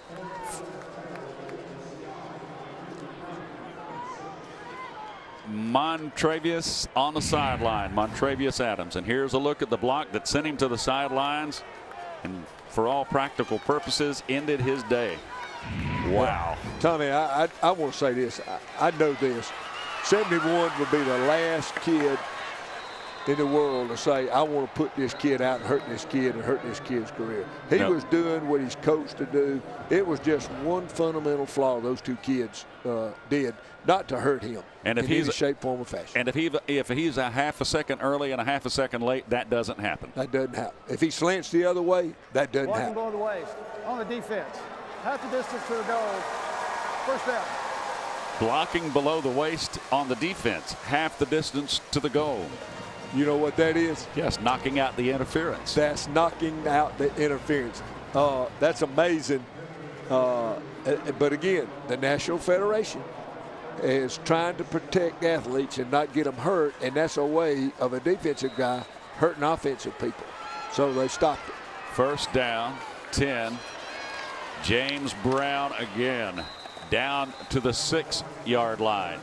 Speaker 6: Montravius on the sideline. Montravius Adams. And here's a look at the block that sent him to the sidelines and for all practical purposes ended his day. Wow.
Speaker 7: Tommy, I want to say this. I know this. 71 would be the last kid in the world to say, I want to put this kid out and hurt this kid and hurt this kid's career. He was doing what he's coached to do. It was just one fundamental flaw those two kids did, not to hurt him
Speaker 6: and if
Speaker 7: in any shape, form, or fashion.
Speaker 6: And if he's a half a second early and a half a second late, that doesn't happen.
Speaker 7: That doesn't happen. If he slants the other way, that doesn't happen.
Speaker 9: Below the waist on the defense. Half the distance to the goal. First down.
Speaker 6: Blocking below the waist on the defense. Half the distance to the goal.
Speaker 7: You know what that is?
Speaker 6: Yes, knocking out the interference.
Speaker 7: That's knocking out the interference. That's amazing. But again, the National Federation is trying to protect athletes and not get them hurt, and that's a way of a defensive guy hurting offensive people. So they stopped it.
Speaker 6: 1st down, 10. James Brown again down to the 6-yard line.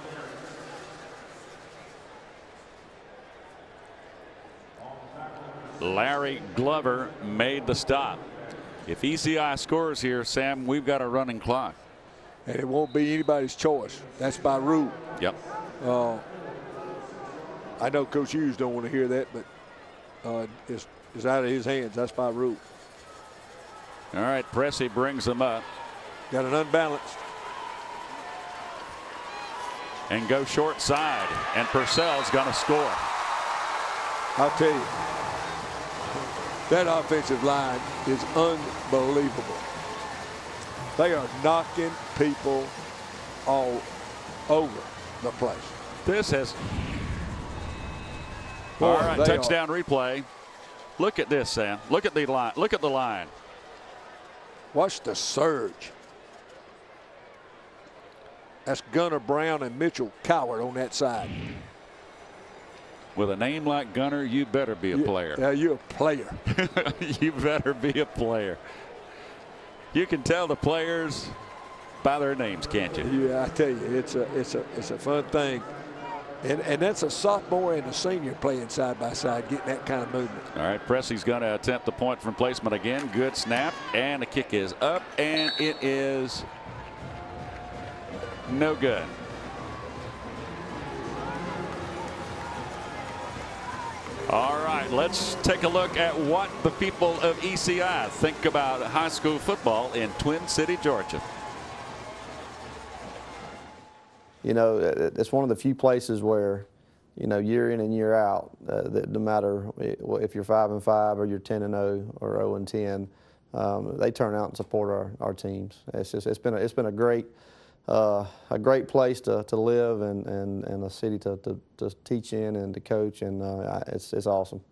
Speaker 6: Larry Glover made the stop. If ECI scores here, Sam, we've got a running clock.
Speaker 7: And it won't be anybody's choice. That's by rule.
Speaker 6: Yep.
Speaker 7: I know Coach Hughes don't want to hear that, but it's out of his hands. That's by rule.
Speaker 6: All right, Pressey brings them up.
Speaker 7: Got an unbalanced.
Speaker 6: And go short side. And Purcell's going to score.
Speaker 7: I'll tell you, that offensive line is unbelievable. They are knocking people all over the place.
Speaker 6: This has.
Speaker 7: Boy,
Speaker 6: all right, touchdown replay. Look at this, Sam. Look at the line. Look at the line.
Speaker 7: Watch the surge. That's Gunnar Brown and Mitchell Coward on that side.
Speaker 6: With a name like Gunnar, you better be a player.
Speaker 7: Yeah, you're a player.
Speaker 6: You better be a player. You can tell the players by their names, can't you?
Speaker 7: Yeah, I tell you, it's a fun thing. And that's a sophomore and a senior playing side by side, getting that kind of movement.
Speaker 6: All right, Pressey's going to attempt the point from placement again. Good snap, and the kick is up, and it is no good. All right, let's take a look at what the people of ECI think about high school football in Twin City, Georgia.
Speaker 15: You know, it's one of the few places where, you know, year in and year out, that no matter if you're 5-5 or you're 10-0 or 0-10, they turn out and support our teams. It's been a great place to live and a city to teach in and to coach, and it's awesome.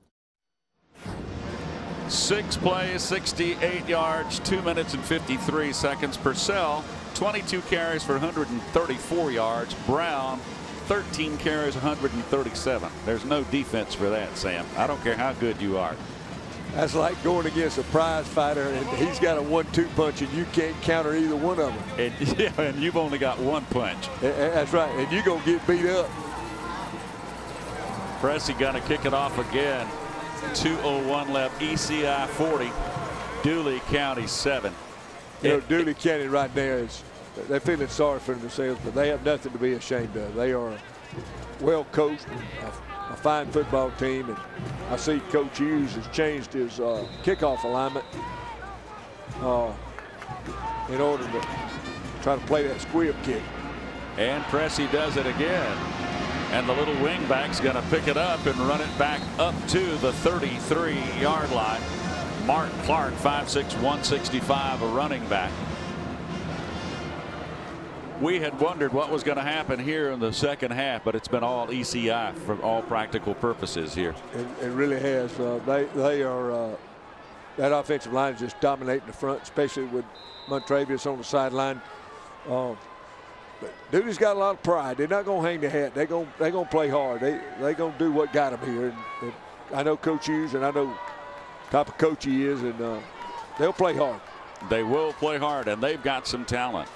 Speaker 6: 6 plays, 68 yards, 2 minutes and 53 seconds. Purcell, 22 carries for 134 yards. Brown, 13 carries, 137. There's no defense for that, Sam. I don't care how good you are.
Speaker 7: That's like going against a prize fighter, and he's got a 1-2 punch, and you can't counter either one of them.
Speaker 6: And, yeah, and you've only got one punch.
Speaker 7: That's right, and you're going to get beat up.
Speaker 6: Pressey going to kick it off again. 2:01 left. ECI 40, Dooley County 7.
Speaker 7: You know, Dooley County right there they're feeling sorry for themselves, but they have nothing to be ashamed of. They are well coached, a fine football team, and I see Coach Hughes has changed his kickoff alignment in order to try to play that squib kick.
Speaker 6: And Pressey does it again. And the little wingback's going to pick it up and run it back up to the 33-yard line. Mark Clark, 5'6", 165, a running back. We had wondered what was going to happen here in the second half, but it's been all ECI for all practical purposes here.
Speaker 7: It really has. They are that offensive line is just dominating the front, especially with Montravius on the sideline. But Dooley's got a lot of pride. They're not going to hang their hat. They're going to play hard. They're going to do what got them here. And I know Coach Hughes, and I know the type of coach he is, and they'll play hard.
Speaker 6: They will play hard, and they've got some talent.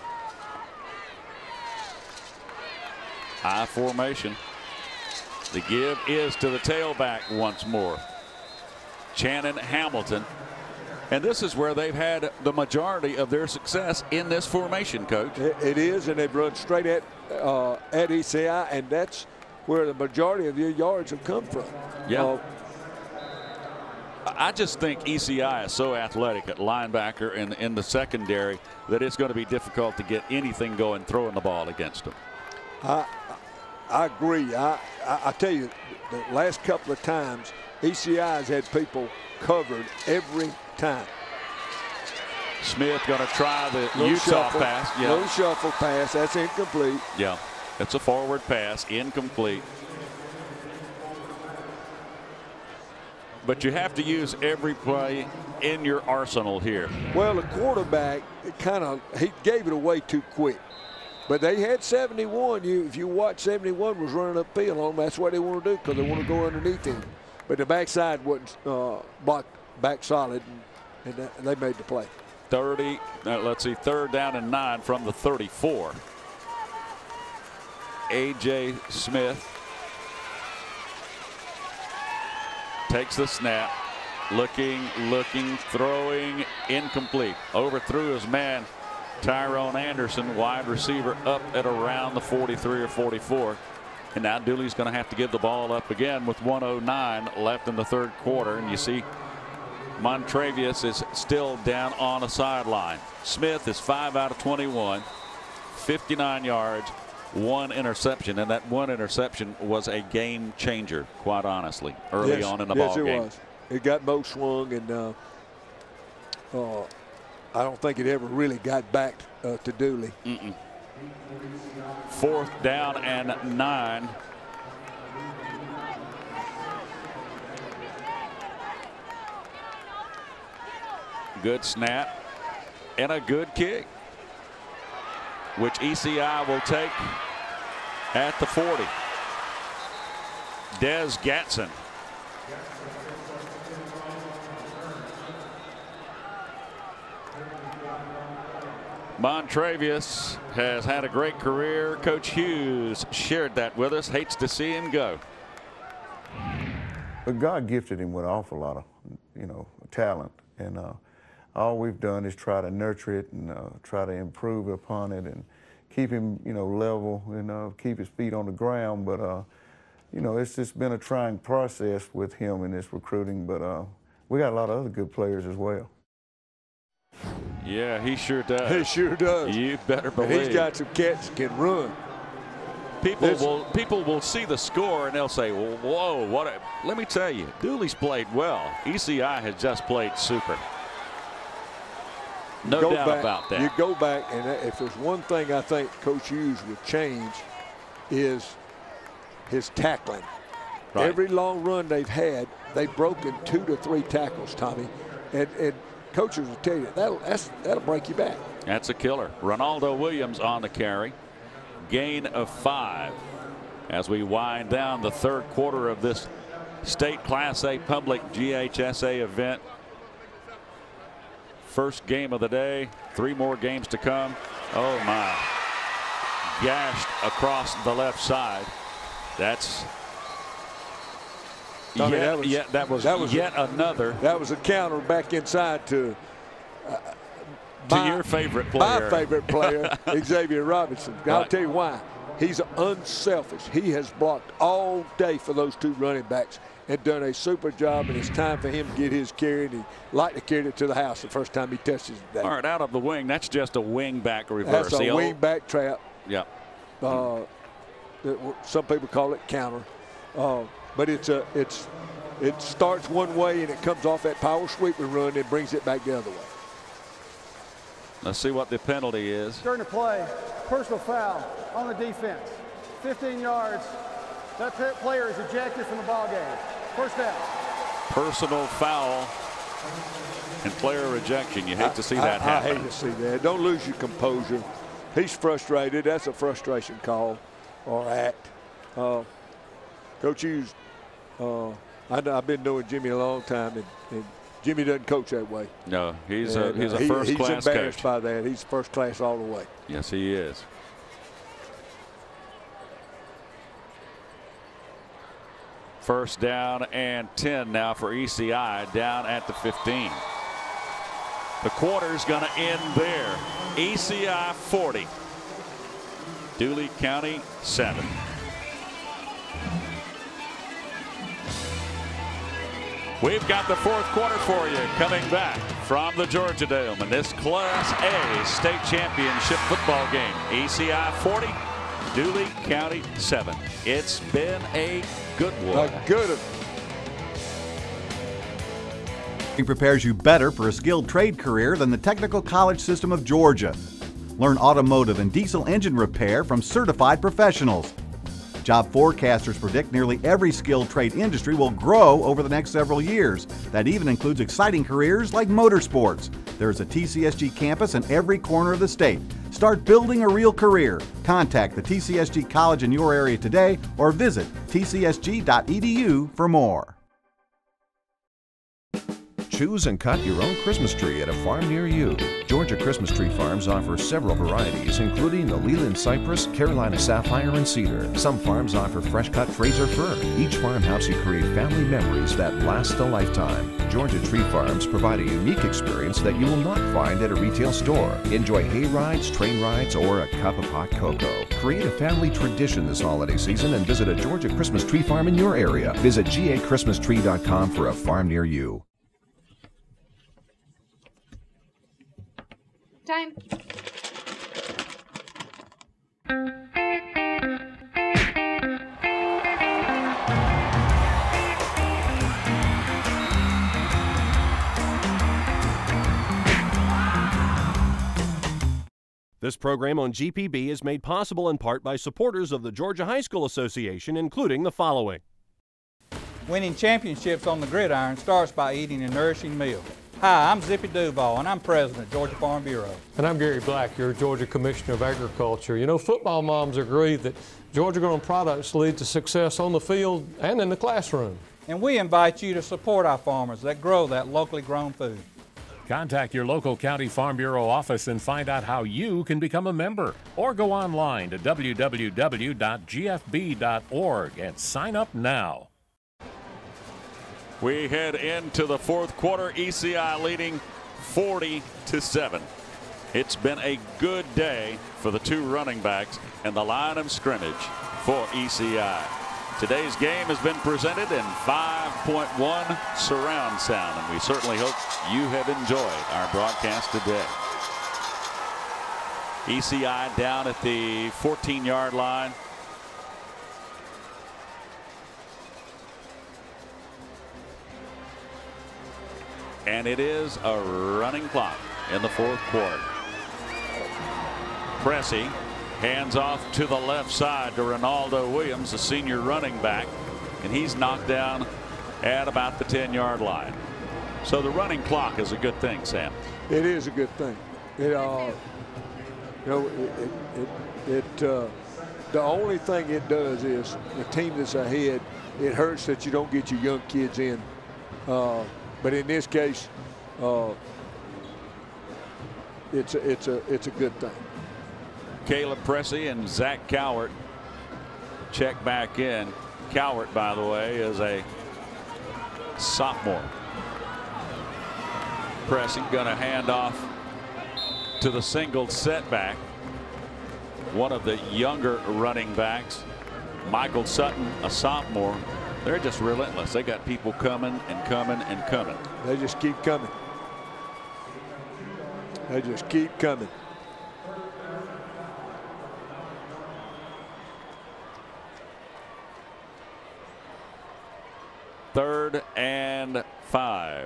Speaker 6: High formation. The give is to the tailback once more. Channon Hamilton. And this is where they've had the majority of their success in this formation, Coach.
Speaker 7: It is, and they've run straight at ECI, and that's where the majority of your yards have come from.
Speaker 6: Yeah. I just think ECI is so athletic at linebacker and in the secondary that it's going to be difficult to get anything going throwing the ball against them.
Speaker 7: I agree. I tell you, the last couple of times, ECI has had people covered every time.
Speaker 6: Smith going to try the
Speaker 7: Little
Speaker 6: Utah
Speaker 7: shuffle,
Speaker 6: pass. Yeah.
Speaker 7: Little shuffle pass. That's incomplete.
Speaker 6: Yeah, it's a forward pass, incomplete. But you have to use every play in your arsenal here.
Speaker 7: Well, the quarterback he gave it away too quick. But they had 71. If you watch, 71 was running upfield on them. That's what they want to do because they want to go underneath him. But the backside wasn't blocked back solid, and they made the play.
Speaker 6: 30. Let's see, 3rd down and 9 from the 34. A.J. Smith takes the snap. Looking, throwing, incomplete. Overthrew his man. Tyrone Anderson, wide receiver, up at around the 43 or 44. And now Dooley's going to have to give the ball up again with 1:09 left in the third quarter. And you see Montravius is still down on a sideline. Smith is 5 out of 21, 59 yards, 1 interception, and that 1 interception was a game changer, quite honestly, early on in the ball game.
Speaker 7: Yes, it was. It got Mo swung, and I don't think it ever really got back to Dooley.
Speaker 6: 4th down and 9. Good snap and a good kick, which ECI will take at the 40. Des Gatson. Montravius has had a great career. Coach Hughes shared that with us. Hates to see him go.
Speaker 16: But God gifted him with an awful lot of, talent, and all we've done is try to nurture it and try to improve upon it and keep him, level and keep his feet on the ground. But it's just been a trying process with him in this recruiting. But we got a lot of other good players as well.
Speaker 6: Yeah, he sure does.
Speaker 7: He sure does.
Speaker 6: You better believe.
Speaker 7: And he's got some cats that can run.
Speaker 6: People will see the score and they'll say, well, whoa, let me tell you, Dooley's played well. ECI has just played super. No doubt about that.
Speaker 7: You go back, and if there's one thing I think Coach Hughes would change is his tackling. Right. Every long run they've had, they've broken 2 to 3 tackles, Tommy. And coaches will tell you that'll break you back.
Speaker 6: That's a killer. Ronaldo Williams on the carry. Gain of 5 as we wind down the 3rd quarter of this state Class A public GHSA event. First game of the day. 3 more games to come. Oh my. Gashed across the left side. That's
Speaker 7: Tommy,
Speaker 6: that was yet another.
Speaker 7: That was a counter back inside to
Speaker 6: your favorite player.
Speaker 7: My favorite player, Xavier Robinson. Right. I'll tell you why. He's unselfish. He has blocked all day for those 2 running backs and done a super job, and it's time for him to get his carry, and he like to carry it to the house the first time he touches it.
Speaker 6: All right, out of the wing. That's just a wing back reverse.
Speaker 7: That's a wing back trap.
Speaker 6: Yeah.
Speaker 7: Some people call it counter. But it starts one way and it comes off that power sweep and run and brings it back the other way.
Speaker 6: Let's see what the penalty is.
Speaker 9: During the play, personal foul on the defense. 15 yards. That player is ejected from the ball game. First down.
Speaker 6: Personal foul and player ejection. You hate to see that happen.
Speaker 7: I hate to see that. Don't lose your composure. He's frustrated. That's a frustration call or act. Coach Hughes, I've been knowing Jimmy a long time, and Jimmy doesn't coach that way.
Speaker 6: No, he's a first-class coach.
Speaker 7: He's embarrassed by that. He's first class all the way.
Speaker 6: Yes, he is. First down and 10 now for ECI down at the 15. The quarter's going to end there. ECI 40. Dooley County 7. We've got the 4th quarter for you coming back from the Georgia Dome in this Class A state championship football game. ECI 40, Dooley County 7. It's been a good one.
Speaker 7: A good one.
Speaker 1: It prepares you better for a skilled trade career than the Technical College System of Georgia. Learn automotive and diesel engine repair from certified professionals. Job forecasters predict nearly every skilled trade industry will grow over the next several years. That even includes exciting careers like motorsports. There's a TCSG campus in every corner of the state. Start building a real career. Contact the TCSG college in your area today or visit tcsg.edu for more.
Speaker 21: Choose and cut your own Christmas tree at a farm near you. Georgia Christmas Tree Farms offer several varieties, including the Leland Cypress, Carolina Sapphire, and Cedar. Some farms offer fresh-cut Fraser Fir. Each farm helps you create family memories that last a lifetime. Georgia Tree Farms provide a unique experience that you will not find at a retail store. Enjoy hay rides, train rides, or a cup of hot cocoa. Create a family tradition this holiday season and visit a Georgia Christmas Tree Farm in your area. Visit gachristmastree.com for a farm near you.
Speaker 13: time.
Speaker 10: This program on GPB is made possible in part by supporters of the Georgia High School Association, including the following.
Speaker 17: Winning championships on the gridiron starts by eating a nourishing meal. Hi, I'm Zippy Duval, and I'm president of Georgia Farm Bureau.
Speaker 20: And I'm Gary Black, your Georgia Commissioner of Agriculture. You know, football moms agree that Georgia-grown products lead to success on the field and in the classroom.
Speaker 17: And we invite you to support our farmers that grow that locally grown food.
Speaker 22: Contact your local County Farm Bureau office and find out how you can become a member. Or go online to www.gfb.org and sign up now.
Speaker 6: We head into the fourth quarter, ECI leading 40-7. It's been a good day for the two running backs and the line of scrimmage for ECI. Today's game has been presented in 5.1 surround sound, and we certainly hope you have enjoyed our broadcast today. ECI down at the 14-yard line. And it is a running clock in the fourth quarter. Pressey hands off to the left side to Ronaldo Williams, the senior running back, and he's knocked down at about the 10-yard line. So the running clock is a good thing, Sam.
Speaker 7: It is a good thing. The only thing it does is the team that's ahead, it hurts that you don't get your young kids in. But in this case, it's a good thing.
Speaker 6: Caleb Pressey and Zach Cowart check back in. Cowart, by the way, is a sophomore. Pressey going to hand off to the single setback. One of the younger running backs, Michael Sutton, a sophomore. They're just relentless. They got people coming and coming and coming.
Speaker 7: They just keep coming. They just keep coming.
Speaker 6: Third and 5.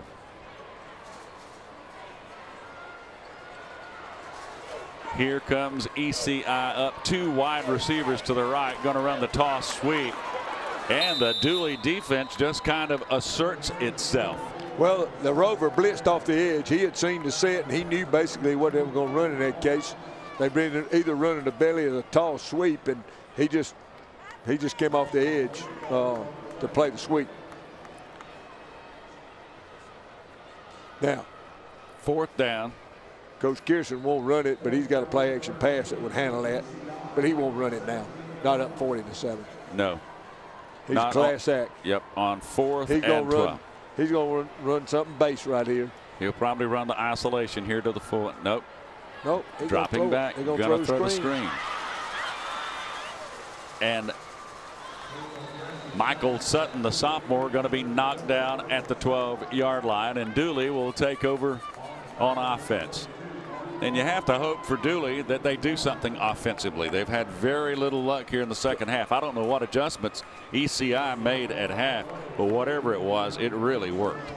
Speaker 6: Here comes ECI up, two wide receivers to the right, going to run the toss sweep. And the Dooley defense just kind of asserts itself.
Speaker 7: Well, the Rover blitzed off the edge. He had seen the set, and he knew basically what they were going to run in that case. They've been either running the belly or the tall sweep, and he just came off the edge to play the sweep. Now,
Speaker 6: fourth down.
Speaker 7: Coach Kirsten won't run it, but he's got a play action pass that would handle that. But he won't run it now. Not up 40-7.
Speaker 6: No.
Speaker 7: He's
Speaker 6: Not
Speaker 7: class act.
Speaker 6: Yep, on fourth and 12.
Speaker 7: He's going to run something base right here.
Speaker 6: He'll probably run the isolation here to the full. Nope.
Speaker 7: Nope.
Speaker 6: Dropping back. Going to throw the screen. And Michael Sutton, the sophomore, going to be knocked down at the 12-yard line, and Dooley will take over on offense. And you have to hope for Dooley that they do something offensively. They've had very little luck here in the second half. I don't know what adjustments ECI made at half, but whatever it was, it really worked.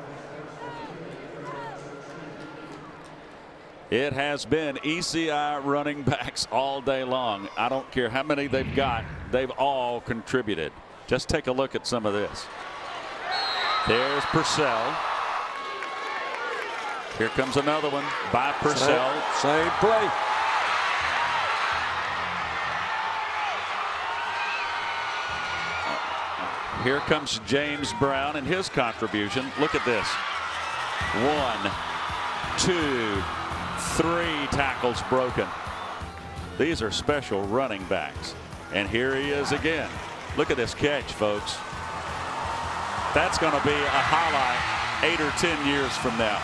Speaker 6: It has been ECI running backs all day long. I don't care how many they've got. They've all contributed. Just take a look at some of this. There's Purcell. Here comes another one by Purcell.
Speaker 7: Same play.
Speaker 6: Here comes James Brown and his contribution. Look at this. 1, 2, 3 tackles broken. These are special running backs. And here he is again. Look at this catch, folks. That's going to be a highlight 8 or 10 years from now.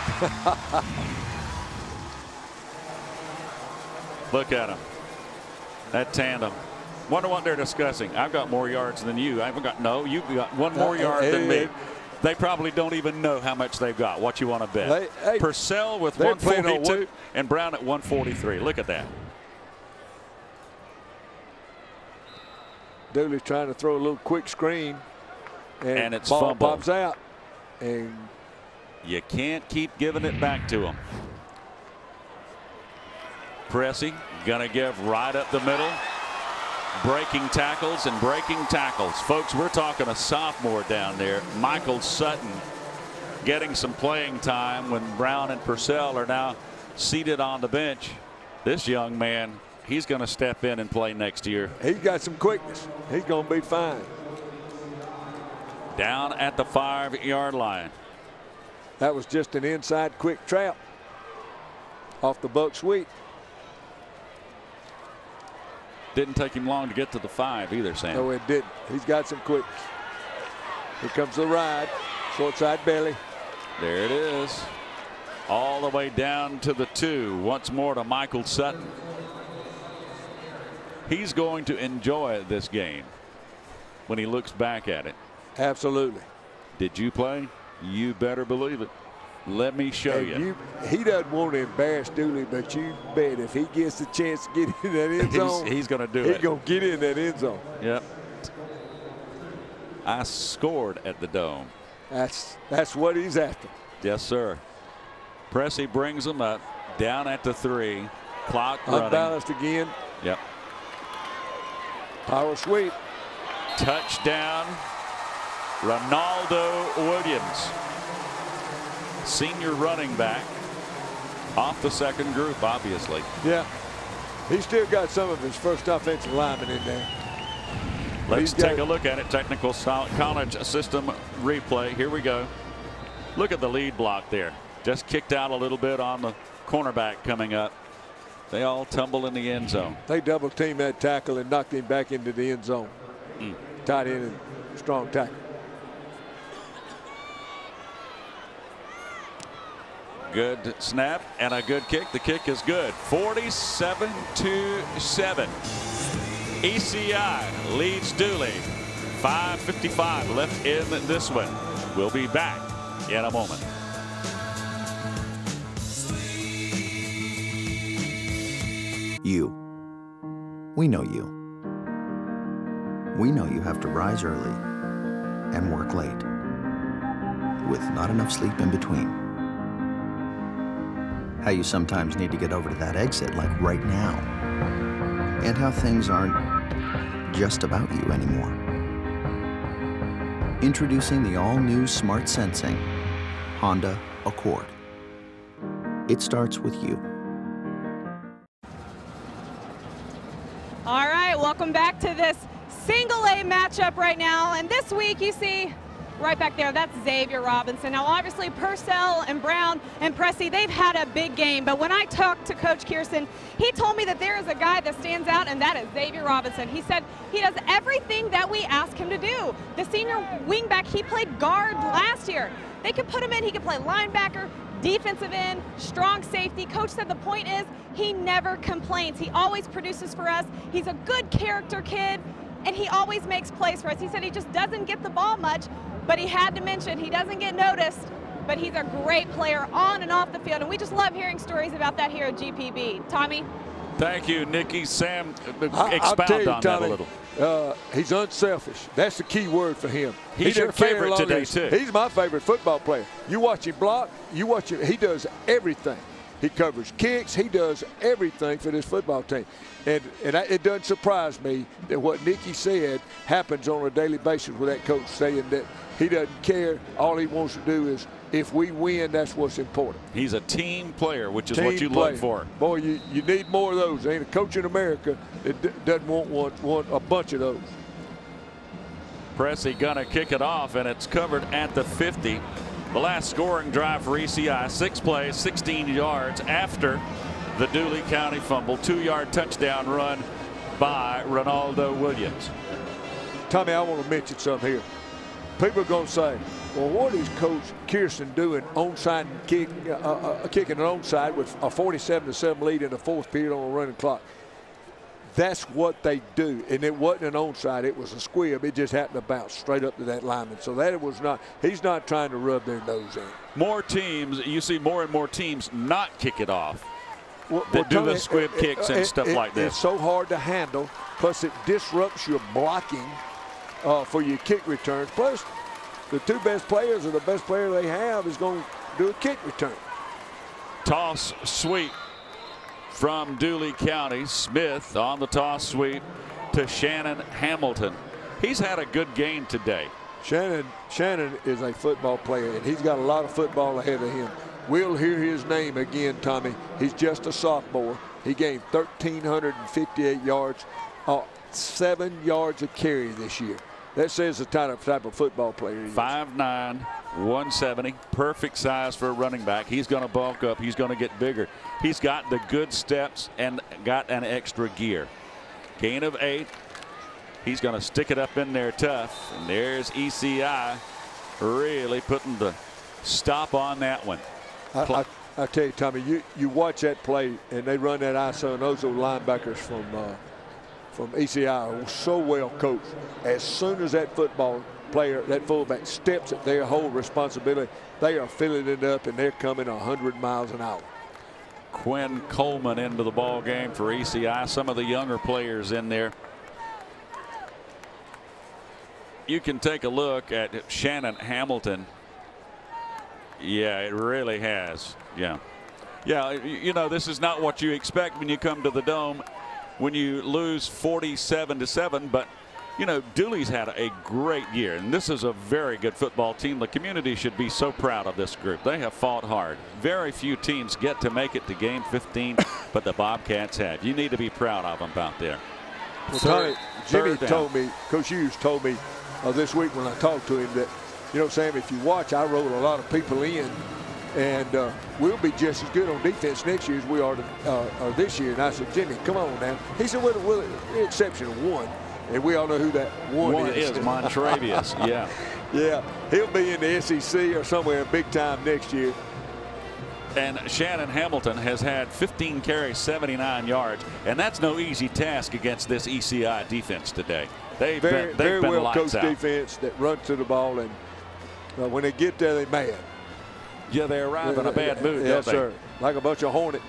Speaker 6: Look at him. That tandem. Wonder what they're discussing. I've got more yards than you. I haven't got, no, you've got one more yard than me. They probably don't even know how much they've got. What you want to bet? Purcell with
Speaker 7: they're playing on
Speaker 6: 142 and Brown at 143. Look at that.
Speaker 7: Dooley's trying to throw a little quick screen,
Speaker 6: and it's
Speaker 7: ball
Speaker 6: fumbled.
Speaker 7: pops out. And
Speaker 6: you can't keep giving it back to him. Pressey gonna give right up the middle. Breaking tackles and breaking tackles. Folks, we're talking a sophomore down there. Michael Sutton getting some playing time when Brown and Purcell are now seated on the bench. This young man, he's going to step in and play next year.
Speaker 7: He's got some quickness. He's going to be fine.
Speaker 6: Down at the 5-yard line.
Speaker 7: That was just an inside quick trap off the buck sweep.
Speaker 6: Didn't take him long to get to the 5 either, Sam.
Speaker 7: No, it didn't. He's got some quickness. Here comes the ride. Short side belly.
Speaker 6: There it is. All the way down to the 2. Once more to Michael Sutton. He's going to enjoy this game when he looks back at it.
Speaker 7: Absolutely.
Speaker 6: Did you play? You better believe it. Let me show you.
Speaker 7: He doesn't want to embarrass Dooley, but you bet if he gets the chance to get in that end zone,
Speaker 6: he's going to do it.
Speaker 7: He's going to get in that end zone.
Speaker 6: Yep. I scored at the Dome.
Speaker 7: That's what he's after.
Speaker 6: Yes, sir. Pressey brings him up down at the 3. Clock running.
Speaker 7: Unbalanced again.
Speaker 6: Yep.
Speaker 7: Power sweep.
Speaker 6: Touchdown. Ronaldo Williams. Senior running back off the second group, obviously.
Speaker 7: Yeah. He's still got some of his first offensive linemen in there.
Speaker 6: Let's take a look at it. Technical college system replay. Here we go. Look at the lead block there. Just kicked out a little bit on the cornerback coming up. They all tumble in the end zone.
Speaker 7: They double team that tackle and knocked him back into the end zone. Tight end and strong tackle.
Speaker 6: Good snap and a good kick. The kick is good. 47-7. ECI leads Dooley. 5:55 left in this one. We'll be back in a moment.
Speaker 3: You. We know you. We know you have to rise early and work late, with not enough sleep in between. How you sometimes need to get over to that exit like right now. And how things aren't just about you anymore. Introducing the all-new Smart Sensing Honda Accord. It starts with you.
Speaker 8: All right, welcome back to this single A matchup right now. And this week you see right back there, that's Xavier Robinson. Now, obviously, Purcell and Brown and Pressey, they've had a big game. But when I talked to Coach Kirsten, he told me that there is a guy that stands out, and that is Xavier Robinson. He said he does everything that we ask him to do. The senior wingback, he played guard last year. They could put him in. He could play linebacker, defensive end, strong safety. Coach said the point is he never complains. He always produces for us. He's a good character kid, and he always makes plays for us. He said he just doesn't get the ball much, but he had to mention he doesn't get noticed, but he's a great player on and off the field, and we just love hearing stories about that here at GPB. Tommy?
Speaker 6: Thank you, Nikki. Sam,
Speaker 7: I'll
Speaker 6: expound
Speaker 7: tell you,
Speaker 6: on
Speaker 7: Tommy,
Speaker 6: that a little.
Speaker 7: He's unselfish. That's the key word for him.
Speaker 6: He's your favorite today, too.
Speaker 7: He's my favorite football player. You watch him block, you watch him, he does everything. He covers kicks, he does everything for this football team. And it doesn't surprise me that what Nikki said happens on a daily basis with that coach saying that he doesn't care. All he wants to do is, if we win, that's what's important.
Speaker 6: He's a team player, which is what you look for.
Speaker 7: Boy, you need more of those. There ain't a coach in America that doesn't want a bunch of those.
Speaker 6: Pressey gonna kick it off, and it's covered at the 50. The last scoring drive for ECI, 6 plays, 16 yards after the Dooley County fumble. 2-yard touchdown run by Ronaldo Williams.
Speaker 7: Tommy, I want to mention something here. People are going to say, well, what is Coach Kirsten doing onside and kicking an onside with a 47-7 lead in the 4th period on a running clock? that's what they do. And it wasn't an onside. It was a squib. It just happened to bounce straight up to that lineman. So that was not – he's not trying to rub their nose in.
Speaker 6: More teams – you see more and more teams not kick it off. That do
Speaker 7: Tony,
Speaker 6: the squib kicks and stuff like this.
Speaker 7: It's so hard to handle. Plus, it disrupts your blocking for your kick returns. Plus, the two best players or the best player they have is going to do a kick return.
Speaker 6: Toss sweep from Dooley County. Smith on the toss sweep to Shannon Hamilton. He's had a good game today.
Speaker 7: Shannon is a football player, and he's got a lot of football ahead of him. We'll hear his name again, Tommy. He's just a sophomore. He gained 1,358 yards, 7 yards a carry this year. That says the type of football player he is.
Speaker 6: 5'9", 170, perfect size for a running back. He's going to bulk up. He's going to get bigger. He's got the good steps and got an extra gear. Gain of 8. He's going to stick it up in there tough. And there's ECI really putting the stop on that one.
Speaker 7: I tell you, Tommy, you watch that play, and they run that ISO, and those linebackers from ECI are so well coached. As soon as that football player, that fullback, steps at their whole responsibility, they are filling it up, and they're coming 100 miles an hour.
Speaker 6: Quinn Coleman into the ball game for ECI. Some of the younger players in there. You can take a look at Shannon Hamilton. Yeah, it really has. Yeah. You know, this is not what you expect when you come to the Dome when you lose 47-7. But, you know, Dooley's had a great year, and this is a very good football team. The community should be so proud of this group. They have fought hard. Very few teams get to make it to game 15, but the Bobcats have. You need to be proud of them out there.
Speaker 7: Well, Jimmy told me, Coach Hughes told me this week when I talked to him that, you know, Sam, if you watch, I wrote a lot of people in, and we'll be just as good on defense next year as we are this year. And I said, Jimmy, come on now. He said, well, the exception of one, and we all know who that one is.
Speaker 6: Montravius, yeah.
Speaker 7: Yeah, he'll be in the SEC or somewhere big time next year.
Speaker 6: And Shannon Hamilton has had 15 carries, 79 yards, and that's no easy task against this ECI defense today. They've been
Speaker 7: well
Speaker 6: coached
Speaker 7: coached defense that runs to the ball, and when they get there, they're mad.
Speaker 6: Yeah, they arrive in a bad mood,
Speaker 7: yes,
Speaker 6: don't they?
Speaker 7: Sir. Like a bunch of hornets.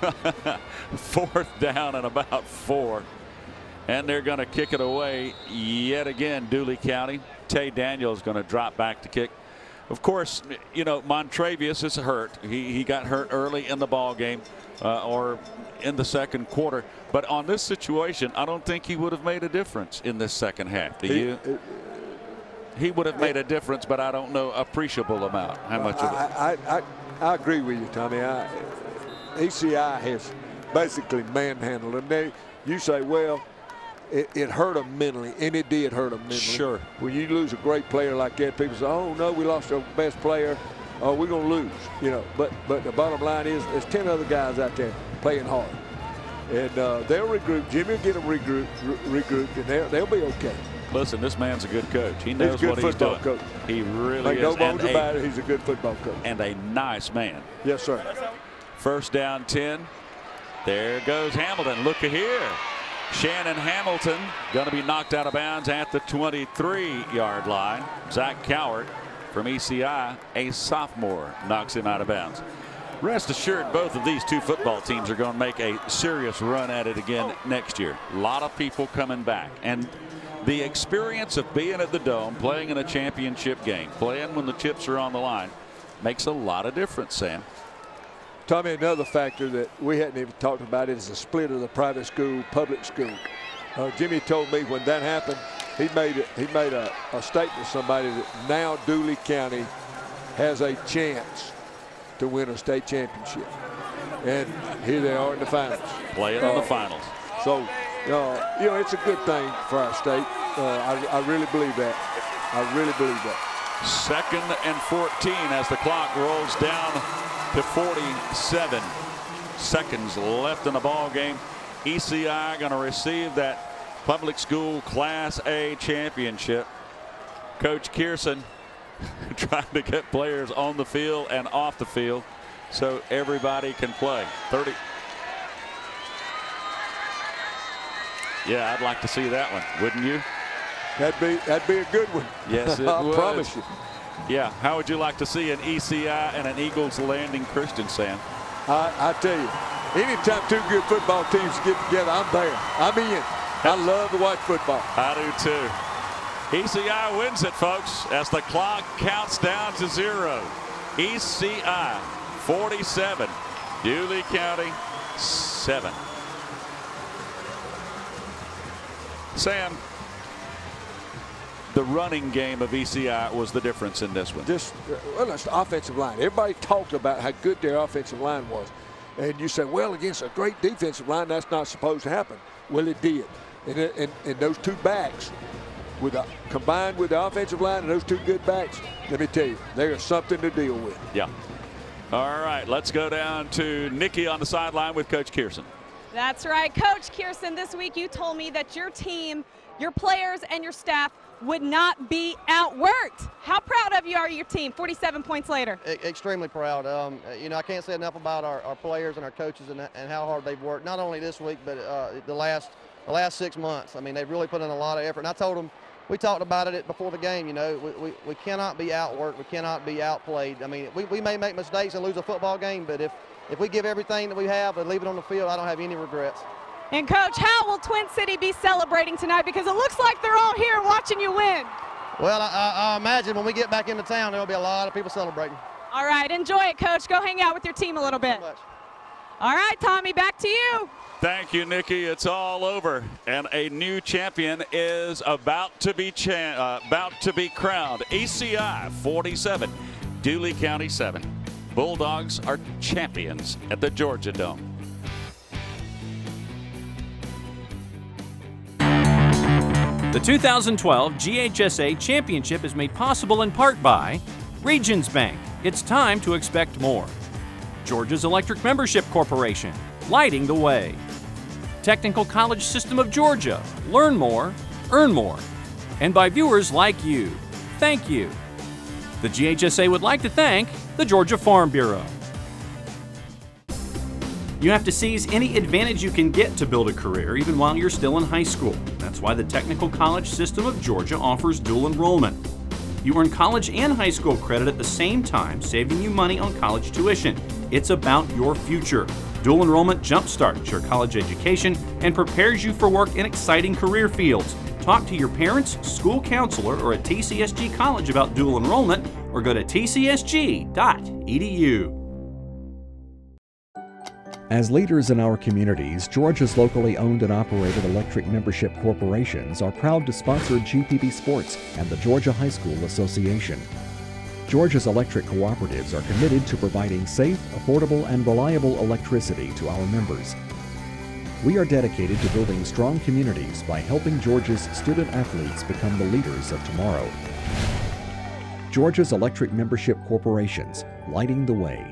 Speaker 6: 4th down and about 4. And they're going to kick it away yet again, Dooley County. Tay Daniels going to drop back to kick. Of course, you know, Montravius is hurt. He got hurt early in the ball game or in the second quarter. But on this situation, I don't think he would have made a difference in this second half. Do you? He would have made a difference, but I don't know appreciable amount. How much of it?
Speaker 7: I agree with you, Tommy. ECI has basically manhandled them. You say, well, it hurt them mentally, and it did hurt them mentally.
Speaker 6: Sure.
Speaker 7: When you lose a great player like that, people say, oh, no, we lost our best player. Oh, we're going to lose. You know, but the bottom line is there's 10 other guys out there playing hard. And they'll regroup. Jimmy will get them regrouped, and they'll be okay.
Speaker 6: Listen, this man's a good coach. He knows
Speaker 7: what
Speaker 6: he's doing.
Speaker 7: Coach.
Speaker 6: He really
Speaker 7: Make
Speaker 6: is.
Speaker 7: No bones about it. He's a good football coach.
Speaker 6: And a nice man.
Speaker 7: Yes, sir.
Speaker 6: 1st down 10. There goes Hamilton. Look at here. Shannon Hamilton going to be knocked out of bounds at the 23-yard line. Zach Cowart from ECI, a sophomore, knocks him out of bounds. Rest assured, both of these two football teams are going to make a serious run at it again next year. A lot of people coming back. And the experience of being at the Dome, playing in a championship game, playing when the chips are on the line, makes a lot of difference, Sam.
Speaker 7: Tommy, another factor that we hadn't even talked about is the split of the private school, public school. Jimmy told me when that happened, he made a statement to somebody that now Dooley County has a chance to win a state championship. And here they are in the finals.
Speaker 6: Playing in the finals.
Speaker 7: So, you know, it's a good thing for our state. I really believe that. I really believe that.
Speaker 6: 2nd and 14 as the clock rolls down to 47 seconds left in the ball game. ECI going to receive that public school Class A championship. Coach Kearson trying to get players on the field and off the field so everybody can play. Yeah, I'd like to see that one, wouldn't you?
Speaker 7: That'd be a good one.
Speaker 6: Yes, it
Speaker 7: I
Speaker 6: would.
Speaker 7: promise you.
Speaker 6: Yeah, how would you like to see an ECI and an Eagles Landing Christian, Sam?
Speaker 7: I tell you, anytime two good football teams get together, I'm there. I'm in. I love to watch football.
Speaker 6: I do too. ECI wins it, folks, as the clock counts down to 0. ECI 47, Dooley County 7. Sam, the running game of ECI was the difference in this one.
Speaker 7: Well, it's the offensive line. Everybody talked about how good their offensive line was. And you say, well, against a great defensive line, that's not supposed to happen. Well, it did. And those two backs, combined with the offensive line and those two good backs, let me tell you, there's something to deal with.
Speaker 6: Yeah. All right, let's go down to Nikki on the sideline with Coach Kearson.
Speaker 8: That's right. Coach Kearson, this week you told me that your team, your players, and your staff would not be outworked. How proud of you are your team 47 points later?
Speaker 15: Extremely proud. You know, I can't say enough about our players and our coaches and how hard they've worked, not only this week, but the last 6 months. I mean, they've really put in a lot of effort. And I told them, we talked about it before the game, you know, we cannot be outworked. We cannot be outplayed. I mean, we may make mistakes and lose a football game, but if we give everything that we have and leave it on the field, I don't have any regrets.
Speaker 8: And Coach, how will Twin City be celebrating tonight? Because it looks like they're all here watching you win.
Speaker 15: Well, I imagine when we get back into town, there'll be a lot of people celebrating.
Speaker 8: All right, enjoy it, Coach. Go hang out with your team a little bit. All right, Tommy, back to you.
Speaker 6: Thank you, Nikki. It's all over, and a new champion is about to be crowned. ECI 47, Dooley County 7. Bulldogs are champions at the Georgia Dome.
Speaker 4: The 2012 GHSA Championship is made possible in part by Regions Bank. It's time to expect more. Georgia's Electric Membership Corporation, lighting the way. Technical College System of Georgia, learn more, earn more. And by viewers like you, thank you. The GHSA would like to thank the Georgia Farm Bureau. You have to seize any advantage you can get to build a career, even while you're still in high school. That's why the Technical College System of Georgia offers dual enrollment. You earn college and high school credit at the same time, saving you money on college tuition. It's about your future. Dual enrollment jumpstarts your college education and prepares you for work in exciting career fields. Talk to your parents, school counselor, or a TCSG college about dual enrollment, or go to tcsg.edu.
Speaker 11: As leaders in our communities, Georgia's locally owned and operated electric membership corporations are proud to sponsor GPB Sports and the Georgia High School Association. Georgia's electric cooperatives are committed to providing safe, affordable, and reliable electricity to our members. We are dedicated to building strong communities by helping Georgia's student athletes become the leaders of tomorrow. Georgia's electric membership corporations, lighting the way.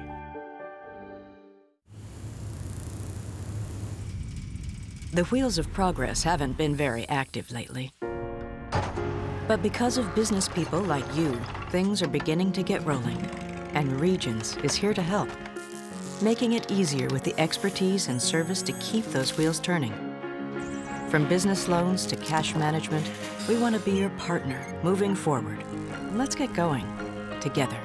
Speaker 12: The wheels of progress haven't been very active lately. But because of business people like you, things are beginning to get rolling. And Regions is here to help, making it easier with the expertise and service to keep those wheels turning. From business loans to cash management, we want to be your partner moving forward. Let's get going together.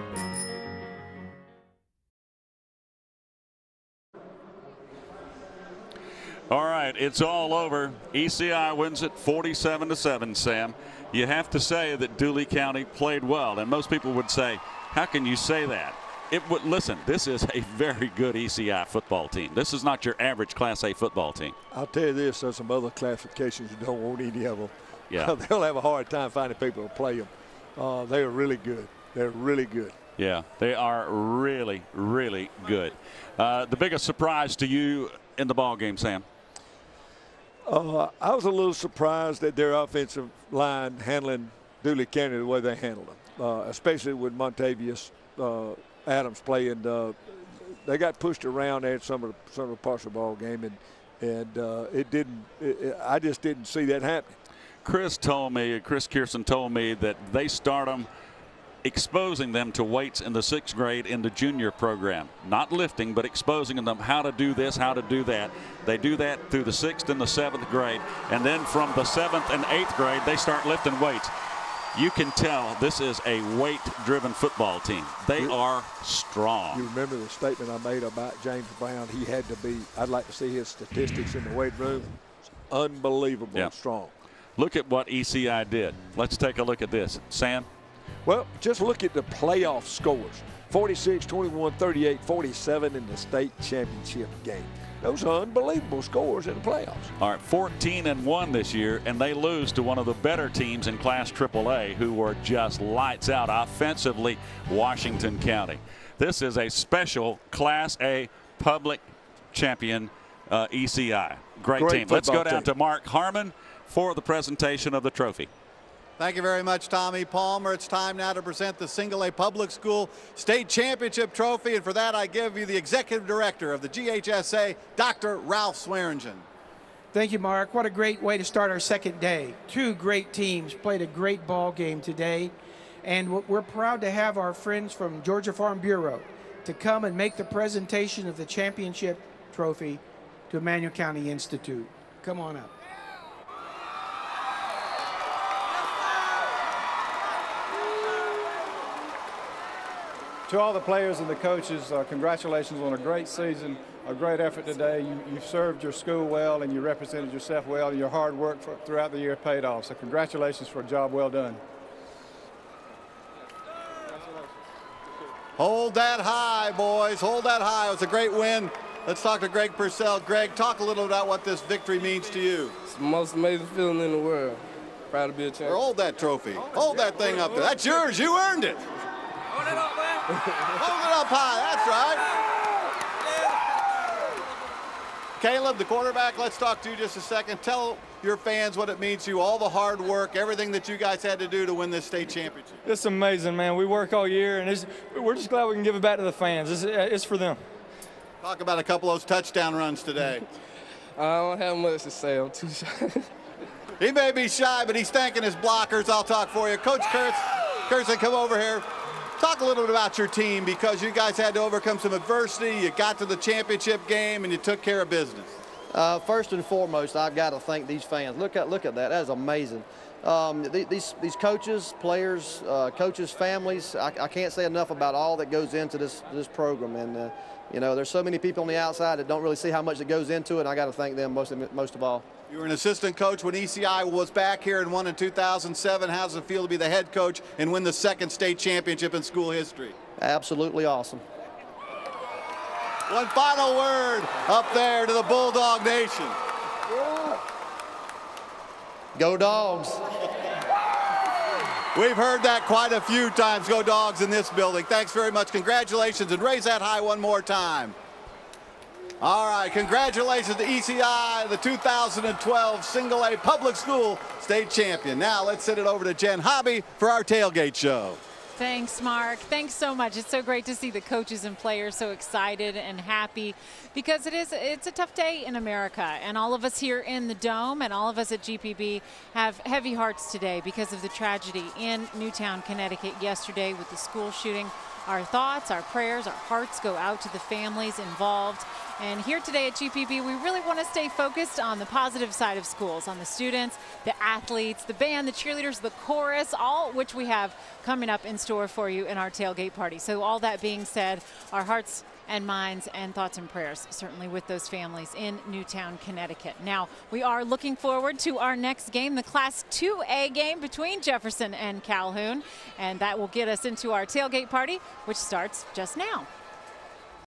Speaker 6: All right, it's all over. ECI wins it 47-7, Sam. You have to say that Dooley County played well, and most people would say, how can you say that? Listen, this is a very good ECI football team. This is not your average Class A football team.
Speaker 7: I'll tell you this, there's some other classifications you don't want any of them.
Speaker 6: Yeah.
Speaker 7: They'll have a hard time finding people to play them. They are really good. They're really good.
Speaker 6: Yeah, they are really, really good. The biggest surprise to you in the ball game, Sam?
Speaker 7: I was a little surprised at their offensive line handling Dooley County the way they handled them, especially with Montravius Adams playing. They got pushed around at some of the parts of the ball game, and I just didn't see that happening.
Speaker 6: Chris Kearson told me that they start them exposing them to weights in the 6th grade in the junior program. Not lifting, but exposing them how to do this, how to do that. They do that through the 6th and the 7th grade. And then from the 7th and 8th grade, they start lifting weights. You can tell this is a weight-driven football team. They are strong.
Speaker 7: You remember the statement I made about James Brown? He had to be, I'd like to see his statistics in the weight room. It's unbelievable strong.
Speaker 6: Look at what ECI did. Let's take a look at this. Sam?
Speaker 7: Well, just look at the playoff scores. 46, 21, 38, 47 in the state championship game. Those are unbelievable scores in the playoffs.
Speaker 6: All right, 14-1 this year, and they lose to one of the better teams in Class AAA who were just lights out offensively, Washington County. This is a special Class A public champion ECI. Great team. Let's go down to Mark Harmon for the presentation of the trophy.
Speaker 1: Thank you very much, Tommy Palmer. It's time now to present the Single A Public School State Championship Trophy, and for that I give you the Executive Director of the GHSA, Dr. Ralph Swearingen.
Speaker 2: Thank you, Mark. What a great way to start our second day. Two great teams played a great ball game today, and we're proud to have our friends from Georgia Farm Bureau to come and make the presentation of the championship trophy to Emanuel County Institute. Come on up.
Speaker 9: To all the players and the coaches, congratulations on a great season, a great effort today. You've served your school well and you represented yourself well, and your hard work throughout the year paid off. So congratulations for a job well done.
Speaker 1: Hold that high, boys. Hold that high. It was a great win. Let's talk to Greg Purcell. Greg, talk a little about what this victory means to you.
Speaker 18: It's the most amazing feeling in the world. Proud to be a champion.
Speaker 1: Hold that trophy. Hold that thing up there. That's yours. You earned it.
Speaker 18: Hold it up, man.
Speaker 1: Hold it up high. That's right. Caleb, the quarterback, let's talk to you just a second. Tell your fans what it means to you, all the hard work, everything that you guys had to do to win this state championship.
Speaker 23: It's amazing, man. We work all year, and we're just glad we can give it back to the fans. It's for them.
Speaker 1: Talk about a couple of those touchdown runs today.
Speaker 18: I don't have much to say. I'm too shy.
Speaker 1: He may be shy, but he's thanking his blockers. I'll talk for you. Coach Kurtzen, come over here. Talk a little bit about your team, because you guys had to overcome some adversity. You got to the championship game, and you took care of business.
Speaker 15: First and foremost, I've got to thank these fans. Look at that. That is amazing. These coaches, players, coaches' families, I can't say enough about all that goes into this program. And, you know, there's so many people on the outside that don't really see how much that goes into it, and I got to thank them most of all.
Speaker 1: You were an assistant coach when ECI was back here and won in 2007. How does it feel to be the head coach and win the second state championship in school history?
Speaker 15: Absolutely awesome.
Speaker 1: One final word up there to the Bulldog Nation.
Speaker 15: Go Dogs.
Speaker 1: We've heard that quite a few times. Go Dogs in this building. Thanks very much. Congratulations, and raise that high one more time. All right, congratulations to ECI, the 2012 Single A Public School State Champion. Now let's send it over to Jen Hobby for our tailgate show.
Speaker 24: Thanks, Mark. Thanks so much. It's so great to see the coaches and players so excited and happy, because it's a tough day in America, and all of us here in the Dome and all of us at GPB have heavy hearts today because of the tragedy in Newtown, Connecticut yesterday with the school shooting. Our thoughts, our prayers, our hearts go out to the families involved. And here today at GPB, we really want to stay focused on the positive side of schools, on the students, the athletes, the band, the cheerleaders, the chorus, all which we have coming up in store for you in our tailgate party. So all that being said, our hearts and minds and thoughts and prayers certainly with those families in Newtown, Connecticut. Now, we are looking forward to our next game, the Class 2A game between Jefferson and Calhoun, and that will get us into our tailgate party, which starts just now.